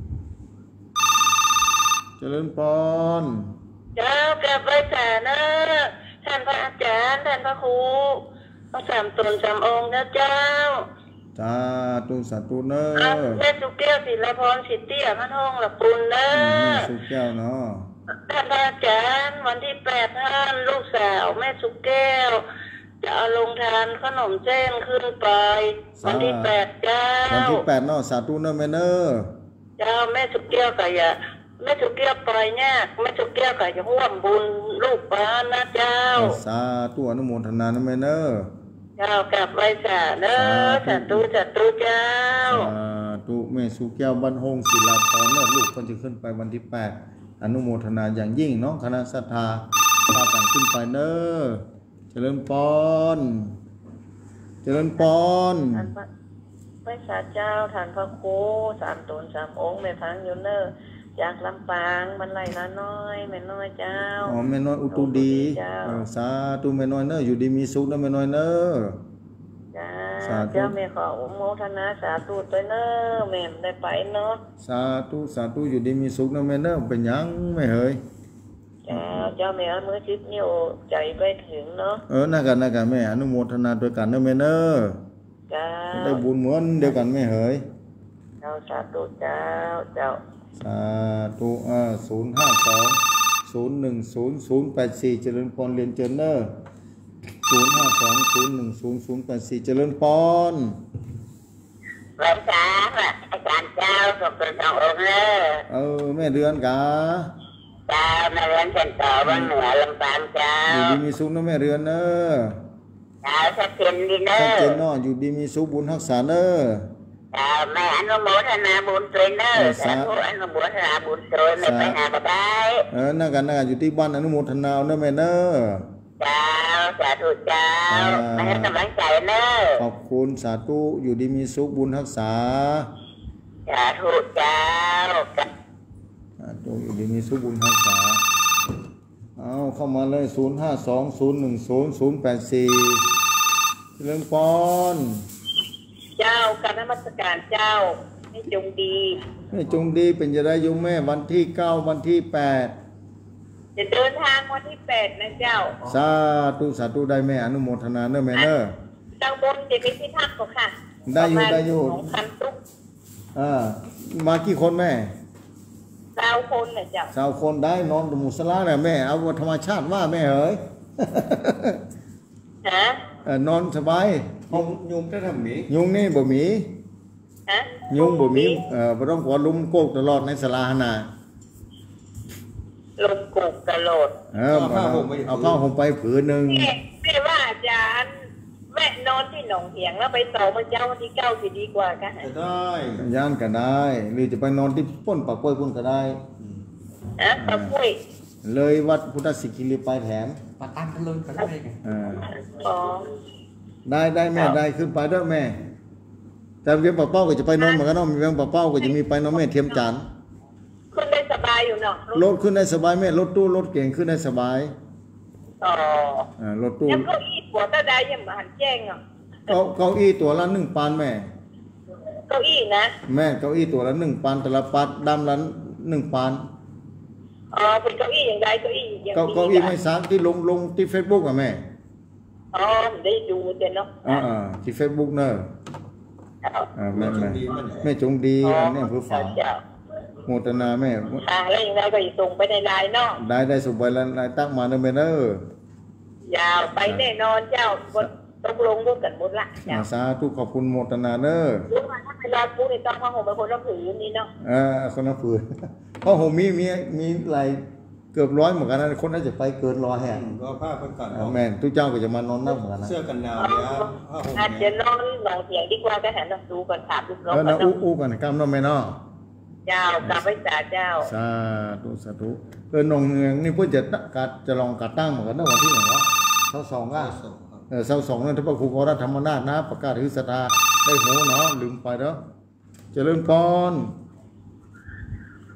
เจริญพรเจ้ากลับไปแต่นะท่านพระอาจารย์ท่านพระครูพระสามตนสามองค์นะเจ้าสาธุสาธุเนอะแม่สุแก้วศิลพรสิทธิ์เตี้ยพระทองหลับปุณเนอะแม่สุแก้วเนาะท่านพระอาจารย์วันที่แปดท่านลูกสาวแม่สุแก้วจะเอาลงทานขนมเส้นขึ้นไปวันที่แปดเจ้าวันที่แปดเนาะสาธุเนอะแม่เนอะเจ้าแม่สุแก้วก็อย่าแม่สุแก้วปล่อยเนี่ยแม่สุแก้วก็จะร่วมบุญลูกบ้านนะเจ้าสาธุอนุโมทนานะแม่เนอะเจ้ากลับไปสาเนอะสาธุสาธุเจ้าสาธุแม่สุแก้วบ้านหงศิลาพรเนอะลูกคนจะขึ้นไปวันที่แปดอนุโมทนาอย่างยิ่งเนาะคณะศรัทธาพากันขึ้นไปเนอะเจริญพรเจริญพรพระสาเจ้าท่านพระครูสามตนสามองค์แม่พังอยู่เนอะจากลำปางมันไหลละน้อยแม่น้อยเจ้าอ๋อแม่น้อยอุตุดีสาธุแม่น้อยเนอะอยู่ดีมีสุขนะแม่น้อยเนอะจ้าเจ้าแม่ขออนุโมทนาสาธุด้วยเนอะแม่ได้ไปเนาะสาธุสาธุอยู่ดีมีสุขนะแม่เนอะเป็นยังไม่เฮยจ้าเจ้าแม่มือชิดนิ้วใจไปถึงเนาะเออน่ากันน่ากันแม่อนุโมทนาด้วยกันนะแม่เนอะจ้าได้บุญเหมือนเดียวกันไม่เฮยเจ้าสาธุเจ้าเจ้าสาธุอ่าศูนย์ห้าสองศูนย์หนึ่งศูนย์ศูนย์แปดสี่เจริญพรเรียนเจริญเนอร์ศูนย์ห้าสองศูนย์หนึ่งศูนย์ศูนย์แปดสี่เจริญพรหลวงตาอาจารย์เจ้าสมเป็นสององค์เนอเออแม่เรือนกาเจ้าแม่เรือนเซ็นต่อวันเหนือลำปางเจ้าอยู่ดีมีสุขนะแม่เรือนเนอเจ้าชัดเจนดีเนอชัดเจนเนาะอยู่ดีมีสุขบุญรักษาเนอเจ้าแม่อนุโมทนาบุญตัวเนอสาธุอนุโมทนาบุญตัวไม่ไปหาบ่ได้เออน่ากันน่ากันอยู่ที่บ้านอนุโมทนาเนอแม่เนอเจ้าสาธุเจ้ามาให้กำลังใจเนอขอบคุณสาธุอยู่ดีมีสุขบุญรักษาสาธุเจ้าสาธุอยู่ดีมีสุขบุญรักษาเอาเข้ามาเลยศูนย์ห้าสองศูนย์หนึ่งศูนย์ศูนย์แปดสี่เรื่องปอนเจ้าการนมัสการเจ้าให้จงดีให้จงดีเป็นจะได้ยุ่งแม่วันที่เก้าวันที่แปดจะเดินทางวันที่แปดนะเจ้าสาธุสาธุได้แม่อนุโมทนาเนอะแม่เนอะตังบนจะมีที่พักก็ค่ะได้อยู่ได้อยู่สองพันตุ๊กอ่ามากี่คนแม่สาวคนนะเจ้าสาวคนได้นอนหมู่สลาเนี่ยแม่เอาธรรมชาติว่าแม่เอ๋ยฮะนอนสบายยุงยุงจะทำหมียุงนี่บ่มีฮะยุงบ่มีเอ่อบ่ต้องกอดลุมโกกตลอดในศาลาหนาลมโกกตลอดเออเอาผ้าห่มไปเอาผ้าห่มไปผืนนึงไม่ว่าอาจารย์แม่นอนที่หนองเหียงแล้วไปต่อพระเจ้าวันที่เก้าสิดีกว่ากันได้ย่านก็ได้หรือจะไปนอนที่ป้นปากกล้วยพุ่นก็ได้ฮะปากกล้วยเลยวัดพุทธศิกิริไปแถมปาตั้งกันเลยก็ได้อ่าอ๋อได้ได้แม่ได้ขึ้นไปด้วยแม่แต่เวียงปะเป้าก็จะไปนอนเหมือนกันเนาะเวียงปะเป้าก็จะมีไปนอนแม่เทียมจันทร์ขึ้นได้สบายอยู่เนาะรถขึ้นได้สบายแม่รถตู้รถเก่งขึ้นได้สบายอ๋ออ่ารถตู้แล้วเก้าอี้ตัวตาได้ยังมาหันแจ้งอ่ะเก้าเก้าอี้ตัวละหนึ่งปานแม่เก้าอี้นะแม่เก้าอี้ตัวละหนึ่งปานแต่ละปัดดำละหนึ่งปานอ๋อเป็นเก้าอี้อย่างไรเก้าอี้อย่างเก้าอี้ไม่ซักที่ลงลงที่เฟซบุ๊กอ่ะแม่อ๋อได้ดูเด่นเนาะอ่าที่เฟซบุ๊กเนอะอ่าแม่แม่แม่จงดีอันนี้เพื่อฝากโมทนาแม่อ่าแล้วยังไงก็ส่งไปในไลน์เนาะได้ได้ส่งไปไลน์ตั้งมาเนอะแม่เนอะยาวไปแน่นอนเจ้าบนตกลงร่วมกันหมดละสาธุขอบคุณโมทนาเนอะรู้ว่าถ้าไปรอปูในต้องผ้าห่มเป็นคนละผืนนี่เนาะอ่าคนละผืนเพราะผมมีมีมีหลายเกือบร้อยเหมือนกันนะคนน่าจะไปเกินร้อยแห่งรอผ้าเพิ่นก่อนแม่ทุกเจ้าก็จะมานอนนั่งเหมือนกันนะเสื้อกันหนาวเนี่ยผ้าห่มอาจจะนอนหนองเสียงดีกว่าแต่หันดูก่อนถามลูกน้องก่อนนะอู้อู้กันกำน้องแม่เนาะเจ้ากลับไปจ่าเจ้าสาธุสาธุเออนองเมืองนี่เพื่อจะกัดจะลองกัดตั้งเหมือนกันนะวันที่หนึ่งวะเสาสองอ่ะเออเสาสองนั่นท่านพระครูโคราชธรรมนาถนะประกาศถือศรัทธาได้โหเนาะลืมไปแล้วเจริญพรว่า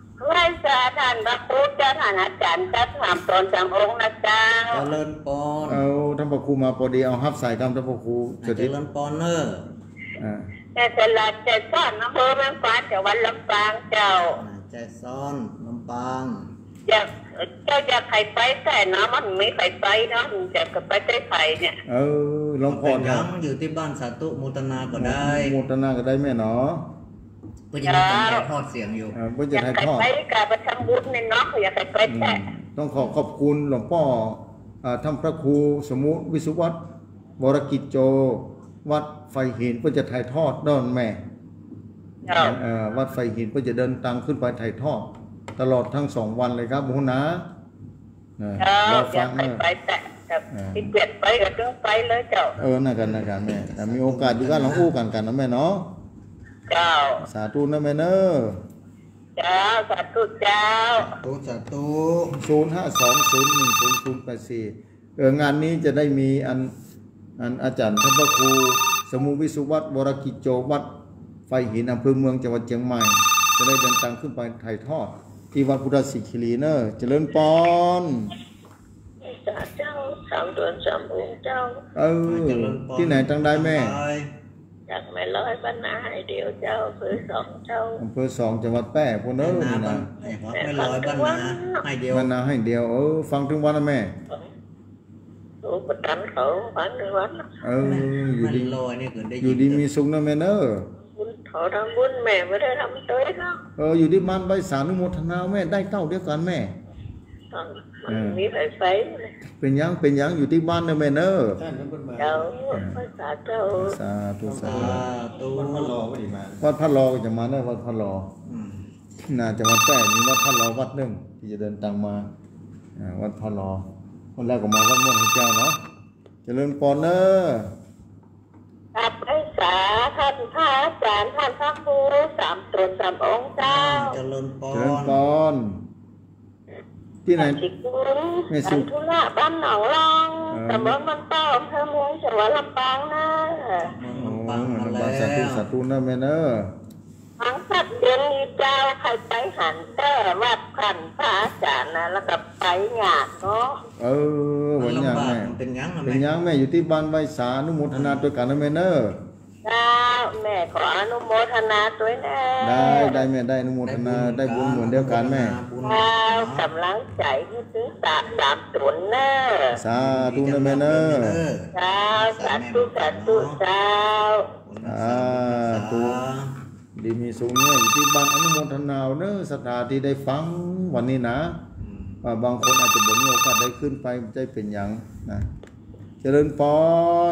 สาท่านพระพุทธเจ้าท่านอาจารย์จะถามตนจำองค์นะเจ้าเจริญปอนเอาท่านพระครูมาพอดีเอาฮับใส่คำท่านพระครูเจจะทิศริญปอนเนอร์อ่าแต่ตลาดใจซ่อนอำเภอแม่ฟ้าจังหวัดลำปางเจ้าใจซ้อนลำปางอยากเจ้าอยากไข่ไปแต่น้ำมันไม่ไข่ไปเนาะอยากกับไปใช้ไข่เนี่ยเออหลวงพ่อเป็นครัยับงอยู่ที่บ้านสาธุมุตนาก็ได้โมทนาก็ได้แม่เนาะเพื่อจะมีการถ่ายทอดเสียงอยู่เออเพื่ออจะยากถ่ายไข่ทอดไปกับประชำบุญเนี่ยเนาะอยากไข่ไปอืแต่มต้องขอขอบคุณหลวงพ่ออ่าท่านพระครูสมุวิสุวัตรวรกิจโจ วัดไฟหินเพื่อจะถ่ายทอดด้านแม่เจ้าเอ่อวัดไฟหินเพื่อจะเดินทางขึ้นไปถ่ายทอด ตลอดทั้งสองวันเลยครับบุญนะเออเจ้ารออฟัยาง กเนไข่อะไปแต่กับที่เปลี่ยนไปก็ต้องไปเลยเจ้าเออน่ากันน่ากันแม่แต่มีโอกาสอยู่กันลองอู้กันกันนะแม่เนาะเจ้าสาธุนะแม่เนอะเจ้าสาธุเจ้าตุสาธุศูนย์ห้าสองศูนย์หนึ่งศูนย์ศูนย์แปดสี่เอองานนี้จะได้มีอันอันอาจารย์ท่านพระครูสมุวิสุวัตรวรกิจโจวัดไฟหินอำเภอเมืองจังหวัดเชียงใหม่ จะได้เดินทางขึ้นไปถ่ายทอด ที่วัดพุทธศิคีรีเนอะเจริญปอนสาเจ้าสามเดือนสามองค์เจ้าเออที่ไหนตั้งได้แม่อยากไม่ร้อยบรรณาให้เดียวเจ้าเพื่อสองเจ้าอำเภอสองจังหวัดแพร่พนเนแม่อะนานี่บ้านะนไอ้หัวไม่ลอยบ้านนาให้เดียวมันนาให้เดียวเออฟังถึงวันนะแม่รู้ประกันเขาวันหรือวันเอออยู่มันดีลอยนี่เกิดได้อยู่ดีมีสุขนะแม่เนอะบุญเขาทำบุญแม่ไม่ได้ทำตัวเนาะเอออยู่ที่บ้านใบสานุโมทนาแม่ได้เต้าเดียวกันแม่มันมีไฟไฟเป็นยังเป็นยังอยู่ที่บ้านนะแม่เนอะท่านนั้นเป็นมาเจ้าภาษาเจ้าสาธุสาสาธุธุมันมารอพอดีมาวัดพระรอก็จะมาได้วัดพระรออืมน่าจะวัดแป้มีวัดพระรอวัดหนึ่งที่จะเดินทางมาอ่าวัดพระรอวันแรกก็มาวัดม่วงให้เจ้าเนาะเจริญปอนเนอร์อับไอ้สาท่านพระอาจารย์ท่านพระครูสามตนสามองค์เจ้าเจริญปอเจริญนปอนที่ไหนสิกุลแม่สุสันทุระบ้านหนองรองตำบลมันเป้าอำเภอเมืองจังหวัดลำปางนะเมืองโอ้ลำปางมาน้ำแล้บาสาธุวสาธุนะแม่เนอะหังสัตว์เดือนนี้เจ้าใครไปหันแต่วัดขันพระอาจารย์นะแล้วก็ไปหยาดเนาะเออมัวัน นยังลำบากแม่มันเป็นยังอะเป็นแม่ยังแม่อยู่ที่บ้านใบสานุโมทนาตัวกันนะแม่เนอะเจ้าแม่ขออนุโมทนาด้วยนะได้ได้แม่ได้อนุโมทนาได้บุญเหมือนเดียวกันแม่บุญเจ้ากำลังใจที่ซื้อสามสามตุนเนอะสาธุนะแม่เนอะเจ้าสาธุสาธุเจ้าสาธุ ดีมีสูงเนี่ยอยู่ที่บ้านอนุโมทนาเนอะสถานที่ได้ฟังวันนี้นะว่าบางคนอาจจะบ่มีโอกาสได้ขึ้นไปใจเป็นอย่างนะเจริญปอน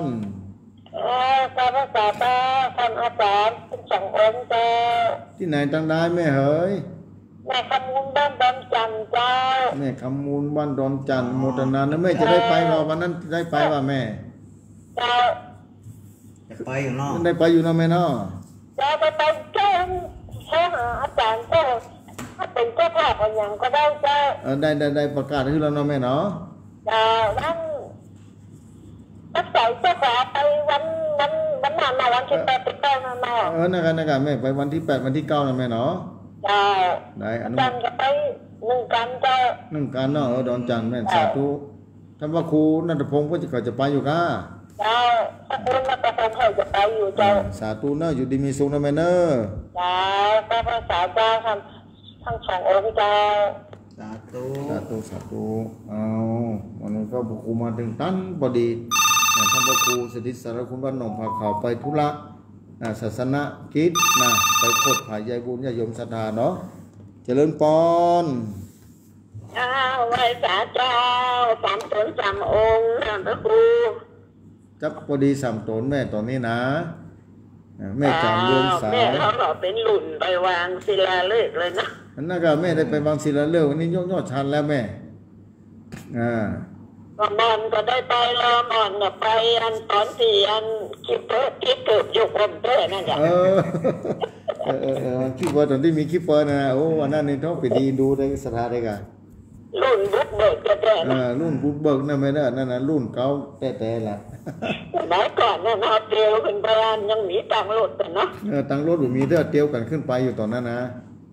เออพระภาษาตาท่านอาจารย์เป็นสององค์เจ้าที่ไหนตั้งได้แม่เฮ้ยแม่คำมุนบ้านดอนจันทร์เจ้าแม่คำมูลบ้านดอนจันทร์โมทนานะแม่จะได้ไปว่าวันนั้นได้ไปว่าแม่เจ้าจะไปอยู่นอกได้ไปอยู่นะแม่เนาะเจ้าไปไปเจ้าแค่หาอาจารย์เจ้าถ้าเป็นเจ้าภาพอะไรอย่างก็ได้เจ้าเออได้ได้ได้ประกาศให้เราเนาะแม่เนาะเจ้าวันนักใส่เจ้าขาไปวันวันวันหน้ามาวันที่แปดที่เก้ามามาเออนะครับนะครับแม่ไปวันที่แปดวันที่เก้านะแม่เนาะเจ้าได้ออานุจารย์ก็ไปหนึ่งกันเจ้าหนึ่งการเนาะเออดอนจันทร์แม่สาธุท่านพระครูนันทพงศ์ก็จะก็จะไปอยู่ก้าเจ้าถ้าคุณมาประกันเขาจะไปอยู่เจ้าสาธุเนอะอยู่ดีมีสุขนะแม่เนอะเจ้าพระภาษาเจ้าทำทั้งสององค์เจ้าสาธุสาธุสาธุเอาวันนี้ก็พระครูมาถึงตั้นพอดีท่านพระครูสถิตสารคุณบ้านหนองผาขาวไปธุระอ่าศาสนกิจนะไปโคตรผายายบุญญาโยมศรัทธาเนาะเจริญปอนเจ้าไหว้สาเจ้าสามตนสามองค์ท่านพระครูจับพอดีสามตนแม่ตอนนี้นะอ่าแม่จำเรื่องสาแม่วเขาเราเป็นหลุนไปวางศิลาฤกษ์เลยนะอันนั้นก็แม่ได้ไปบางศิลาเลิกวันนี้ยกยอดชันแล้วแม่อ่าบางบอนก็ได้ไปรอมอนก็ไปอันตอนสี่อันคิดเพิ่คิดเกิดยุคอมเตอร์นั่นแหละเออเออเออเออคิปเปอร์ตอนที่มีคิปเปอร์นะโอ้วันนั้นนี่ต้องไปดีดูได้สถานได้กันรุ่นบุกเบิกจะแก่เอนะอรุ่นบุกเบิกนั่นไม่ได้นั่นน่ะรุ่นเก่าแต่แต่ละสมัยก่อนเนี่ยนาเดียวเป็นโบราณยังหนีต่างหลุดแต่เนาะเออตังรถบ่มีเด้อเตียวกันขึ้นไปอยู่ตอนนั้นนะ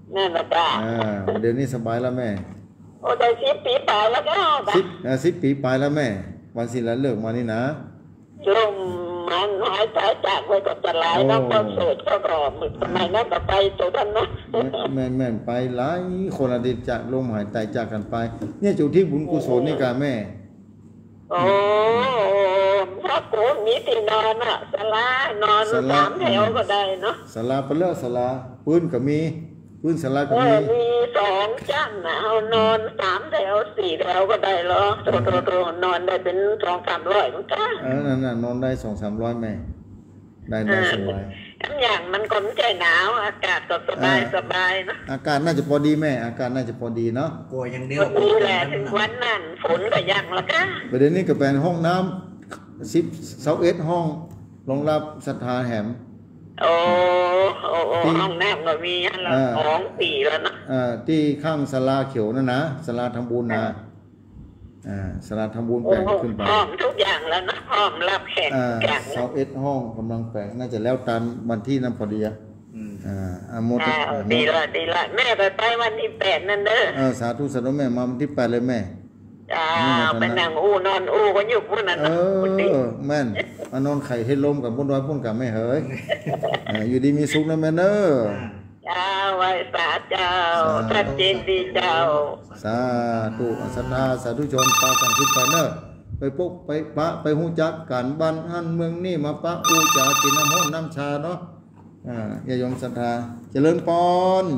นั่นแหละป้าอ่าเดี๋ยวนี้สบายแล้วแม่โอ้ได้สิบปีไปแล้วก็ป้าสิบอ่าสิบปีไปแล้วแม่ วันศิลาเลิกมานี่นะลมมันหายใจจากไว้ก็จะหลายน้ำความโสดก็รอมึงทำไมนั่นก็ไปตัวท่านนะแม่นแม่นไปหลายคนอดีตจากลมหายใจจากกันไป เนี่ยจุดที่บุญกุศลนี่กาแม่โอ้ถ้าโกนมีที่นอนอ่ะสลานอนสามแถวก็ได้เนาะศาลาเปลือกศาลาปืนก็มีปืนศาลาก็เอมีอมีสองชั้นนะเอานอนสามแถวสี่แถวก็ได้หรอโตโตโตนอนได้เป็นสองสามร้อยมั้งจ้าเออนั่นน่ะนอนได้สองสามร้อยแม่ ได้ได้สบายทั้งอย่างมันก็ไม่ใช่หนาวอากาศก็สบายสบายนะอากาศน่าจะพอดีแม่ อากาศน่าจะพอดีเนาะกลัวอย่างเดียววันนี้แหละถึงวันนั้นฝนก็ยังละก้าประเด็นนี้ก็เป็นห้องน้ำสิบเสาเอ็ดห้องรองรับศรัทธาแหมโอ้โอ้ห้องน้ำก็มีอันละสองปีแล้วนะอ่าที่ข้างศาลาเขียวนั่นนะศาลาทำบุญนะอ่าศาลาทำบุญแปลงขึ้นไปห้องทุกอย่างแล้วนะห้องรับแขกอ่าทุกอย่างเสาเอ็ดห้องกำลังแปลงน่าจะแล้วตามวันที่น้ำพอดีอ่ะอืมอ่าอาโมทอ้าวดีละดีละแม่ไปไปวันที่แปดนั่นเด้อเออสาธุสาธุแม่มาวันที่แปดเลยแม่อ้าวไปนั่งอู้นอนอู้ก็อยู่พวกนั้นเอนะคุณดิอแม่นมานอนไข่ให้ลมกับบนดอยพุ่นกับแม่เฮ้ยเอออยู่ดีมีสุขนะแม่เนอะเจ้าไว้สาเจ้าชัดเจนดีเจ้าสาธุศรัทธาสาธุชนปากันขึ้นไปเนอะไปปุ๊บไปปะไปหูจักกันบ้านหันเมืองนี่มาปะอูจากินน้ำห้นน้ำชาเนาะอ่าอย่ายอมศรัทธาเจริญปอน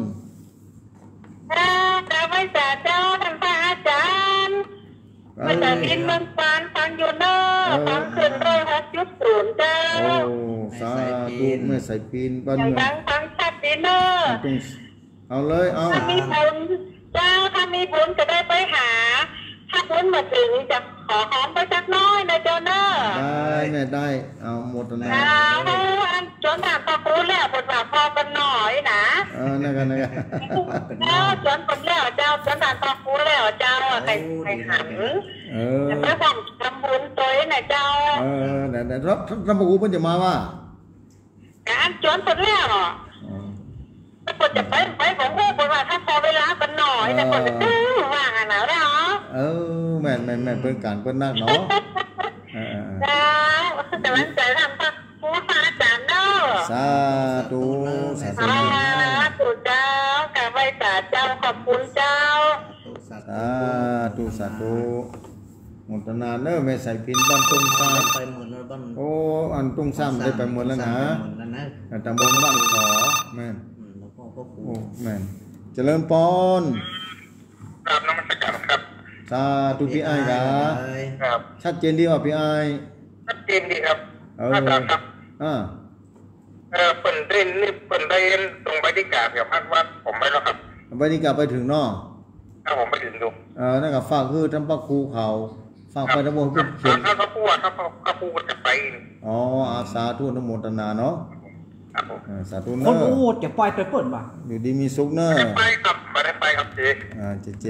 เจ้าไว้สาเจ้าท่านพระอาจารย์มาจากดินเมืองปานฟังอยู่เนอะฟังขึ้นด้วยหกจุดศูนย์เจ้าโอ้สาธุแม่ใส่ปีนบ้านอย่างเมืองดังฟังชัดดีเนอะต้องเอาเลยเอาถ้ามีบุญเจ้าถ้ามีบุญจะได้ไปหา ถ้าบุญมาถึงจะขอหอมไปสักน้อยนะเจ้าเนอะได้แม่ได้เอาหมดนะเอาจนถามตะปูแล้วบทบาทพอกันหน่อยนะเออนั่นกันนั่นกันเจ้าจนผลแล้วเจ้าจนถามตะปูแล้วเจ้าใครใครหันเออจะไม่ทำทำบุญตัวนะเจ้าเออเดี๋ยวเดี๋ยวรับรับประกูเพิ่นจะมาว่าการจนผลแล้วอ๋อถ้าคนจะไปไปผมพูดว่าถ้าพอเวลากันหน่อยแต่คนจะตื้อว่างอ่ะนะเนาะเออแม่นแม่นแม่นเพิ่นการเพิ่นนักเนาะเออเจ้าแต่วันใจทำตะปูพระอาจารย์เนาะสาธุสาธุสาธุเจ้ากราบไหว้สาเจ้าขอบคุณเจ้าสาสาธุสาธุมุตนาเนอแม่ใส่พินบ้านตุ้งซ้ไปหมดแล้วบ้านำโอ้อันตุ้งซ้ำได้ไปหมดแล้วนะหมดแล้วนะตำบลบ้านขอแม่นอืมแล้วก็พ่อครูโอ้แม่นเจริญปอนครับนมัสการครับสาธุพี่อ้ายกะครับชัดเจนดีว่าพี่อ้ายชัดเจนดีครับเอออาจารย์ครับอ่าเออเปิ่นเต้นนี่เปิ่นได้ตรงไปที่กาเกี่ยวพักวัดผมไปแล้วครับวันนี้กลับไปถึงเนาะถ้าผมไปถึงดูเออนั่นก็ฝากคือทำปักครูเขาฝากไปทั้งหมดคือเขียนถ้าเขาพูดถ้าเขาเขาพูดจะไปอ๋ออาสาธุนโมทนาเนาะครับผมเออสาธุคเนนอะอูดจะปล่อยไปเปิดบ่ะอยู่ดีมีสุขเนอะไม่ได้ไปครับไม่ได้ไปครับเจ๊อ่าเจเจ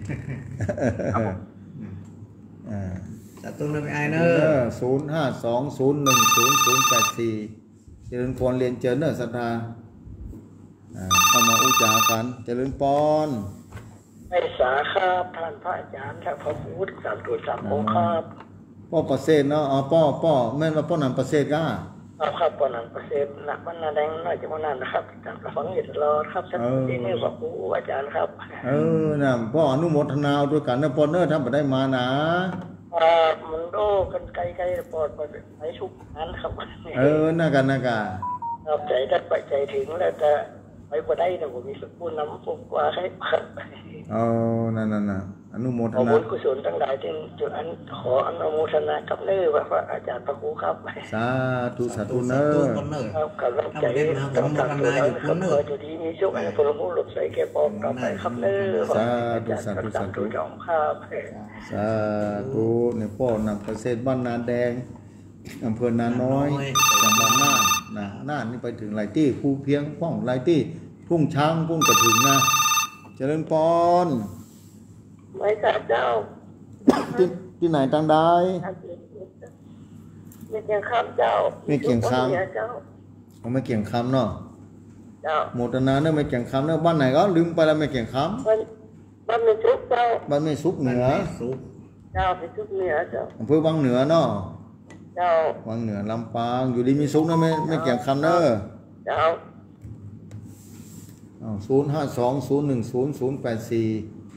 อ่าสาธุนะพี่ไอ้เนเนอะอศูนย์ห้าสองศูนย์หนึ่งศูนย์ศูนย์แปดสี่เจริญพรเรียนเจริญเนอะศรัทธาอ่าเข้ามาอุจจากันเจริญปอนไม่สาครับท่านพระอาจารย์ครับพระพุทธสามตัวสามองค์ครับป้อประเสริฐเนาะอ๋อป้อป้อแม่นว่าป้อนันประเสริฐก้าครับครับปนันประเสริฐหนักมันนาแดงน้อยจังวันนั้นนะครับอาจารย์ก็ฟังอยู่ตลอดครับสักทีนี่บอกครูอาจารย์ครับเออน่ะพ่ออนุโมทนาด้วยกันนะปอนเนอร์ทำไปได้มานะอ่ามันโดกันไกลไกลปอดไปไปชุกนั้นครับเออน่ากันน่ากันครับใจได้ไปใจถึงแล้วแต่ไปบ่ได้แต่ผมมีสกุลน้ำผมกว่าให้ครับเอานั่นนั่นน่ะอนุโมทขอนาบุญกุศลทั้งหลายที่จุดอันขออนุโมทนากับเนื้อว่าพระอาจารย์พระครูครับสาธุสาธุเนสาอธุะคนเนอะครับกับรับใจต้องทำตัวนั้นครับขอจุดที่มีโชคให้พระครูหลบใส่แก่ปอมต่อไปครับเนื้ออาจารย์สาธุจอมครับสาธุเนี่ยพ่อนำเกษตรบ้านนาแดงอำเภอนาน้อยจังหวัดน่านนะน่านนี่ไปถึงไรตี้ภูเพียงป้องไรตี้ทุ่งช้างพุ่งกระถึงนะเจริญปอนไม่ทราบเจ้าที่ที่ไหนตังได้ไม่เกี่ยงคำเจ้าไม่เกี่ยงคำเจ้าเขาไม่เกี่ยงคำเนาะเจ้าโมทนาเนอะแม่แก่งคำเนอะบ้านไหนก็ลืมไปแล้วแม่แก่งคบ้านบ้านไม่ทุกเจ้าำบ้านแม่ซุกเหนือซุปเจ้าไปทุกเหนือเจ้าอำเภอวังเหนือเนาะเจ้าวังเหนือลำปางอยู่ดีมีซุกนะแม่แม่แก่งคำเนอะเจ้าศูนย์ห้าสองศูนย์หนึ่งศูนย์ศูนย์แปดสี่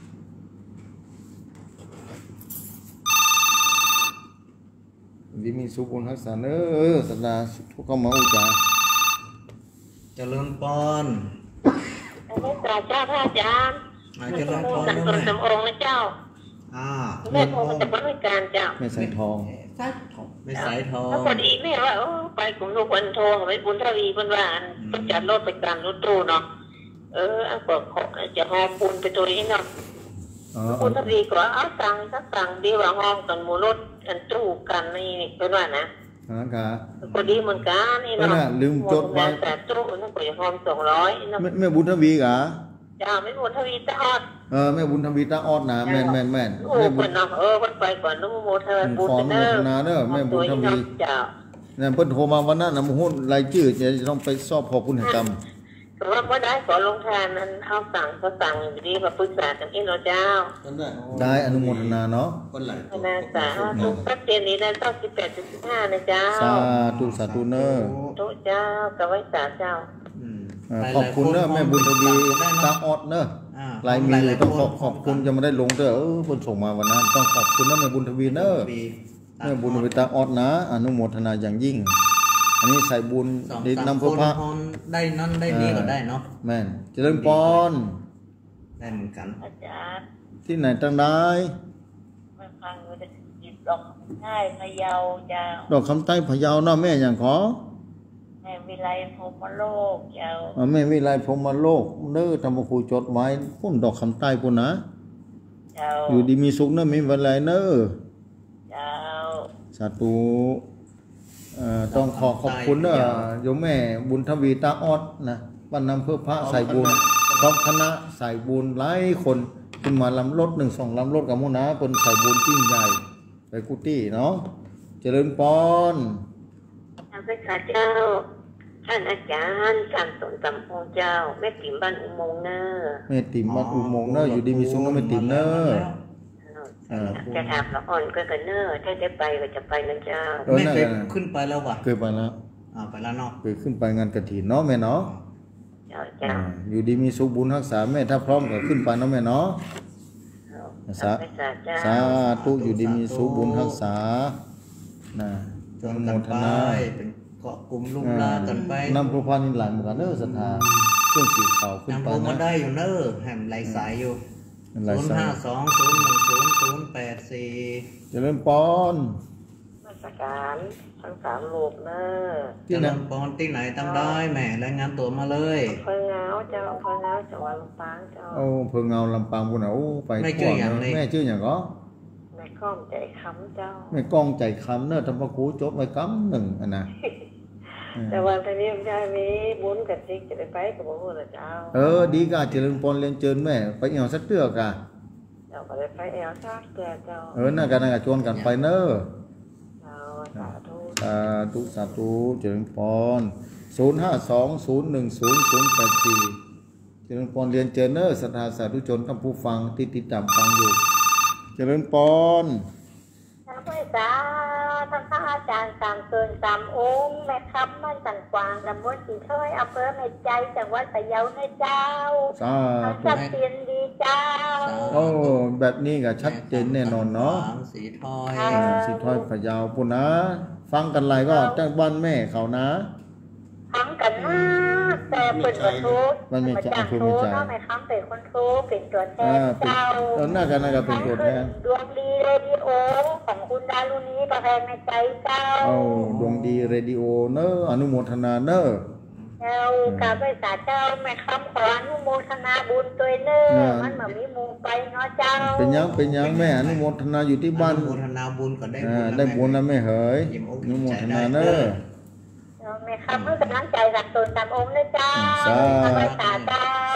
ดีมีสุบุญทักษะเนอสัตดาทุกเข้ามาอุจจาเจริญปอนอันนี้ตราเจ้าพระอาจารย์อ่าเจริญปอนสันด้วยตนแม่สำองค์นะเจ้าอ่าแม่โทรมาจากบริการเจ้าแม่ใส่ทองไม่สายทองแล้วพอดีแม่ว่าโอ้ไปกลุ่มลูกวันโทรไปบุญทวีเพิ่นว่าต้องจัดรถไปการรถตู้เนาะเออเอาเปิดของจะหอมบุญไปตัวนี้เนาะอ๋อบุญทวีก็เอาสั่งสักสั่งดีว่าหอมกันหมู่รถกันตู้กันนี่เพิ่นว่านะอ๋อค่ะพอดีเหมือนกันนี่เออเนาะน่ะลืมจดไว้แต่ตู้นั่นก็จะหอมสองร้อยเนาะแม่แม่บุญทวีกะจ้าไม่บุญทวีตะออดเออแม่บุญทวีตาออดนะแม่นแม่นแม่นโอ้แม่บุเพิ่ญนเนาะเออเพิ่นไปก่อนนุโมทนาบุญขออนุโมทนาเด้อแม่บุญทวีเจ้าเนี่ยเพิ่นโทรมาวันนั้นนะมาหุ้นรายชื่อจะต้องไปสอบพอคุณกรรมแต่ว่าบ่ได้ขอลงทานนั้นเอาสั่งเขาสั่งดีมาปรึกษากันเองเนาะเจ้านั่นได้ได้อนุโมทนาเนาะคนไหลคณะสาธุสักเดือนนี้ได้ตั้งสิบแปดถึงสิบห้านะเจ้าสาธุสาธุเนอโตเจ้ากับไว้สาเจ้าอืมเออขอบคุณเนอะแม่บุญทวีตาออดเนอะอ่าลายมือต้องขอบขอบคุณจะมาได้ลงเด้อเออเพิ่นส่งมาวันนั้นต้องขอบคุณนะแม่บุญทวีเนอะปีแม่บุญทวีตาออดนะอนุโมทนาอย่างยิ่ง อันนี้ใส่บุญสองดิสามนำคเพื่อน พระพรได้นั่นได้นี่ก็ได้เนาะแม่นเจริญปอนได้เหมือนกันอาจารย์ที่ไหนตั้งได้มาฟังดูจะหยิบดอกใช่พะเยาเจ้าดอกคำใต้พะเยาเนาะแม่อย่างขอแม่วิไลพรหมโลกเจ้าเอาแม่วิไลพรหมโลกเด้อธรรมครูจดไว้พุ่นดอกคำใต้พุ่นนะเจ้าอยู่ดีมีสุขเนอะมีวิไลเนอะเจ้าสาธุเอ่อต้องขอขอบคุณเนอะโยมแม่บุญทวีตาออดนะบ้านนำเพื่อพระใส่บุญพร้อมคณะใส่บุญหลายคนขึ้นมาลำรถหนึ่งสองลำรถกับมุนะคนใส่บุญยิ่งใหญ่ไปกุฏิเนาะเจริญปอนท่านพระเจ้า ท่านอาจารย์การสนตำองค์เจ้าแม่ติ๋มบ้านอุโมงค์เนอร์แม่ติ๋มบ้านอุโมงค์เนอะอยู่ดีมีสุขเนอะแม่ติ๋มเนอะเออจะถามละอ่อนก็กันเนอร์ถ้าได้ไปก็จะไปนะเจ้าเออไม่นั่นเคยน่ะขึ้นไปแล้ววะเคยไปแล้วอ่าไปแล้วเนาะเคยขึ้นไปงานกฐินเนาะแม่เนาะเจ้าอ่าเจ้าอยู่ดีมีสุขบุญรักษาแม่ถ้าพร้อมก็ขึ้นไปเนาะแม่เนาะ สา สาธุอยู่ดีมีสุขบุญรักษานะจจงนโมกันทไปนาเป็นเกาะกลุ่มลุมลากันไปนำพระพานิหลายเหมือนกันเนอะศรัทธาเครื่องสีขาวขึ้นนำไปโมมานะได้อยู่เนอะแหมไหลสายอยู่หลายศูนย์สาห้าย สองศูนย์หนึ่งศูนย์ศูนย์แปดสี่เจริญปอนมาสการทั้งสามโลกเนอร์เจริญปอนที่ไหนตามได้แหม่รายงานตัวมาเลยอำเภอเงาเจ้าอำเภอเงาจังหวัดลำปางเจ้าโอ้เพิ่งเงาลำปางบุญอ่ะโอ้ไปไม่ชื่ออย่างเลยแม่ชื่ออย่างก็แม่ข้อมใจคำเจ้าแม่กล้องใจคำเนอะทำพระครูจบไปคำหนึ่งอันนะแต่วันนี้ไม่ได้มีบุญกับซิกจะได้ไปกับพระพุทธเจ้าเออดีกาเจริญปอนเรียนเจิญแม่ไปเอี่ยวสักเตือกะเจ้าก็ได้ไปแอลซากเตือเจ้าเออน่ากันน่ากันชวนกันไปเนอะเจ้าสาธุสาธุสาธุเจริญปอนศูนย์ห้าสองศูนย์หนึ่งศูนย์ศูนย์แปดสี่เจริญปอนเรียนเจิญเนอะศรัทธาสาธุชนท่านผู้ฟังที่ติดตามฟังอยู่ เจริญปอนท่านผู้สาท่านพระอาจารย์สามเกินสามองค์แม่คำมันสันกวางตำบลสีถ้อยอำเภอแม่ใจจังหวัดพะเยานะเจ้าสาธุจัดเตียนดีเจ้าโอ้แบบนี้ก็ชัดเจนแน่นอนเนาะขวางสีทอยเออสิถ้อยพะเยาวปุ่นนะ ฟังกันไรก็จ้างบ้านแม่เขานะทั้งกันนะแต่เป็นคนทุกข์มันไม่ใช่จากคือทุไม่กใช่ข์เนาะแม่คำเป็นคนทุกข์เป็นตัวแทเอน อเป็นเจ้าเออน่ากันน่ากันเป็นตัวแทนดวงดีเรดิโอของคุณดารุณีประแพงในใจเจ้าเอาดวงดีเรดิโอเนอะอนุโมทนาเนอะเจ้ากราบไหว้สาเจ้าแม่คำขออนุโมทนาบุญตัวเนอเออมันเหมือนมีหมูไปเนาะเจ้าเป็นยังเป็นยังแม่อนุโมทนาอยู่ที่บ้านอนุโมทนาบุญก็ได้เอบุอญได้บุญนะแม่เหยยิ้มอกอนุโมยิ้มทใจนาได้เนอะแม่คำเมื่อกำลังใจสักตนตามองค์นะเจ้าสากราบไหว้สาเจ้าส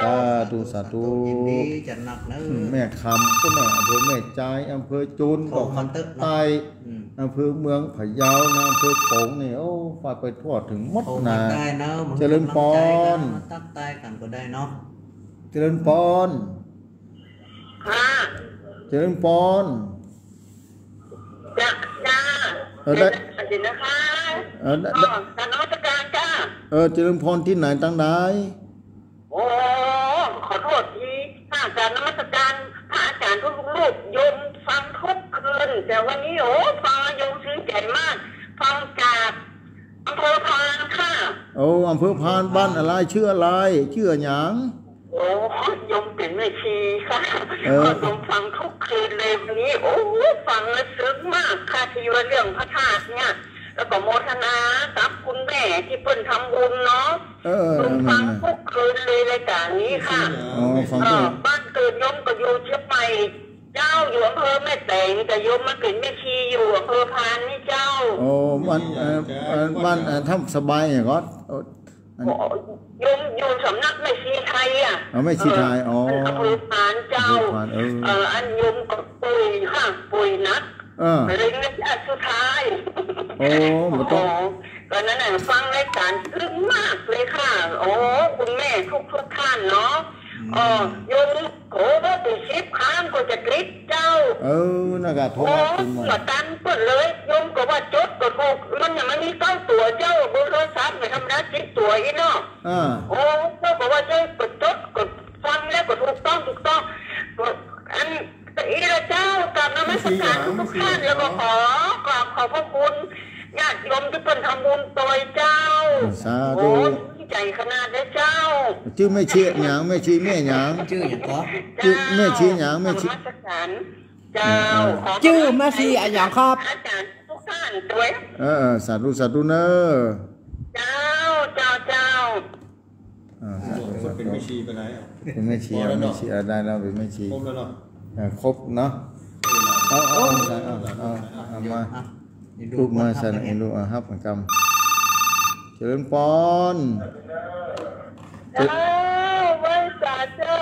สาธุสาธุยินดีจัดหนักเนอะแม่คำก็แม่อำเภอแม่ใจอำเภอจุนโทก็รมาเถอะใต้อืมอำเภอเมืองพะเยานะอำเภอโป่งนี่โอ้ฝากไปทั่วถึงหมดโทรมานะได้เนอะมึงเจริญพรมาตักใต้กันก็ได้เนาะเจริญพรค่ะเจริญพรจ้าจ้าเออได้เดี๋ยวนะคะเออได้อ๋อการนมัสการจ้าเออเจริญพรที่ไหนตั้งใดโอ้ขอโทษทีถ้าการนมัสการพระอาจารย์ทุกรูปโยมฟังทุกคืนแต่วันนี้โอ้ฟังโยมซึ้งใจมาก ฟังจากอำเภอพานค่ะโอ้อำเภอพานบ้านอะไรชื่ออะไรชื่อหยังโอ้โยมเป็นแม่ชีค่ะเออโยมฟังทุกคืนเลยวันนี้ โอ้ฟังแล้วซึ้งมากค่ะที่ว่าเรื่องพระธาตุเนี่ย แล้วก็โมทนากับคุณแม่ที่เพิ่นทำบุญเนาะเออโยมนั่ฟันงน่ะทุกคืนเลยรายการนี้ค่ะอ๋อฟังเอด้วอย บ้านเกิดโยมก็อยู่เชียงใหม่เจ้าอยู่อำเภอแม่แตงแต่โยมมาเกิดแม่ชีอยู่อำเภอพานนี่เจ้าโอ้บ้านเอ่อเอ่อบ้านเอ่อทำสบายอย่างก็เอ่ออันโยมอยู่สำนักแม่ชีไทยอ่ะเอาแม่ชีไทยอ๋ออำเภอพานเจ้าอำเภอพานเออเอออันโยมก็ป่วยค่ะป่วยนักเออมะเร็งระยะสุดท้ายโอ้บ่ต้องตอนนั้นน่ะฟังรายการซึ้งมากเลยค่ะ โอ้คุณแม่ทุกทุกท่านเนาะอ๋อโยมโอ้ว่าติดชิปค้างก็จะกริ๊ดเจ้าเออน่ากาโทรโอ้มาคุณหมาลัตันเปิดเลยโยมก็ว่าจดก็ถูกมันยังไม่มีเก้าตัวเจ้าบนโทรศัพท์ไม่ทำได้สิบตัวอีเนาะอ่าโอ้เจ้าก็ว่าเจ้ากดจดกดฟังแล้วก็ถูกต้องถูกต้องกดอันอีละเจ้ากลับนมัสการทุกท่านแล้วก็ขอกราบขอบพระคุณญาติโยมที่เป็นทำบุญตัวเจ้าสาโอ้ธุดีใจขนาดเลยเจ้าชื่อแม่ชีหยังแม่ชีแม่หยังชื่ออย่างก็ชื่อแม่ชีหยังแม่ชีนมัสการเจ้าขชื่อแม่ชีอะอย่างครับอาจารย์ทุกท่านตัวเออเออสาธุสาธุเนอะเจ้าเจ้าเจ้าอ่าสาธุคนเป็นไม่ชีไปไหนอ่ะเป็นแม่ชีเอาแม่ชีเอาได้แล้วเป็นแม่ชีครบแล้วเนาะเออครบเนาะเอาเอาเอาเอาเอาเอามาอ่ะนี่ลูกมาบนใส่ทับเอ็เอ็นนลูกอ่ะครับเหมือนกันเจริญปอนเจ้าไว้สาเจ้า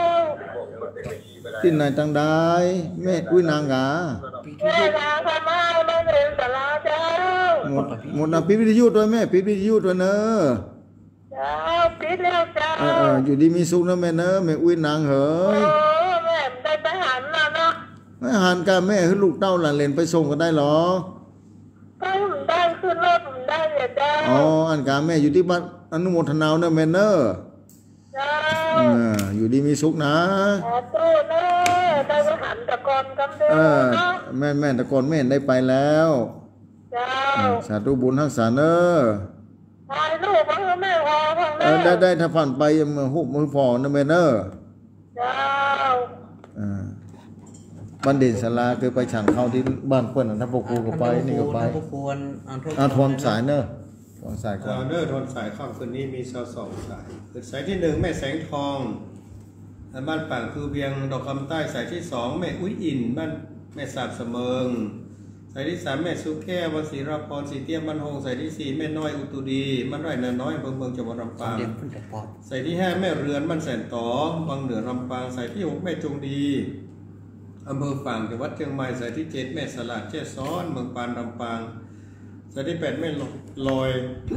ที่ไหนตั้งได้แม่อุ้ยนางกาแม่ลาพม่าไม่เรียนสาราเจ้าหมดหมดนะปิดวิทยุด้วยแม่ปิดวิทยุด้วยเนอะเจ้าปิดแล้วเจ้าเออเอออยู่ดีมีสุขนะแม่เนอะแม่อุ้ยนางเหโอ้ยแม่ได้ไปหันแล้วเนาะแม่หันกาแม่ให้ลูกเต้าหลานเลนไปส่งก็ได้หรอก็ผมได้ขึ้นรถผมได้เลยเจ้าอ๋ออันกาแม่อยู่ที่บ้านอนุโมทนาเนอะแม่เนอะเจ้าเอออยู่ดีมีสุขนะขอตู้เนาะได้ไปหันตะกอนกันเด้อเออเนาะแม่แม่ตะโกนแม่ได้ไปแล้วเจ้าเออสาธุบุญทักษาเนอะถ่ายรูปมาให้แม่พอพังเอเด้ออได้ได้ถ้าผ่านไปมือหุบมือพอนะแม่เนอะเจ้าเออบ้านเด่นศาลาเคยไปฉันข้าวที่บ้านเพื่อนนะถ้าพวกกูก็ไปนี่ก็ไปพวกควรอ่านโทษอาทวนสายเนอะทวนสายก่อนดาวเนอร์ทนสายข้ามคืนนี้มีเสาสองสายคือสายที่หนึ่งแม่แสงทองบ้านป่างคือเวียงดอกคำใต้สายที่สองแม่อุ้ยอินบ้านแม่สาบเสมิงสายที่สามแม่สุแก้ววัดศรีราพรศรีเตี้ยมบ้านหงสายที่สี่แม่น้อยอุตุดีบ้านไร่นาน้อยอำเภอเมืองจังหวัดลำปางเด็กขึ้นจากปอดสายที่ห้าแม่เรือนบ้านแสนต่อบางเหนือลำปางสายที่หกแม่จงดีอำเภอฝางจังหวัดเชียงใหม่สายที่เจ็ดแม่สลัดเจ้ซ้อนเมืองปานลำปางสายที่แปดแม่ลอย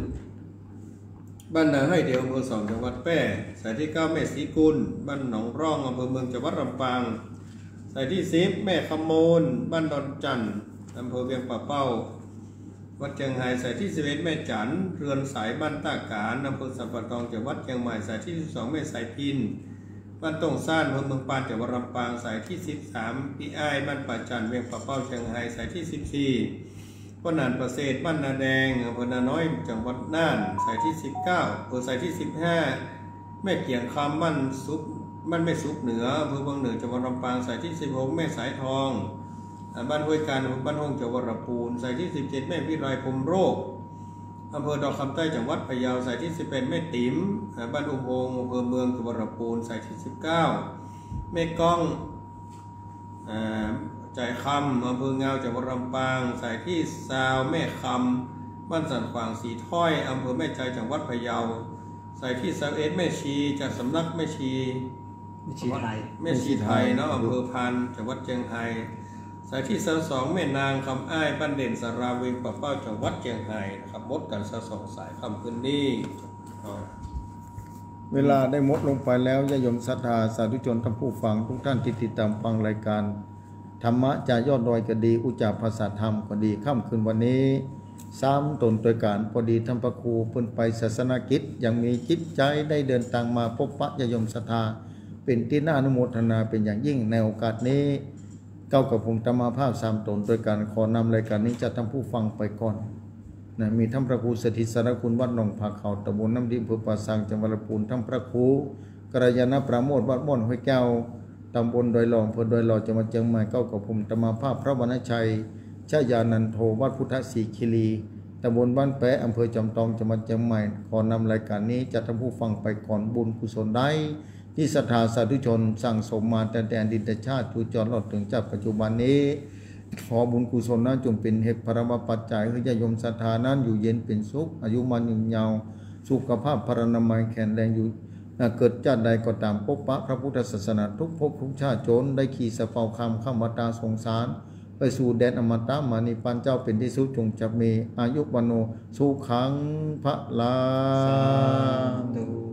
บ้านนาให้เดียวอำเภอสองจังหวัดแพร่สายที่เก้าแม่ศรีกุลบ้านหนองร่องอำเภอเมืองจังหวัดลำปางสายที่สิบแม่ขโมนบ้านดอนจันทร์อำเภอเวียงป่าเป้าวัดเชียงไฮ้สายที่สิบเอ็ดแม่จันเรือนสายบ้านตาการอำเภอสัมปะตองจังหวัดเชียงใหม่สายที่สิบสองแม่สายพินบ้านตงซ่านอำเภอเมืองปานจังหวัดลำปางสายที่สิบสามพี่อ้ายบ้านป่าจันเวียงป่าเป้าเชียงไฮ้สายที่สิบสี่พ่อนานประเสริฐบ้านนาแดงอำเภอนาน้อยจังหวัดน่านสายที่สิบเก้าอำเภอสายที่สิบห้าแม่เกียงคำบ้านซุปบ้านแม่ซุปเหนืออำเภอบางเหนือจังหวัดลำปางสายที่สิบหกแม่สายทองบ้านห้วยการบ้านห้องจังหวัดลำพูนสายที่สิบเจ็ดแม่วิไลพรมโรคอำเภอดอกคำใต้จังหวัดพะเยาสายที่สิบเป็นแม่ติ๋มบ้านอุโมงค์อำเภอเมืองจังหวัดลำพูนสายที่สิบเก้าแม่ก้องใจคำอำเภอเงาจังหวัดลำปางสายที่สาวแม่คำบ้านสันขวางสีถ้อยอำเภอแม่ใจจังหวัดพะเยาสายที่สามเอ็ดแม่ชีจากสำนักแม่ชีไม่ชีไทยแม่ชีไทยเนาะอำเภอพานจังหวัดเชียงไฮ้สายที่สามสองแม่นางคำอ้ายบ้านเด่นสาราเวงป่าเป้าจังหวัดเชียงไฮ้นะครับมดกันสะสองสายคำคืนนี้เวลาได้หมดลงไปแล้วญาติโยมศรัทธาสาธุชนท่านผู้ฟังทุกท่านที่ติดตามฟังรายการธรรมะจากยอดดอยก็ดีอุจจาภาษาธรรมก็ดีค่ำคืนวันนี้ซ้ำตนตัวการพอดีท่านพระครูเพิ่นไปศาสนกิจยังมีจิตใจได้เดินทางมาพบปะญาติโยมศรัทธาเป็นที่น่าอนุโมทนาเป็นอย่างยิ่งในโอกาสนี้เก้ากับผมธรรมาภาพสามตนตัวการขอนำรายการนี้จะท่านผู้ฟังไปก่อนนะมีท่านพระครูสถิตสารคุณวัดหนองผาเขาตำบลน้ำดิบอำเภอป่าสังจังหวัดลำพูนท่านพระครูกระยาณประโมทวัดม่อนห้วยแก้วตำบลดอยหลองอำเภอดอยหลอจังหวัดเชียงใหม่เก้ากับผมธรรมาภาพพระวรรณชัยชยานันโทวัดพุทธศรีคีรีตำบลบ้านแปะอำเภอจอมทองจังหวัดเชียงใหม่ขอนำรายการนี้จะท่านผู้ฟังไปก่อนบุญกุศลได้ที่ศรัทธาสาธุชนสั่งสมมาแต่แต่อดีตชาติทุจรหลอดถึงจากปัจจุบันนี้ขอบุญกุศลนั้นจงเป็นเหตุพรหมปัจจัยให้ญาติโยมศรัทธานั้นอยู่เย็นเป็นสุขอายุมันยืนยาวสุขภาพพรรณนามัยแข็งแรงอยู่เกิดชาติใดก็ตามพบปะพระพุทธศาสนาทุกภพทุกชาติจนได้ขี่สะเฝ้าคำข้ามตาสงสารไปสู่แดนอมตะมานิปันเจ้าเป็นที่สุดจงจับมีอายุวันโนสุขังพระลาดู